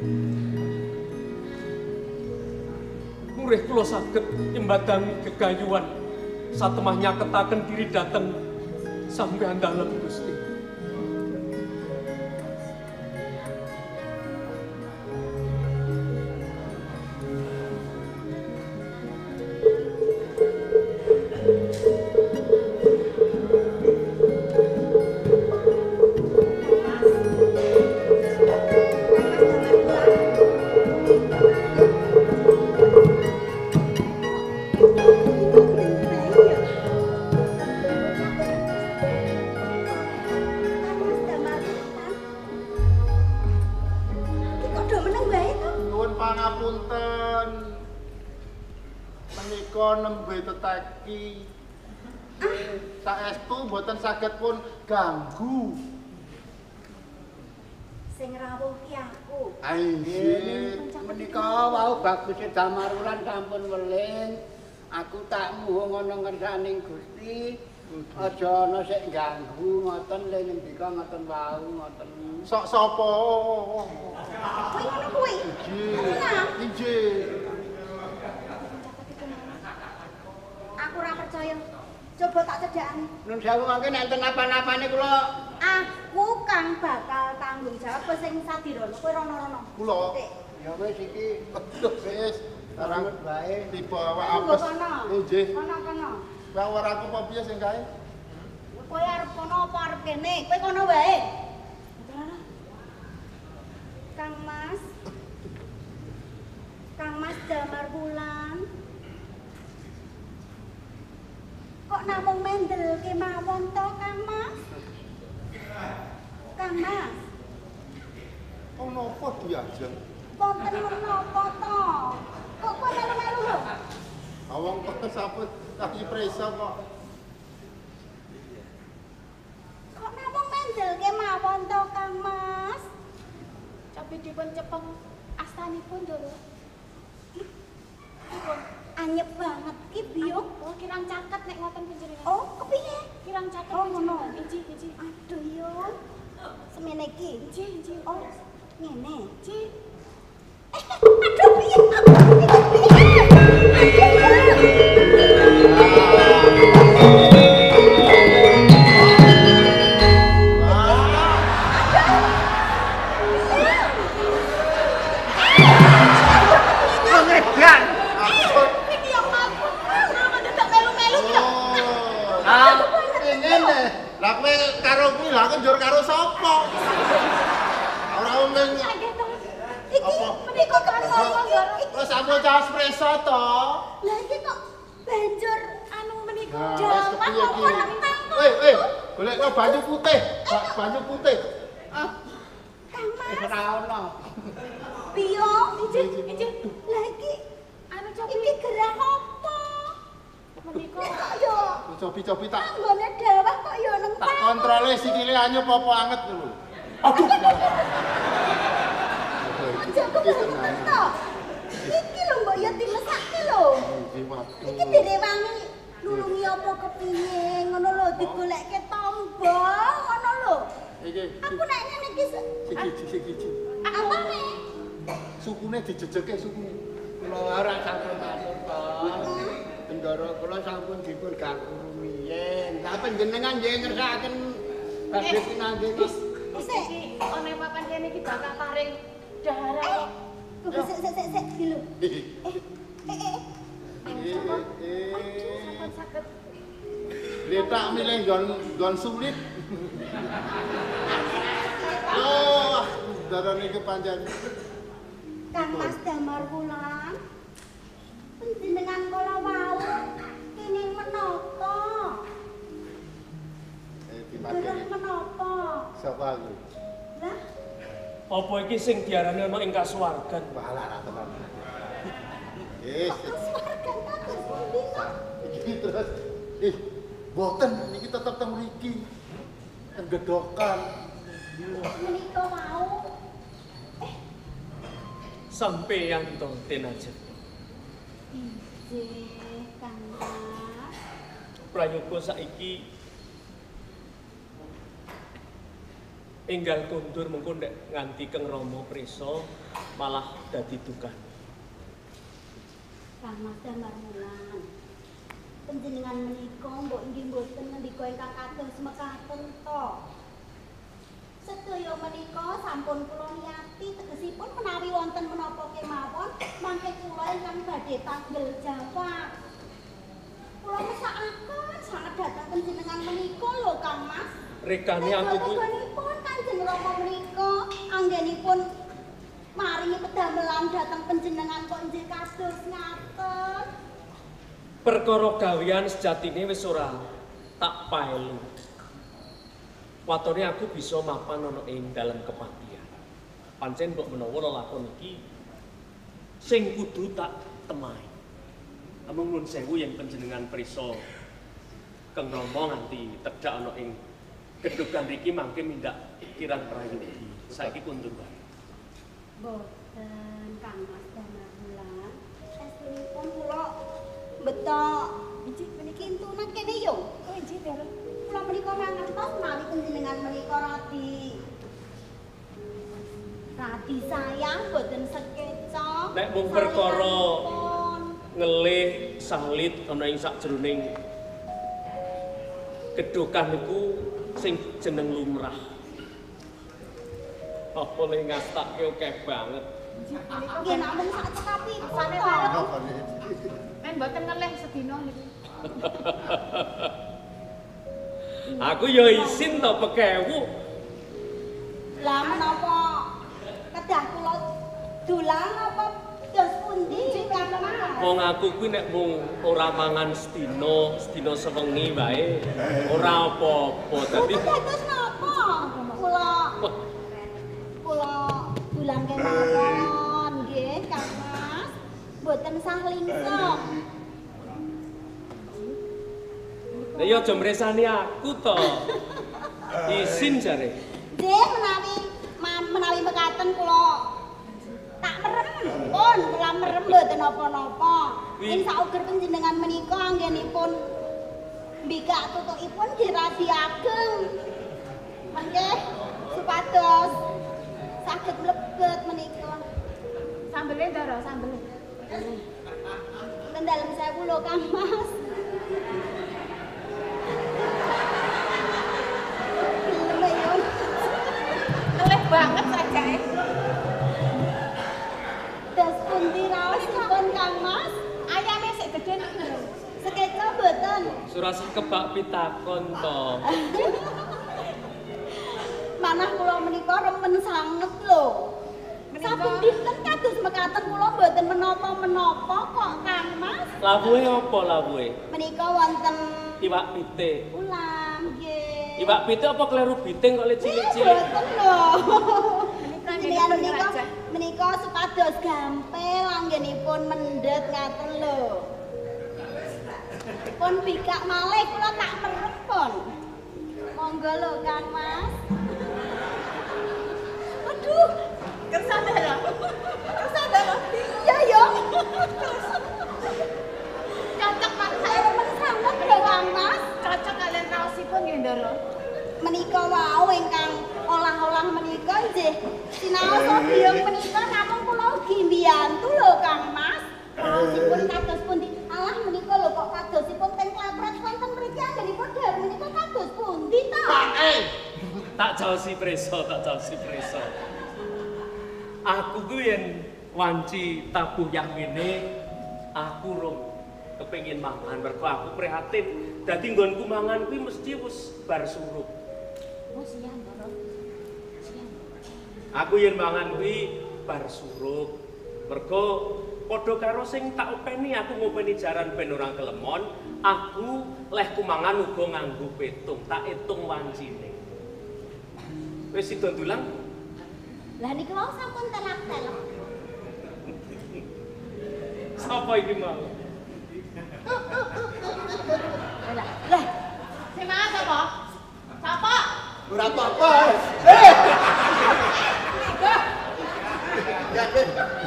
Murih kula saged nyembadangi gegayuhan satemah nyaketaken diri dhateng sampeyan dalem Gusti. Saged pun ganggu. Sing rawuh ki aku. Nggih, menika wau baguse Damarulan sampun weling. Aku tak muhung ana ngersaning Gusti. Aja ana sik ganggu ngoten le ngendika ngoten wau ngoten. Sok sapa? Kuwi ngono kuwi. Nggih. Nggih. Aku ora percaya. Coba tak cedhakane. Nun sewu mangke nek enten napa-napane kula aku kang bakal tanggung jawab sing sadirana kowe rono-rono. Kula. Ya wis iki wis tarang bae tiba awak apes. Nggih. Kono-kono. Lah ora aku apa piye sing kae? Kowe arep kono apa arep kene? Kowe kono wae. Kang Mas. Kang Mas Damar Bulan. Kok namung mendel kemawon to Kang Mas? Kang Mas. Oh napa diajeng? Wonten menapa to? Kok kowe melu-melu lho? Awang kok sampun lagi presa kok. Kok namung mendel kemawon to Kang Mas? Tapi dipun cepeng astanipun lho. Dipun anyep banget ki biok. Oh, kirang caket nek ngoten panjenengan. Oh, kepiye? Kirang caket. Oh, ngono. Inji, inji. Aduh yo. Semene iki. Inji, inji. Oh, ngene. Inji. Aduh piye? Aduh Lah kowe karo kuwi lah njur karo sapa? Ora omeng. Iki menika kan ngomong Wes sampun caos preso to. Lah iki kok banjur anu menika Nah, wis jaman kepiye kok iki? ora tangkep. Eh, eh, golekno banyu putih, Ba- banyu putih. Kang Mas. Wis ora ono. Piyo? Injih, injih. Lah iki anu cobi iki gerah apa? Menika kok yo Cobi-cobi tak anggone dawah kok yo nang tak kontrole sikile anyep apa anget lho. Aduh. Aja kebetulan to. Iki lho mbok yo dimesake lho. Iki direwangi nulungi apa kepiye ngono lho digolekke tombo ngono lho. Iki Aku nek ngene iki siji siji. apane? Sukune dijejeke sukune. Kula ora sampun matur kok. Bendara kula sampun dipun ganggu rumiyin. Lah panjenengan nggih ngersakaken badhe pinanggih kok. Iki ana papan kene iki bakal paring dahara. Tunggu sik sik sik sik lho. Eh eh Eh, Sampun saged. letak milih gon gon sulit. Oh, darane kepanjang. Kang Mas Damar Wulan. Panjenengan kala wau kene menapa? Eh, dimati. Gerah menapa? Sapa aku? Lah, Apa iki sing diarani ana ing kasuwargan? Malah ra tenan. Yes. kasuwargan kados pundi to? Iki terus ih, boten niki tetep teng mriki. Teng gedokan. Menika mau Sampeyan to tenajen. Inggih, Kang Mas. Prayoga saiki enggal kondur mengko nek nganti Kang Rama prisa malah dadi dukan. Kang Mas Damar Wulan. Panjenengan menika mbok inggih mboten ngendika ingkang kados mekaten to. Sedaya menika sampun kula niyati tegesipun menawi wonten menapa kemawon mangke kula ingkang badhe tanggel jawab. Kula mesakaken sanget dhateng panjenengan menika lho Kang Mas. Rekane aku kuwi Rekanipun Kanjeng Rama menika anggenipun maringi pedamelan dhateng panjenengan kok nggih kados ngaten. perkara gawean sejatine wis ora tak paelu. Watone aku bisa mapan ana ing dalem kepatihan. Pancen mbok menawa lelakon iki sing kudu tak temai. Amung nuwun sewu yen panjenengan prisa Kang Rama nganti tedhak ana ing gedhogan mriki mangke mindak kirang prayogi. Saiki kundur wae. Boten Kang Mas Damar Wulan. Estunipun kula beto injih meniki entunan kene yo. Oh injih dereng. Kula menika mangertos menawi panjenengan menika radi radi sayang boten sekeca. Nek mung perkara ngelih salit ana ing sakjroning gedhokan niku sing jeneng lumrah. Apa le ngastake akeh banget. Nggih namung sak cekapi Sane bareng. Men mboten ngelih sedina niku. Aku ya isin to pekewu. Lah menapa kedah kula dolan apa dos pundi Kang Mas? Wong aku kuwi nek mung ora mangan sedina, sedina sewengi wae ora apa-apa. Dadi Dados napa? Kula kula dolan kemawon nggih Kang Mas. Mboten sah lingsong. Lah ya aja mresani aku to. Isin jare. Nggih menawi menawi mekaten kula tak merem pun kula merem mboten napa-napa. Ing sauger panjenengan menika anggenipun mbikak tutukipun diradi ageng. Mangke supados saged mlebet menika. Sambele ndara, sambele. Ten dalem sewu lho Kang Mas. Ngelih banget sajake. Das pundi raosipun Kang Mas? Ayame sik gedhe niku. Sekeca mboten. Surasi kebak pitakon to. Manah kula menika remen sanget lho. Sampun dinten kados mekaten kula mboten menapa-menapa kok Kang Mas. Lawuhe apa lawuhe? Menika wonten Iwak pitik. ulam nggih. Iwak pitik apa kleru biting kok le cilik-cilik? Mboten lho. Menika menika menika supados gampil anggenipun mendhet ngaten lho. Pun bikak malih kula tak merem pun. Monggo lho Kang Mas. Aduh, kersane Kersane iya ya. Cocok Mas. Saya remen sanget lho Kang Mas. Cocok kalian raosipun nggih ndara. Menika wau ingkang olah-olah menika nggih sinaos biung menika namung kula ugi mbiyantu lho Kang Mas. Raosipun kados pundi? Alah menika lho kok kadosipun teng Klepret wonten mriki anggenipun dar menika kados pundi ta? Tak jaosi preso, tak jaosi preso. Aku ku yen wanci tabuh yang ngene, aku rong kepengin mangan mergo aku prihatin. Dadi nggonku mangan kuwi mesti wis bar surup. Oh siang ndara. Siang. Aku yen mangan kuwi bar surup. Mergo padha karo sing tak openi aku ngopeni jaran ben ora kelemon, Aku leh kumangan uga nganggo petung, tak itung wancine. Wis sida ndulang? Lah niki wau sampun telak-telak. Sapa iki mau? Lah, lah. Sing mangan sapa? Sapa? Ora apa-apa. Eh. Ya, Ben.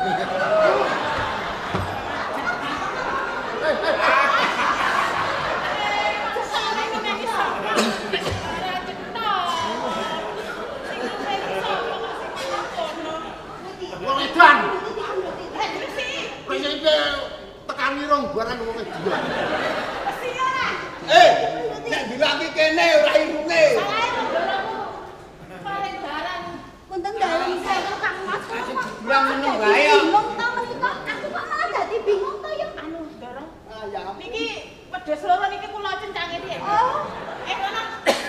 Wong edan. Wis iki tekani rong barang wong edan. Eh, nek dilangi kene ora irunge. Paling dalan. Punten dalan saya Kang Mas. Bilang meneng wae ya. Bingung ta menika. Aku kok malah dadi bingung ta ya. Anu, Ndara. Ah ya. Niki wedhus loro niki kula cencange piye? Oh, eh kono.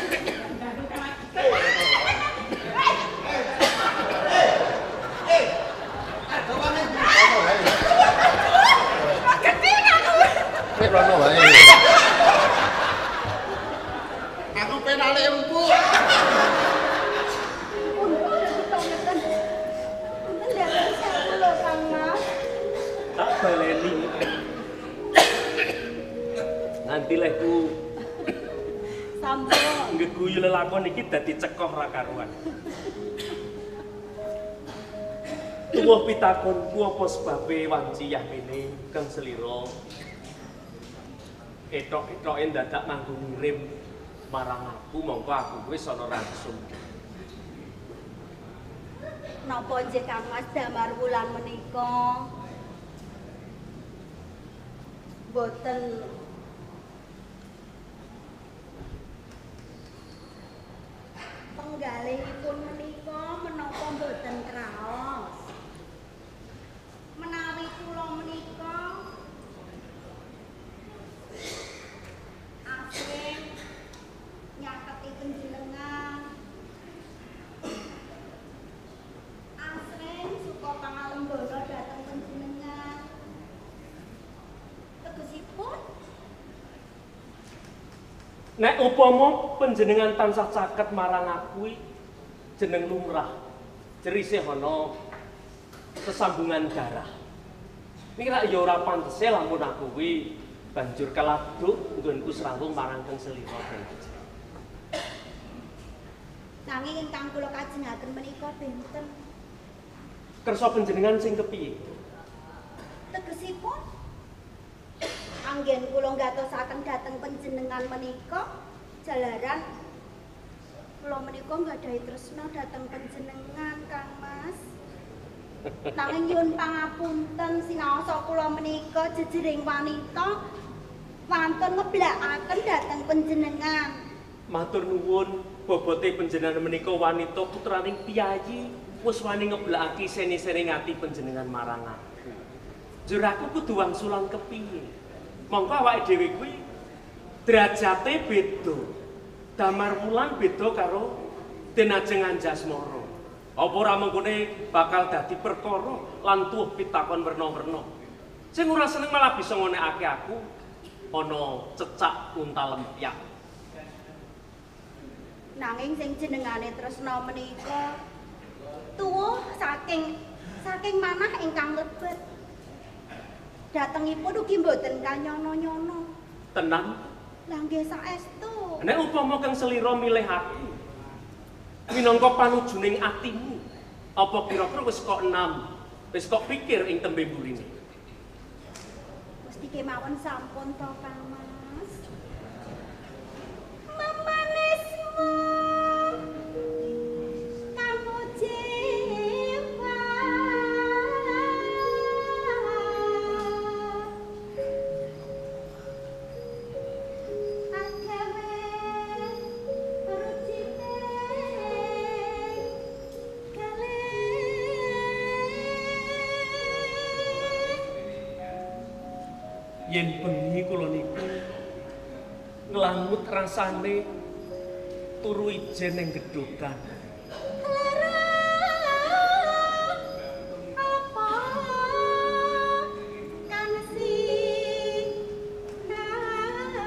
Rono wae. Aku penale empuk. Tak baleni. Nanti lehku sampun ngeguyu lelakon iki dadi cekoh ra karuan. Tuwuh pitakonku apa sebabe wanciyah kene Kang Selira. Etok-etoke dadak manggo ngirim marang aku mongko aku wis ana langsung. Napa nggih Kang Mas damar wulan menika boten penggalihipun menika menapa boten kraos. Menawi kula menika asring nyaketi panjenengan, asring suka pangalembono dhateng panjenengan. Tegesipun Nek upama panjenengan tansah caket marang aku jeneng lumrah. Jerise ana sesambungan darah. Niki rak ya ora pantese lamun aku kuwi banjur keladuk nggonku srawung marang Kang Selira. nanging ingkang kula kajengaken menika benten. Kersa panjenengan sing kepiye? Tegesipun anggen kula ngatosaken dhateng panjenengan menika jalaran kula menika nggadahi tresna dhateng panjenengan Kang Mas. Nanging nyuwun pangapunten sinaosa kula menika jejering wanita wantun ngeblakaken dhateng panjenengan. Matur nuwun, bobote panjenengan menika wanita putraning piyayi wis wani ngeblakake seni-seni ngati panjenengan marang aku. Jur aku kudu wangsulan kepiye? Mongko awake dhewe kuwi derajate beda. Damar wulan beda karo Denajeng Anjasmara. Apa ora mengkone bakal dadi perkara lan tuwuh pitakon werna-werna. Sing ora seneng malah bisa ngonekake aku ana cecak unta lempyak. Nanging sing jenengane tresna menika tuwuh saking saking manah ingkang lebet. Datengipun ugi mboten kanyono-nyono. Tenan? Lah nggih saestu. Nek upama Kang Selira milih aku minangka panujuning atimu, apa kira-kira wis kok enam, wis kok pikir ing tembe mburine? Mesti kemawon sampun to Kang Mas. Mamanesmu kamu jiwa agawe rucine kale Yen bengi kula niku nglangut rasane turu ijen ning gedhogan. apa kan sing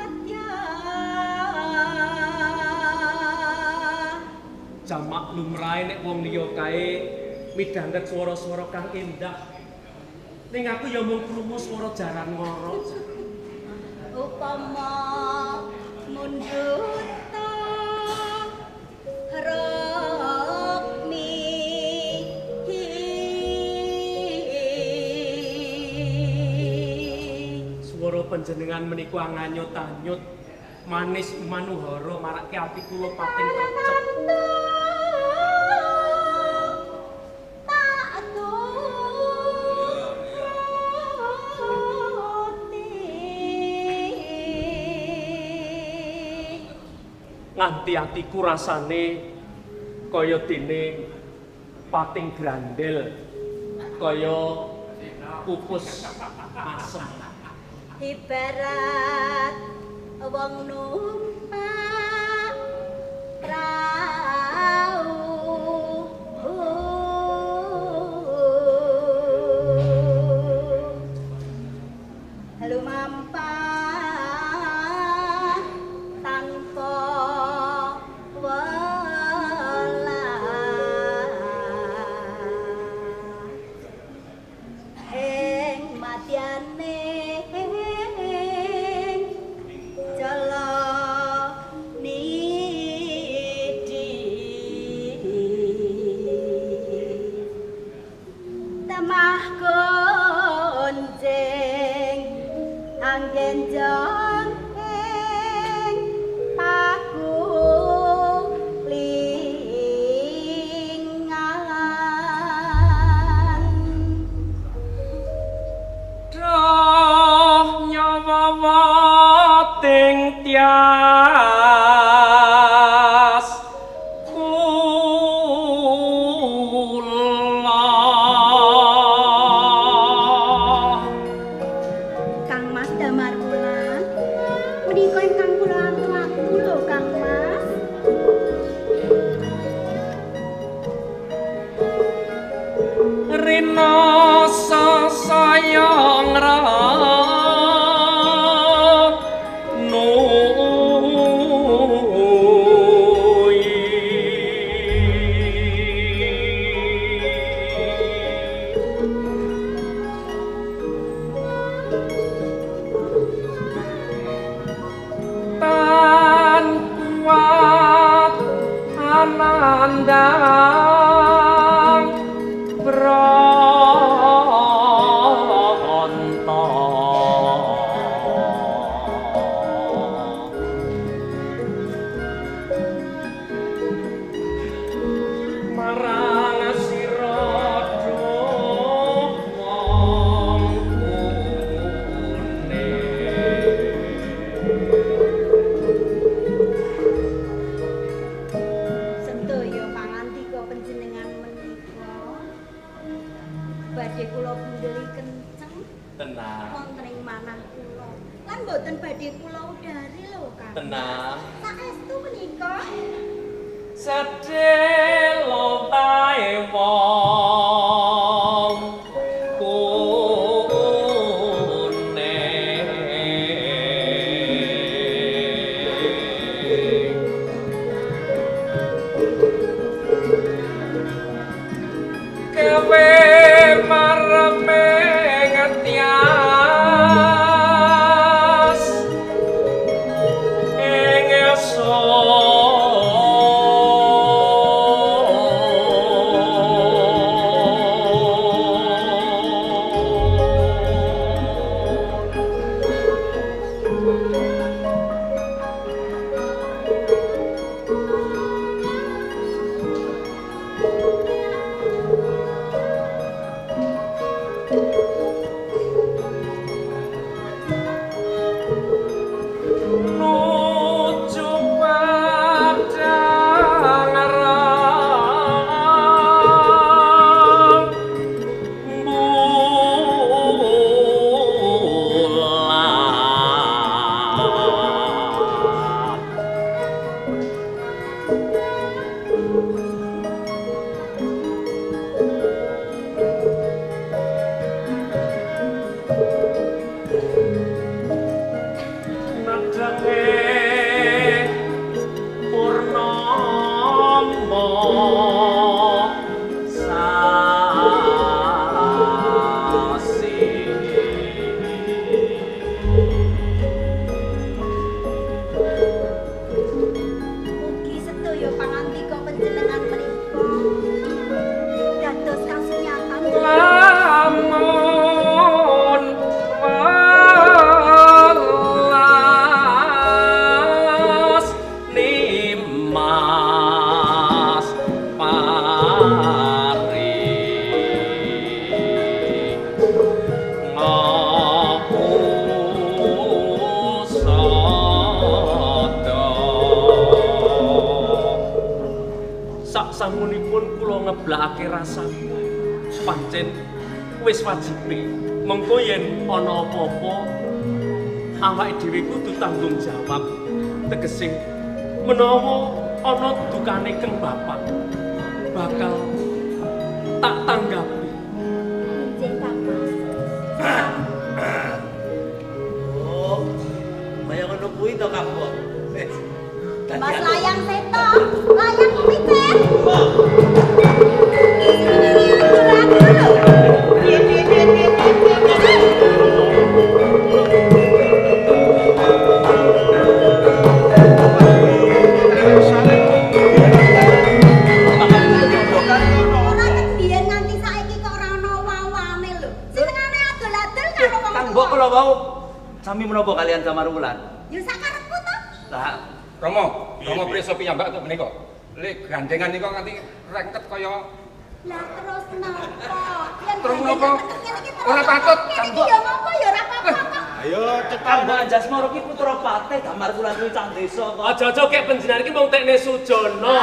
jamak lumrahe nek wong liya kae midhanget swara-swara kang endah. Ning aku ya mung krungu swara jaran ngoro. Upama mundut rokmi swara panjenengan menika nganyut-anyut manis manuhara marake ati kula pating trecep. Nganti atiku rasane kaya dene pating grandel, kaya pupus asem. Ibarat wong numpak prau lumampah tanpa welah ing matyane genjong ing paku lingan doh nyawa wating tias sayang ra tan kuat anandang bro tenang saestu menika sedelo bae wong kune kewe mareme ngetias sedaya pangandika panjenengan menika dados kasunyatan lamun welas nimas pari samunipun kula ngeblakake rasa pancen wis wajibe mengko yen ana apa-apa awake dhewe kudu tanggung jawab tegese menawa ana dukane keng bapak bakal tak tanggapi. Oh kaya ngono kuwi to Kang Mbok. Mas Layang Seto, Layang Kumitir. Kang Mbok kula wau sami menapa kalian Damar Wulan? Ya sakarepku to. Lah Romo, Romo preso piyambak to menika. Lek gandengan nika nganti rengket kaya lah terus napa? Yen terus napa? Ora patut, Kang Mbok. Ya napa ya ora apa-apa kok. Ayo cepat Mbok Anjasmara ki putra patih Damar Wulan kuwi cah desa kok. Aja-aja kek panjenengan iki mung tekne Sujono.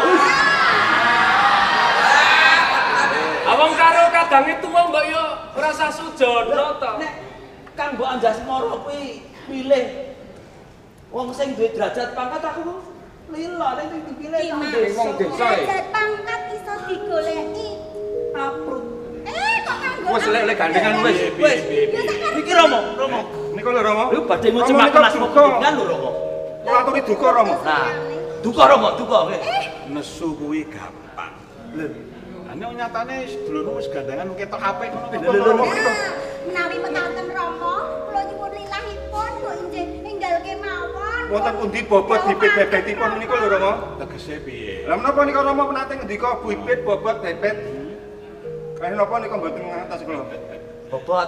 Awang karo kadange tuwa mbok yo ora sah Sujono to. Nek Kang Mbok Anjasmara kuwi pilih wong sing duwe derajat pangkat aku lila nek dipilih wong desa. Derajat pangkat iso digoleki aprut. Eh kok kanggo. Wis lek gandengan wis. Wis. Iki Romo, Romo. Niku lho Romo. Lho badhe ngucapake mas pendidikan lho Romo. Kula aturi duka Romo. Nah, duka Romo, duka nggih. Nesu kuwi gampang. Lho, ane nyatane sedulurmu wis gandengan ketok apik ngono. Menawi mekaten Rama, kula nyuwun lilahipun kok injih enggal kemawon. Wonten pundi bobot bibit bebetipun menika lho Rama? Tegese piye? Lah menapa nika Rama menate ngendika bibit bobot bebet? Kae napa nika mboten ngatos kula? Bobot.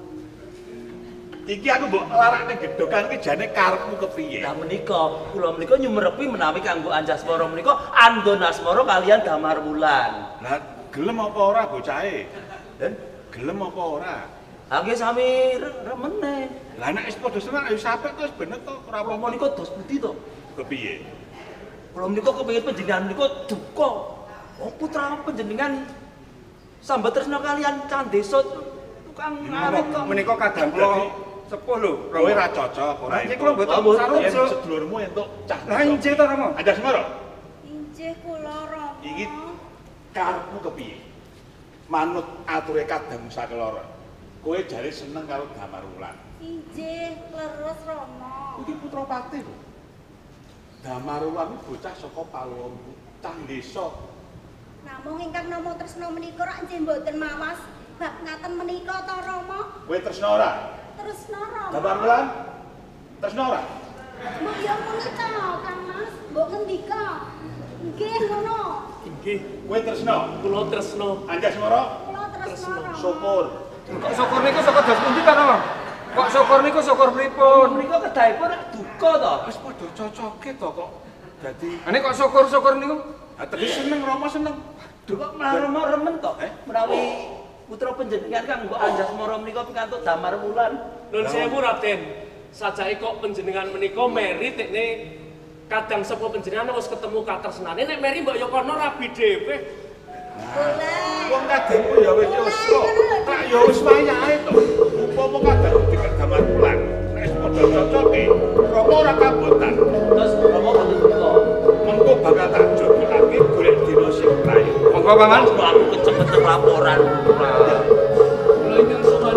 Iki aku mbok larak ning gedhokan iki jane karepmu kepiye? Lah menika kula menika nyumerepi menawi kanggo Anjasmara menika andon asmara kalian Damar Wulan. Lah gelem apa ora bocahe? Den, gelem apa ora? Nggih sami remene. Lah nek wis padha seneng ayo sampe terus bener to ora apa-apa menika dos budi to. Kepiye? Kula menika kepengin panjenengan menika duka. Wong putra panjenengan sambat tresna kalian cah desa tukang ngarit kok. Menika kadang kula sepuh lho. Kowe ora cocok ora. Iki kula mboten sarung sedulurmu entuk cah. Lah injih to Rama. Anjasmara. Injih kula Rama. Iki karepmu kepiye? Manut ature kadang sakeloro. Kowe jare seneng karo Damar Wulan. Injih leres Rama. Iki putra patih lho. Damar Wulan bocah saka Palawon, cah desa. Namung ingkang nama tresna menika rak injih mboten mawas bab ngaten menika to Rama. Kowe tresna ora? Tresna Rama. Damar Wulan? Tresna ora? Mbok yo muni to, Kang Mas. Mbok ngendika. Nggih ngono. Nggih. Kowe tresna? Kula tresna. Anjasmara? Kula tresna. Syukur. Kok syukur niku saka dos pundi to Rama? Kok syukur niku syukur pripun? Menika kedahipun duka to. Wis padha cocoke to kok. Dadi ane kok syukur-syukur niku? Ah terus seneng Rama seneng. Duka malah remen to. Menawi putra panjenengan Kang Mbok Anjasmara menika pikantuk Damar Wulan. Nuwun sewu Raden. Sajake kok panjenengan menika meri tekne kadang sepuh panjenengan wis ketemu katresnane nek meri mbok yo kono rabi dhewe. Boleh. Wong kadangku ya wis yoso. Tak ya wis wayahe to. Upama kadang dikek Damar Wulan. Nek wis padha cocoke, Rama ora kabotan. Terus Rama kanthi duka. Mengko bakal tak jodohake golek dina sing prayu. Monggo Paman, aku kecepet laporan. Kula ingkang sowan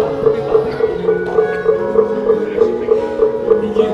Injih.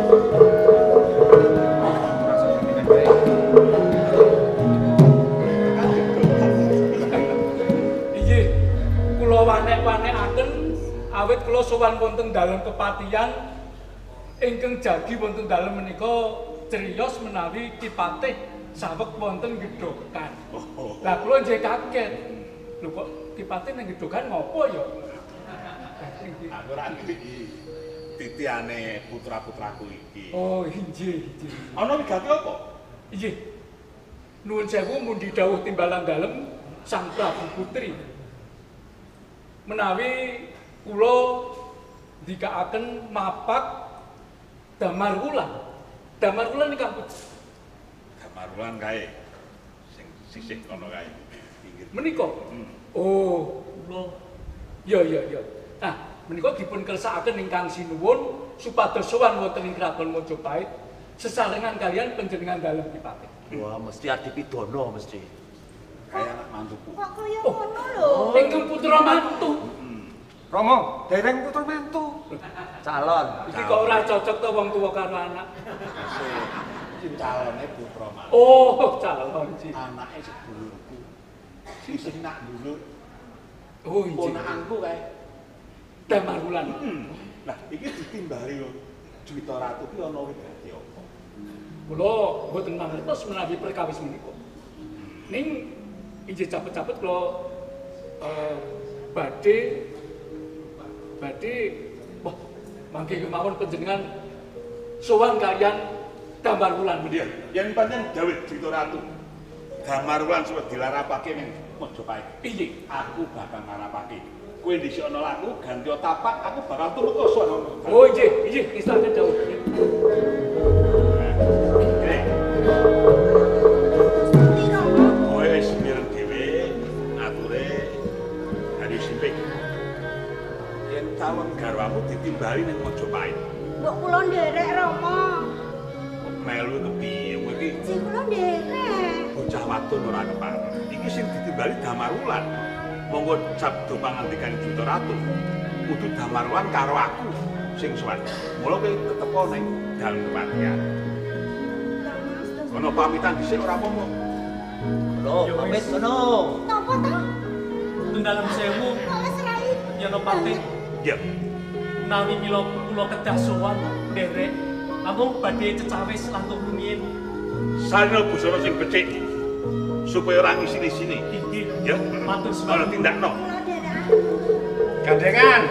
Injih, kula wanek-wanekaken awit kula sowan wonten dalem kepatihan ingkang jagi wonten dalem menika criyos menawi Ki Patih saweg wonten gedhogan. Lah kula nggih kaget. Lho kok Kipati nang gedhogan ngopo ya? Aku ra iki titiane putra-putraku iki. Oh, inggih, inggih. Ana wigati apa? Inggih. Nuwun sewu mundi dawuh timbalan dalem Sang Prabu Putri. Menawi kula dikaaken mapak damar wulan. Damar wulan ingkang Damar wulan kae. Sing sisih kono kae. Pinggir. Menika. Hmm. Oh, kula. Ya ya ya. Nah, menika dipun kersakaken ingkang sinuwun supados sowan wonten ing Kraton Majapahit sesarengan kalian panjenengan dalem Kipati. Wah, mesti adipidana mesti. Kaya anak mantuku. Kok kaya ngono lho. Ingkang putra mantu. Romo, dereng putra mantu. Calon. Iki kok ora cocok to wong tuwa karo anak. Iki calone putra mantu. Oh, calon sih. Anake sedulurku. Sing sing nak dulur. Oh, injih. Ponakanku kae. Damar wulan. Lah, iki ditimbali lho. Juwita Ratu ki ana wigati apa? Kula mboten mangertos menawi perkawis menika. Ning injih cepet-cepet kula eh badhe badhe wah mangke kemawon panjenengan sowan kalian Damar Wulan menika. Yen pancen dawuh Juwita Ratu. Damar Wulan suwe dilarapake ning Majapahit. Piye? Aku bakal ngarapake. Kowe dhisik ana laku ganti tapak, aku bakal tumeka sono. Oh injih, injih istane dawuh. Kowe wis mireng dhewe ature hari simpik. Yen calon garwamu ditimbali ning Majapahit. Mbok kula nderek Rama. Melu kepiye kowe iki? Ji kula nderek. Bocah wadon ora kepareng. Iki sing ditimbali Damar Wulan. Monggo sabda pangandikan Juwita Ratu. Kudu Damar Wulan karo aku sing sowan. Mula kowe ketepo ning dalem kepatihan. Ono pamitan dhisik ora apa-apa. Loh, pamit kono. Napa ta? Tunggalem sewu. Males rai. Yanopati. Ya. Menawi mila kula kedah sowan nderek namung badhe cecawis langkung rumiyin. Sarana busana sing becik supaya ora ngisini-sini. Inggih. Ya, matur suwun. Ana tindakno. Gandengan.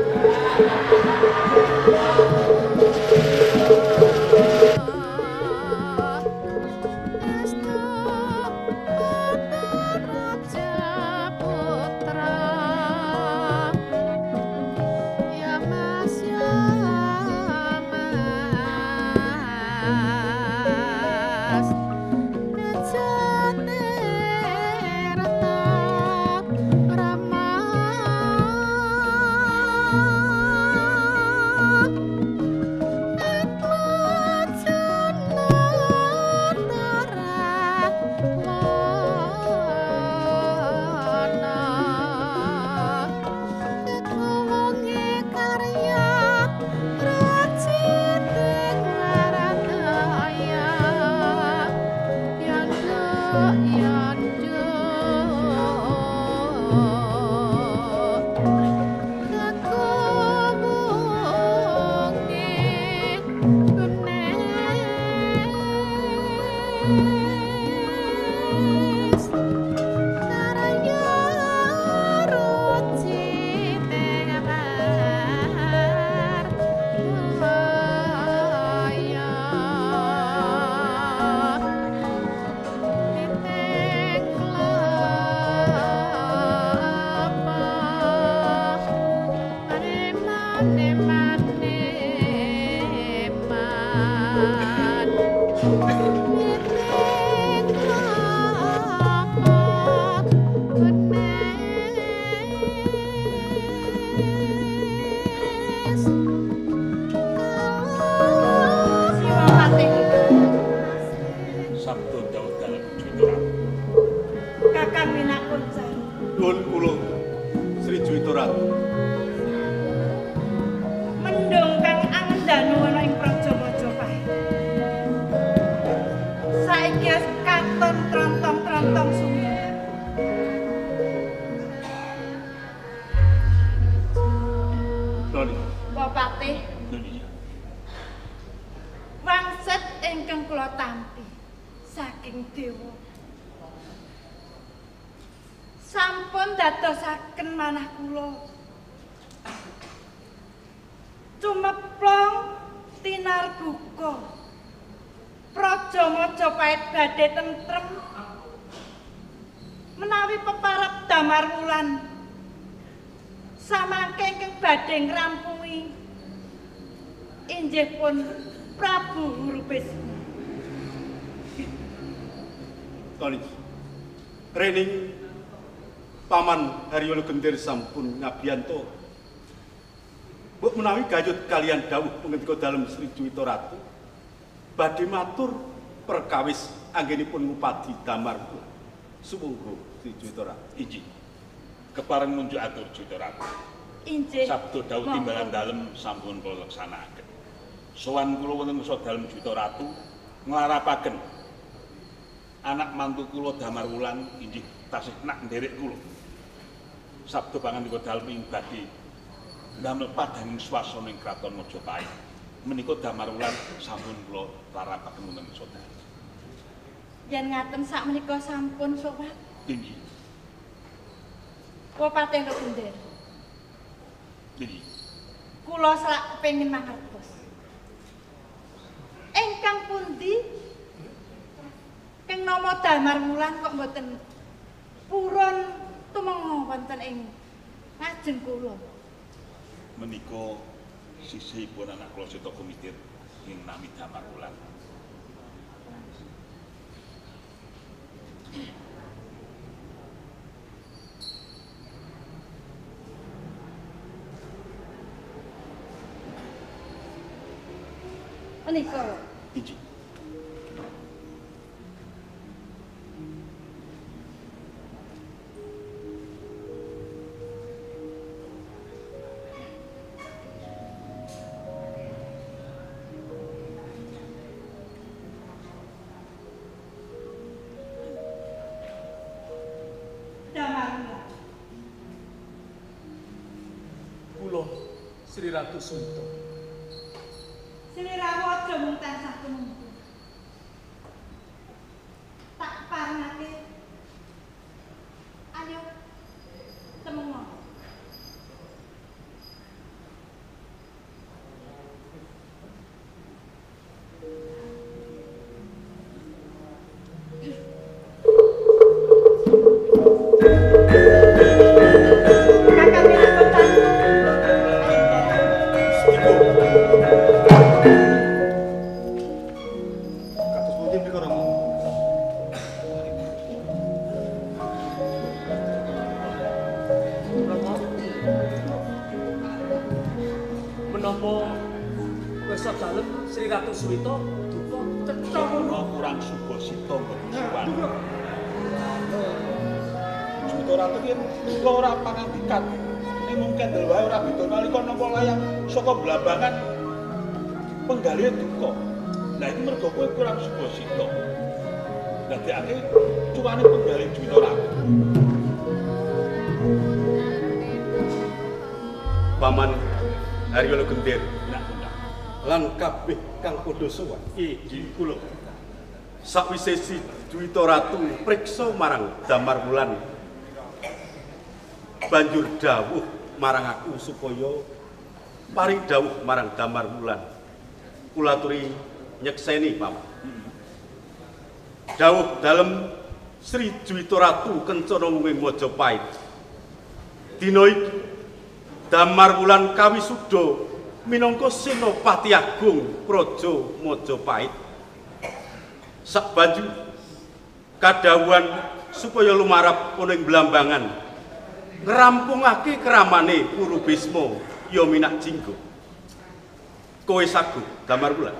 Sabda dawuh dalem Juwita Ratu. Kakang Minakunca. Nuwun kula Sri Juwita Ratu. Mendung kang angendanu ana ing Praja Majapahit. Saiki katon trontong-trontong sumber. Noni. Bapati. Noni. Wangsit ingkang kula tampi saking dadosaken manah kula cumeplong tinar buka praja Majapahit badhe tentrem menawi peparap Damar Wulan samangke ingkang badhe ngrampungi inggih pun Prabu Hurubisma. Kali rening Paman Haryana Gender sampun ngabiyanto mbok menawi gayut kalian dawuh pengendika dalem Sri Juwita Ratu badhe matur perkawis anggenipun ngupadi Damar Wulan. Sumangga Sri Juwita Ratu. Injih. Kepareng munjuk atur Juwita Ratu. Injih. Sabda dawuh timbalan dalem sampun kula leksanakaken. Sowan kula wonten usaha dalem Juwita Ratu nglarapaken anak mantu kula Damar Wulan injih tasih nak nderek kula. Sabda pangandika dalem ing badhe ndamel padhanging swasana ing kraton Majapahit. Menika Damar Wulan sampun kula larapaken wonten usaha. Yen ngaten sakmenika sampun sowan. Inggih. Bupati Gender. Inggih. Kula selak kepengin mangertos. Engkang pundi keng nama Damar Wulan kok mboten purun tumenga wonten ing ngajeng kula. Menika sisihipun anak kula Seta Kumitir ing nami Damar Wulan. Menika. Injih. Kula Sri Ratu Sunta. Sliramu aja mung tansah tumungkul. Tak parengake. Ayo temengo. Menapa wesa dalem Sri Ratu Suwita duka cecah kurang suba sita mboten suwan. Juwita Ratu ki duka ora pangandikan. Ning mung kendel wae ora beda nalika napa layang saka blambangan penggalihe duka. Lah iki mergo kowe kurang suba sita. Dadekake cuwane penggali Juwita Ratu. Paman Haryana Gender lan kabeh kang padha sowan. Injih kula. Sakwise si Juwita Ratu priksa marang Damar Wulan banjur dawuh marang aku supaya paring dawuh marang Damar Wulan. Kula aturi nyekseni, Paman. Dawuh dalem Sri Juwita Ratu kencana ing Majapahit. Dina iki Damar Wulan kawisuda minangka Senopati Agung Praja Majapahit. Sabanjur kadhawuhan supaya lumarap ana ing Blambangan ngrampungake keramane Hurubisma ya minak jinggo. Kowe sagut Damar Wulan.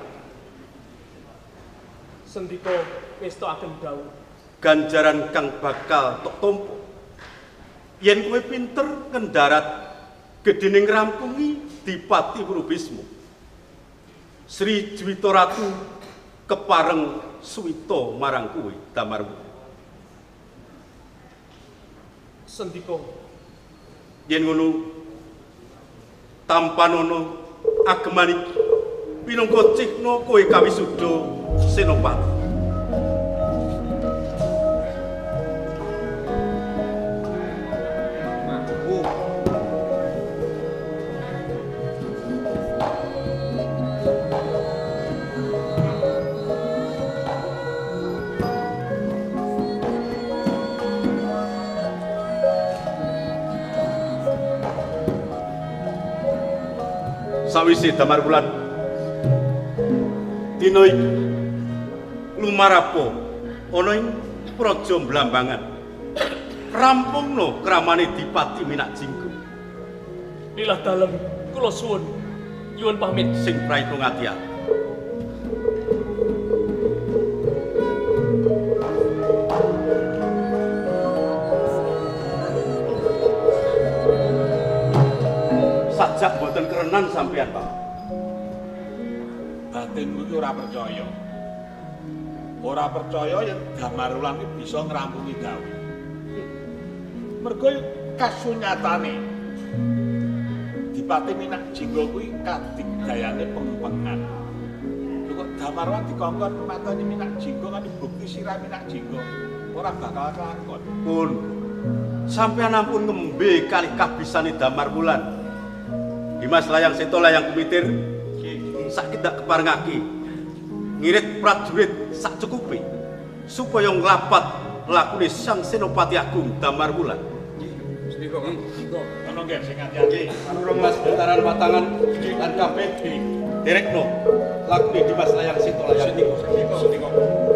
Sendika ngestakaken dawuh. Ganjaran kang bakal tok tampa yen kowe pinter ngendarat gedene ngrampungi Dipati Hurubisma. Sri Juwita Ratu kepareng suwita marang kowe Damar Wulan. Sendika yen ngono tampanono ageman iki pinangka cihna kowe kawisuda Senopati. sawise damar wulan dina iki lumarapo ana ing praja Blambangan rampungno kramane Dipati Minakjinggo. Nilah dalem kula suwun nyuwun pamit sing praito ngati-ati. Sajak boten kerenan sampean, Pak. Batinmu iki ora percaya. Ora percaya yen Damar Wulan iki bisa ngrampungi gawe. Mergo kasunyatane Dipati Minakjinggo kuwi kadigdayane pengpengan. Lho kok Damar Wulan dikongkon matane Minakjinggo kan bukti sirah Minakjinggo ora bakal kelakon. Pun sampean ampun ngembe kalih kabisane Damar Wulan. Dimas Layang Seta Layang Kumitir sakit dak keparengake ngirit prajurit sak cukupe supaya nglapat lakune Sang Senopati Agung Damar Wulan. Gusti kok kok ana nggih sing ati-ati karo Mas Bentaran Patangan lan kabeh direkno lakune Dimas Layang Seta Layang Kumitir.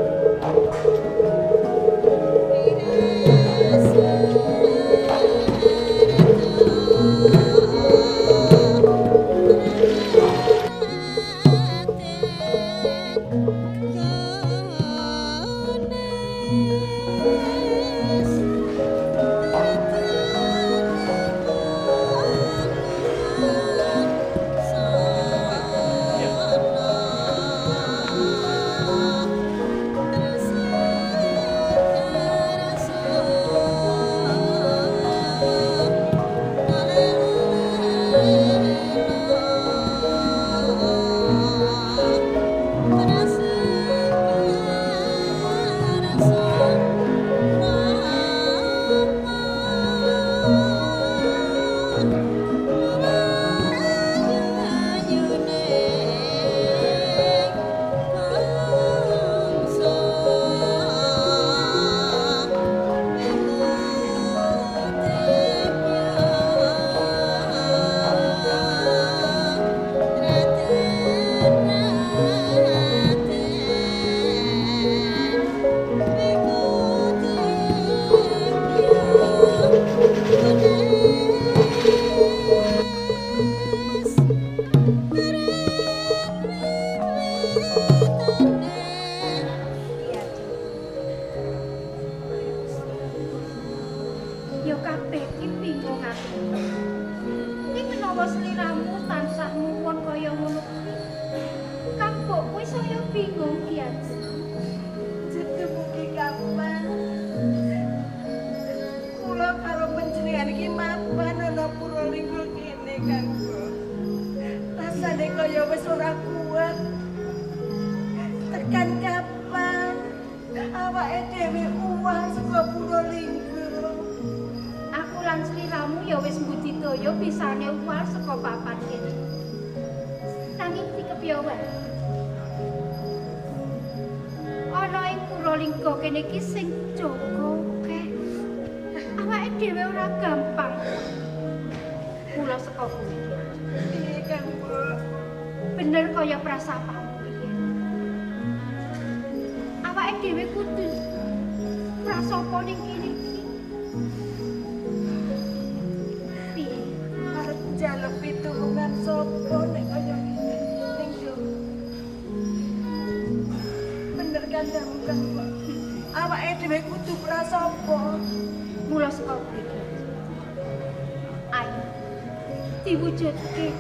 Diwujudke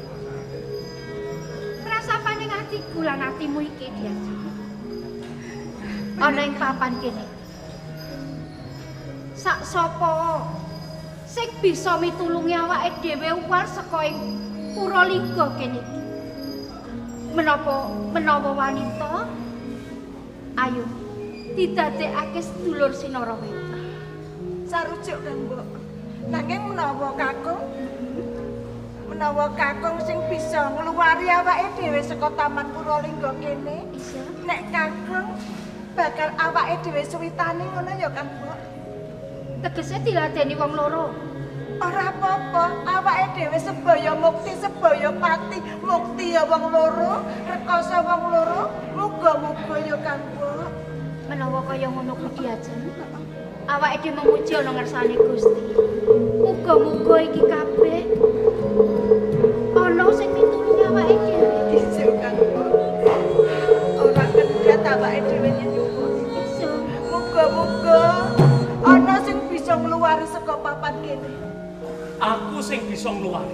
rasapane atiku lan atimu iki Diaji ana ing papan kene sak sapa sing bisa mitulungi awake dhewe uwar saka ing Puralingga kene iki menapa menawa wanita ayo didadekake sedulur Sinaraweta sarujuk kan Mbok nanging menawa kakung menawa kakung sing bisa ngluwari awake dhewe saka Taman Puralingga kene, nek kakung bakal awake dhewe suwitane ngono ya kan, Mbok. Tegese diladeni wong loro. Ora apa-apa, awake dhewe sebaya mukti sebaya pati, mukti ya wong loro, rekoso wong loro, muga-muga ya Kang Mbok. Menawa kaya ngono kuwi ajeng. Awake dhewe memuji ana ngersane Gusti. Muga-muga iki kabeh ana sing mitulungi awake dhewe. Iso Kang Mbok. Ora kendhat awake dhewe nyuwun. Iso. Muga-muga ana sing bisa ngluwari saka papan kene. Aku sing bisa ngluwari.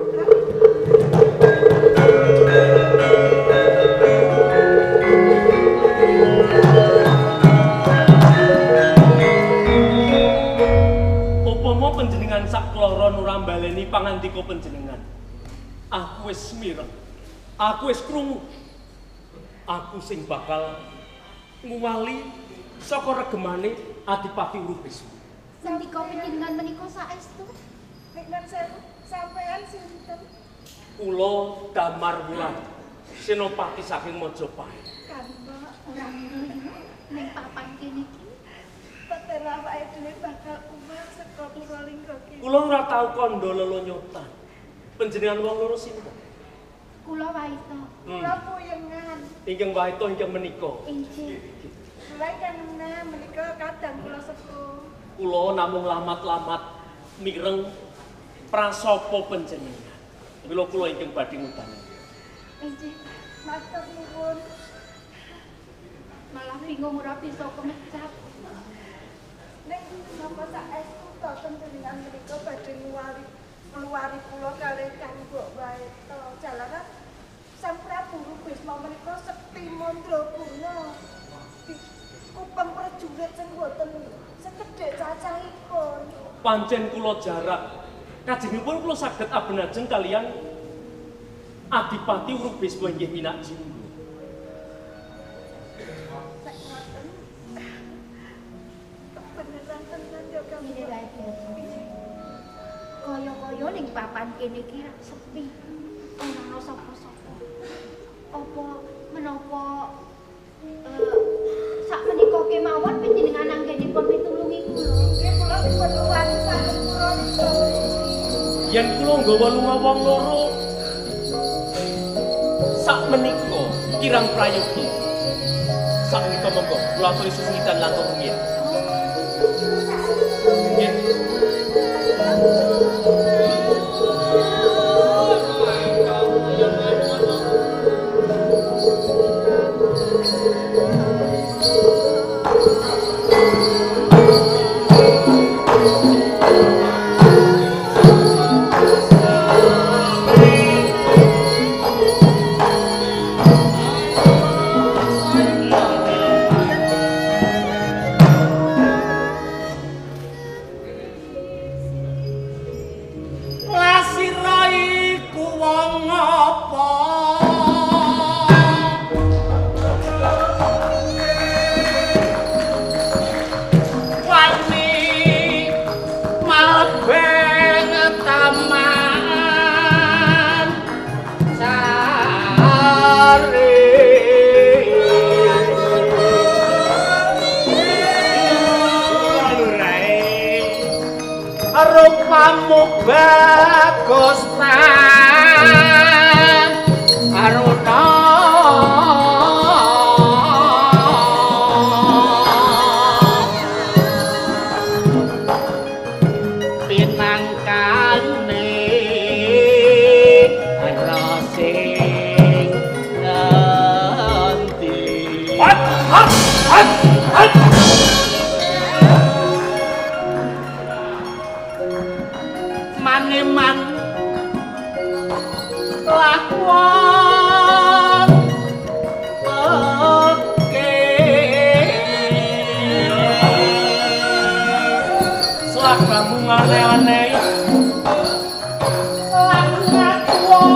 Upama panjenengan sak kloro ora mbaleni pangandika panjenengan. Aku wis mireng. Aku wis krungu. Aku sing bakal nguwali saka regemane Adipati Urbisma. Sendika panjenengan menika saestu. Nek nan sewu sampean sinten? Kula Damar Wulan, Senopati saking Majapahit. Kang Mbok, ora ning papan kene iki. Peten awake dhewe bakal umah saka Puralingga kene. Kula ora tau kandha lelonyotan. Panjenengan wong loro sinten? Kula Waito. Kula Puyengan. Ingkang Waito ingkang menika. Inggih. Kula kanena menika kadang kula sepuh. Kula namung lamat-lamat mireng prasapa panjenengan. Mila kula ingkang badhe ngutani. Inggih. Matur nuwun. Malah bingung ora bisa kemecap. Nek napa saestu to panjenengan menika badhe nguwari ngluwari kula kalih Kang Mbok Waito. Jalaran Sang Prabu Urbisma menika sekti mandraguna. Kupeng prajurit sing boten sekedhik cacahipun. Pancen kula jarak. Kajengipun kula saged abenajeng kalian Adipati Urbisma inggih Minak Jinggo. Beneran tenan ya Kang. Kaya-kaya ning papan kene iki sepi. Ora ana sapa-sapa. Apa menapa eh sakmenika kemawon panjenengan anggenipun pitulungi kula? Nggih kula dipun luwari saking Puralingga. Yen kula nggawa lunga wong loro sakmenika kirang prayogi. Sakmenika monggo kula aturi susungitan lantung rumiyin. Nggih. Rupamu bagus tan Aruna pinangkane rasing nanti hat hat hat hat maneman lakon oke selakamu ngane-ane lakon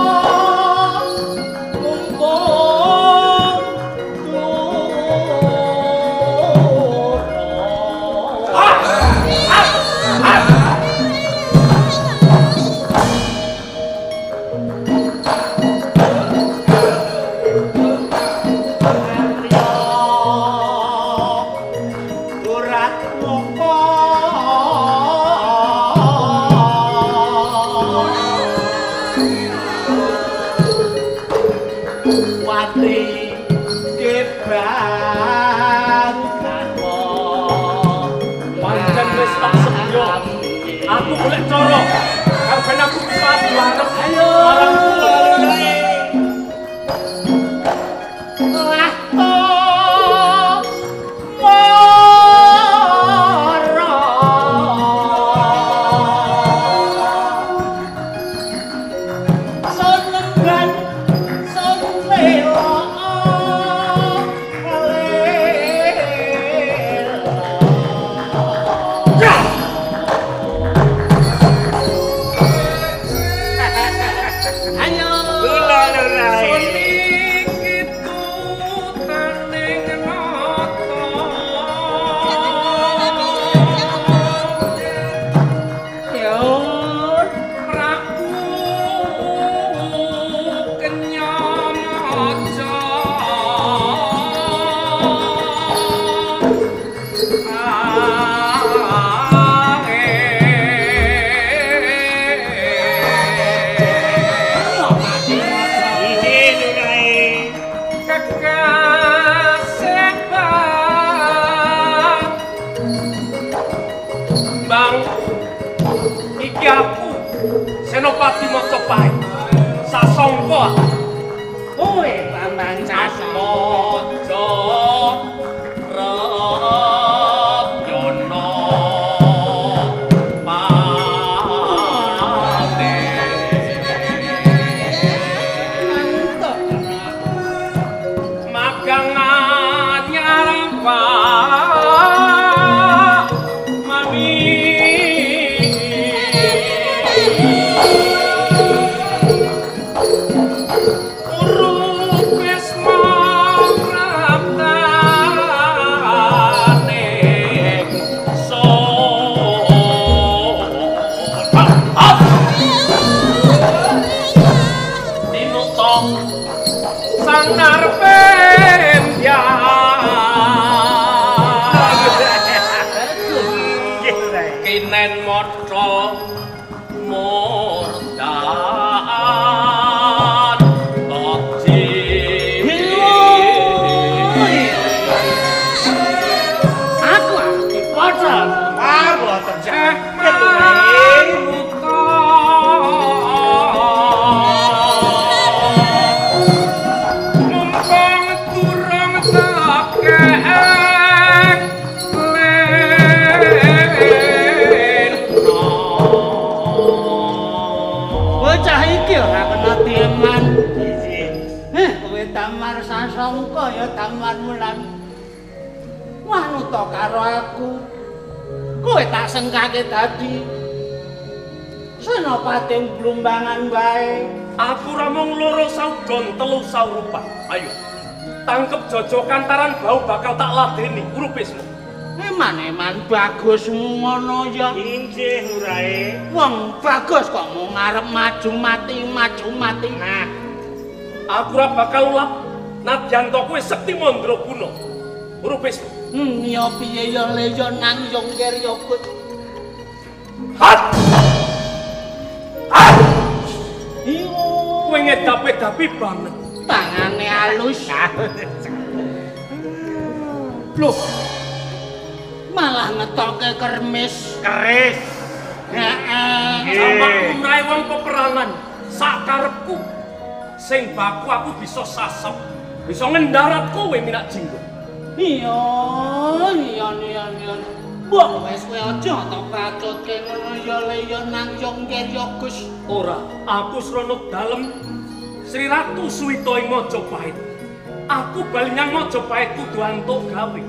mumpung turun ah ah ah Aku golek cara. Kang ben aku bisa adu arep. Ayo. Marang kula Rai. Lah Senopati Mojopahit sasongko kowe Bambang Sasmojo Repyono Pate magang anyar Pak Mami Kinen moco mordaan Tokji aku aki pocong aku terjadi mumpung turang takek bocah iki ora kena dieman. Heh, kowe Damar Sasongko ya Damar Wulan. Wanuta karo aku. Kowe tak sengkake dadi senopati Blumbangan wae. Aku ra mung loro saudon telu saurupa. Ayo. Tangkep jojokan taran bau bakal tak ladeni urupesmu. Eman-eman bagusmu ngono ya. Injih urae. Wong bagus kok mau ngarep maju mati maju mati. Nah, aku ora bakal ulap nadyan to kowe sekti mandraguna. Urupesmu. Hmm, ya piye ya le ya nang yongger ya kut. Hat. Hat. Iyo, kowe ngedapi-dapi banget. Tangane halus. Loh. Malah ngetoke kermis. Keris. Heeh. Sampakku mrai wong peperangan sak karepku. Sing baku aku bisa sasep. Bisa ngendarat kowe Minak Jinggo. Iya, iya, iya, iya. Wong wis kowe aja tak pacutke ngono ya le ya nang yongger ya Gus. Ora, aku srono dalem Sri Ratu Suwita ing Mojopahit. Aku bali nyang Mojopahit kudu antuk gawe.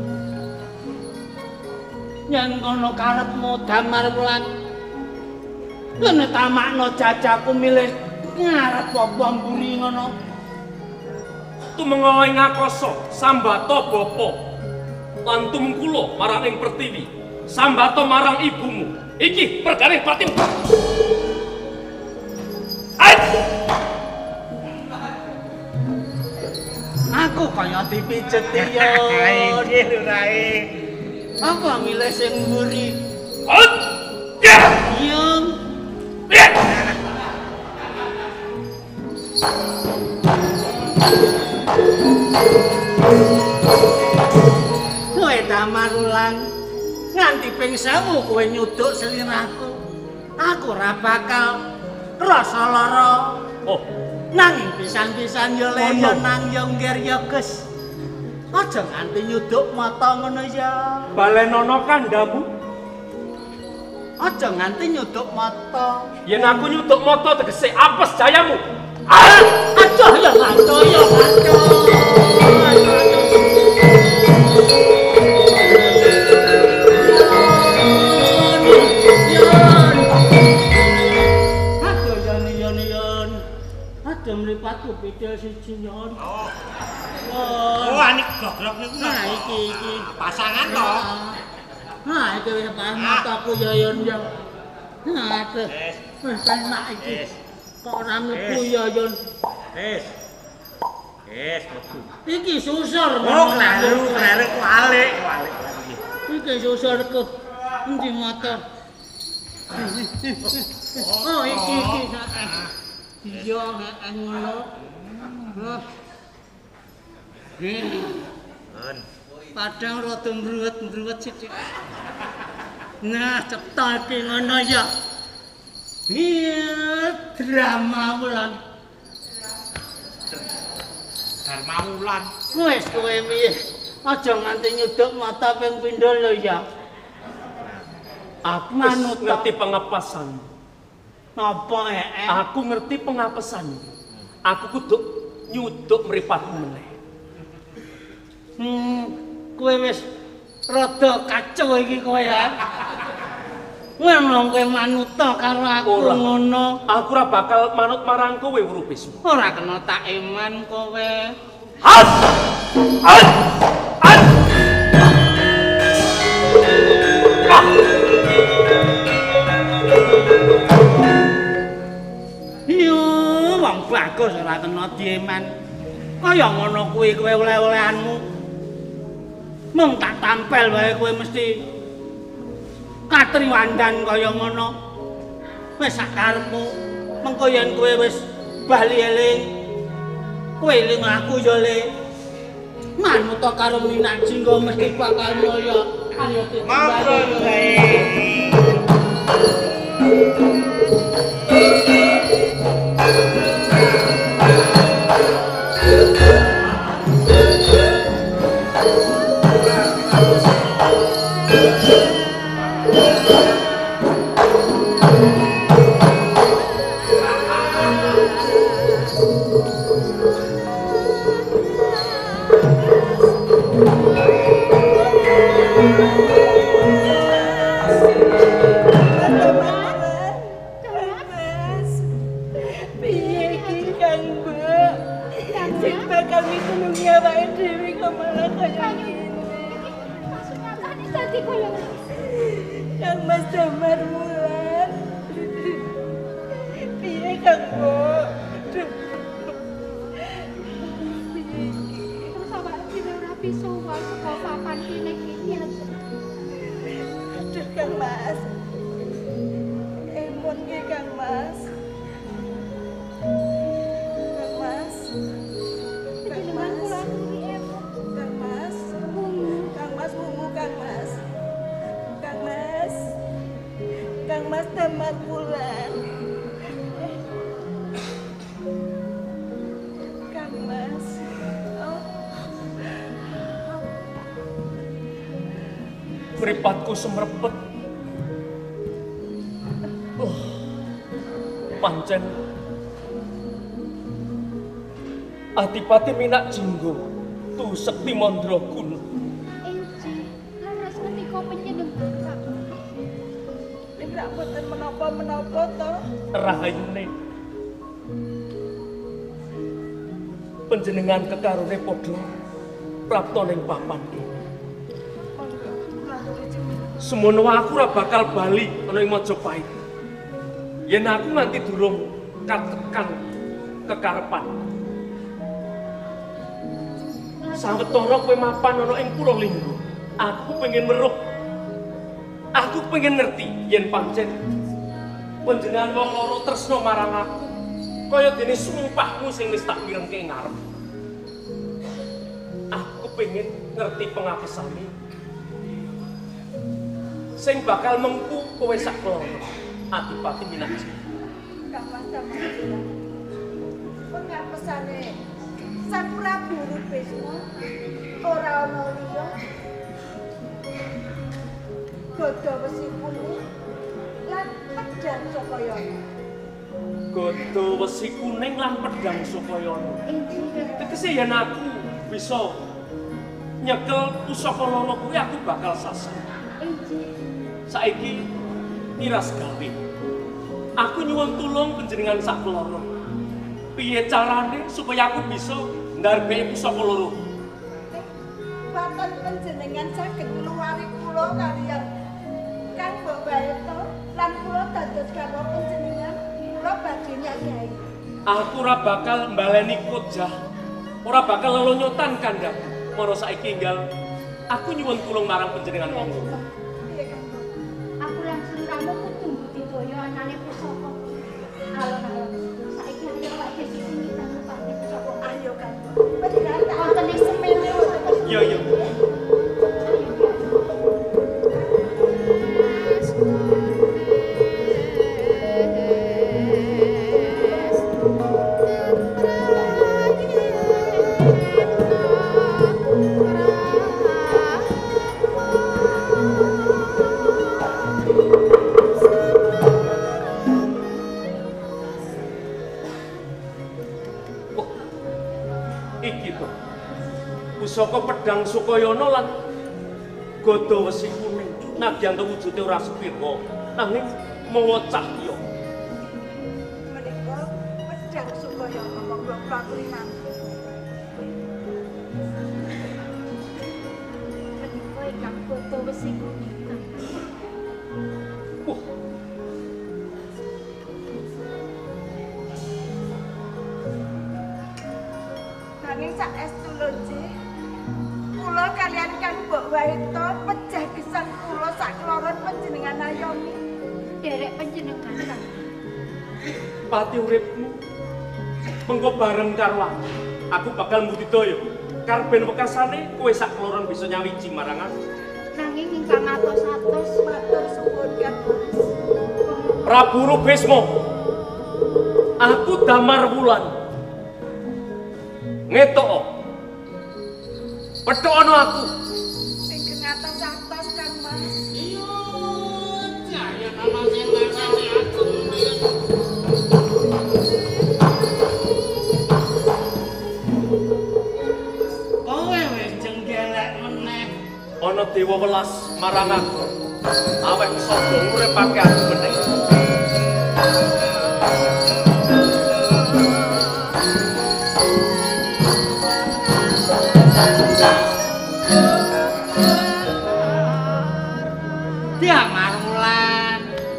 Yen ngono karepmu Damar Wulan. Kene tamakno jajaku milih ngarep apa mburi ngono. Tumenga ing ngakoso sambata bapa lan tumungkula marang ing Pertiwi sambata marang ibumu iki perkara batin. Ai aku kaya dipijet ya injih urae. Apa milih sing mburi? Hot ya Yung ya kowe Damar Wulan nganti ping sewu kowe nyuduk seliraku. aku ora bakal krasa lara. Oh, nanging pisan-pisan yo le yo nang yo ngger yo Gus. Aja nganti nyuduk mata ngono ya. Balenono kandhamu. Aja nganti nyuduk mata. Yen aku nyuduk mata tegese apes jayamu. Ah, aduh ya aduh ya aduh. Mripatku beda siji nyon. Oh. Oh, anik gogrok niku. Nah, iki iki pasangan to. Nah, iki wis pas mataku ya yon yo. Nah, aduh. Wis enak iki. Kok ora mlebu ya yon. Wis. Wis mlebu. Iki susur. Oh, kleru, kleru kualik, kualik lagi. Iki susurku. Endi motor? Oh, iki iki. Iya, heeh ngono. Hah. Ngen. Padang rada mruwet-mruwet sithik. Nah, cetha iki ngono ya. Iya, drama wulan. Drama wulan. Wis kowe piye? Aja nganti nyuduk mata ping pindho lho ya. Aku manut ngerti pengapasan. Napa ee? Aku ngerti pengapesan. Aku kudu nyuduk mripatmu meneh. Hmm, kowe wis rada kacau iki kowe ya. Ngono kowe manut karo aku ngono. Aku ora bakal manut marang kowe Wurubisma. Ora kena tak eman kowe. Has! Has! Has! Bagus ora kena dieman. Kaya ngono kuwi kowe oleh-olehanmu. Mung tak tampel wae kowe mesti katriwandan kaya ngono. Wis sak karepmu. Mengko yen kowe wis bali eling, kowe eling aku ya le. Manut karo Minak Jinggo mesti bakal moyo. Ayo Matur bae. Mripatku semrepet. Oh, pancen Adipati Minak Jinggo tu sekti mandra kuno. Enci, laras menika panjenengan. Nek boten menapa-menapa to. Rahayune panjenengan kekarone padha prapta ning papan iki. Semono aku ora bakal bali ana ing Majapahit. Yen aku nganti durung katekan kekarepan. Sawetara kowe mapan ana ing Puralingga. Aku pengen weruh. Aku pengen ngerti yen pancen panjenengan wong loro tresna marang aku kaya dene sumpahmu sing wis tak pirengke ngarep. Aku pengen ngerti pengapesane sing bakal mengku kowe sak keloro. Adipati Minakji. Kang Mas Damarwulan. Pengapesane Sang Prabu Rubisma ora ana liya. Godha wesi kuning lan pedang Sokayana. Godha wesi kuning lan pedang Sokayana. Tegese yen aku bisa nyekel pusaka loro kuwi aku bakal sasar. Saiki niras gawe. Aku nyuwun tulung panjenengan sak keloro. Piye carane supaya aku bisa ndarbeki pusaka loro? Waton panjenengan saged ngluwari kula kaliyan Kang Babaeto lan kula dados garwa panjenengan kula badhe nyagahi. Aku ora bakal mbaleni kojah. Ora bakal lelonyotan kandhaku. Mara saiki enggal aku nyuwun tulung marang panjenengan monggo. Aku langsung ramu kudu budidaya anane pusaka. Alon-alon. Saiki ayo Pak Desi sini kanggo pati pusaka. Ayo Kang. Panjenengan wonten ing semene wonten. Iya iya. Pusaka pedang Sukayana lan godha wesi kuning. Nadyan wujude ora sepira, nanging mawa cahya. Menika pedang Sukayana monggo pakulinan. Menika ingkang godha wesi kuning. Wah. Nanging saestu lho, Nggih. Kula kalian Kang Mbok Waito pejah gesang kula sakloron panjenengan ayomi. Derek panjenengan Kang. Pati uripmu mengko bareng karo aku. Aku bakal mbudidaya. Karben wekasane kowe sakloron bisa nyawiji marang aku. Nanging ingkang atos-atos matur suwun Kang Mas. Prabu Rubisma. Aku Damarwulan. Ngetok. Pethono aku. Ingkang atos-atos Kang Mas. Iya, cahya nama sing ngarani aku. Kowe wis jenggelek meneh. Ana dewa welas marang aku. Awek sapa uripake aku meneh. Damarwulan.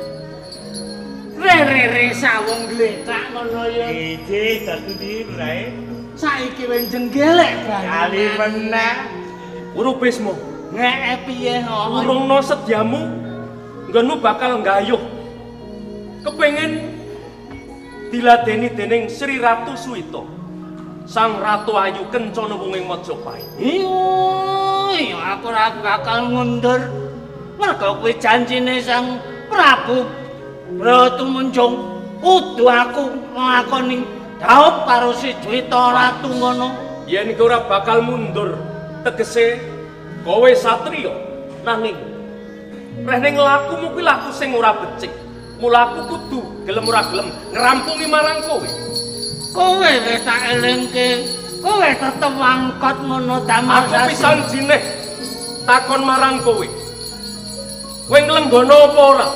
Re-re-re sawung gletak ngono ya. Iki dadi ndi, Bray? Saiki wis jenggelek kali meneh. Rubisma, ngeke piye ngono? urungna sedyamu nggonmu bakal nggayuh. Kepengin diladeni dening Sri Ratu Suwita. Sang Ratu Ayu Kencana wunging Majapahit. Iya, aku ora bakal mundur. Mergo kuwi janjine Sang Prabu Bratamunjung kudu aku nglakoni dhaup karo si Dwita Ratu ngono. Yen kowe ora bakal mundur, tegese kowe satriya nanging reh ning lakumu kuwi laku sing ora becik. Mula aku kudu gelem ora gelem ngrampungi marang kowe. Kowe wis tak elingke, kowe tetep wangkot ngono damar. Aku pisan jinih takon marang kowe. Kowe nglenggono apa ora?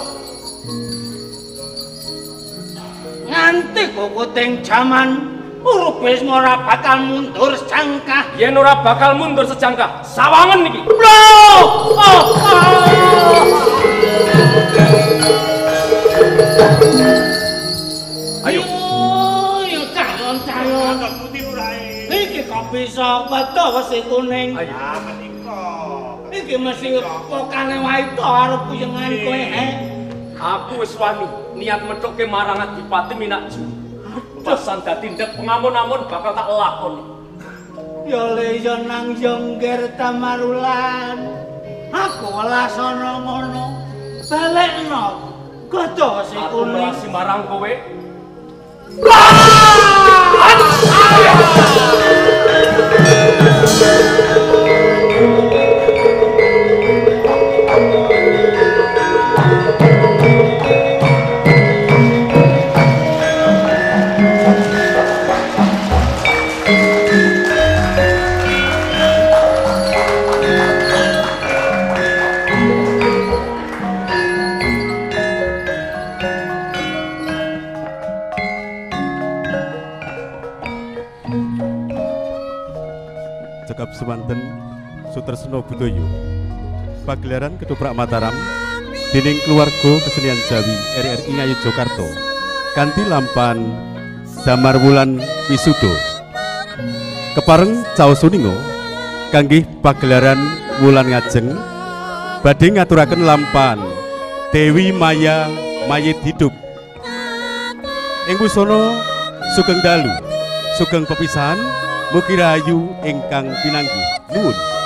Nganti kukuting jaman Rubisma ora bakal mundur sejangkah. Yen ora bakal mundur sejangkah, sawangen iki. Loh! Oh, Ayo. Ayo calon-calon. Iki kok bisa wedha wesi kuning. Ayo menika. Iki mesti pokane Waito karo puyengan kowe, he. Aku wis wani niat methuke marang Adipati Minakji. Pasan dadi ndek pengamun-amun bakal tak lakoni. Ya le ya nang Yongger Damarwulan. Aku welas ana ngono. Balekno Gada sing kuning. Aku marang kowe. Cekap semanten Sutresno Budoyo pagelaran Ketoprak Mataram dening keluarga kesenian Jawi R R I Ngayogyakarta kanthi lampan Damar Wulan Wisuda kepareng Caos Suningo kanggih pagelaran Wulan Ngajeng badhe ngaturaken lampan Dewi Maya Mayit Hidup ing busana sugeng dalu sugeng pepisahan mugi rahayu ingkang pinanggih nuwun.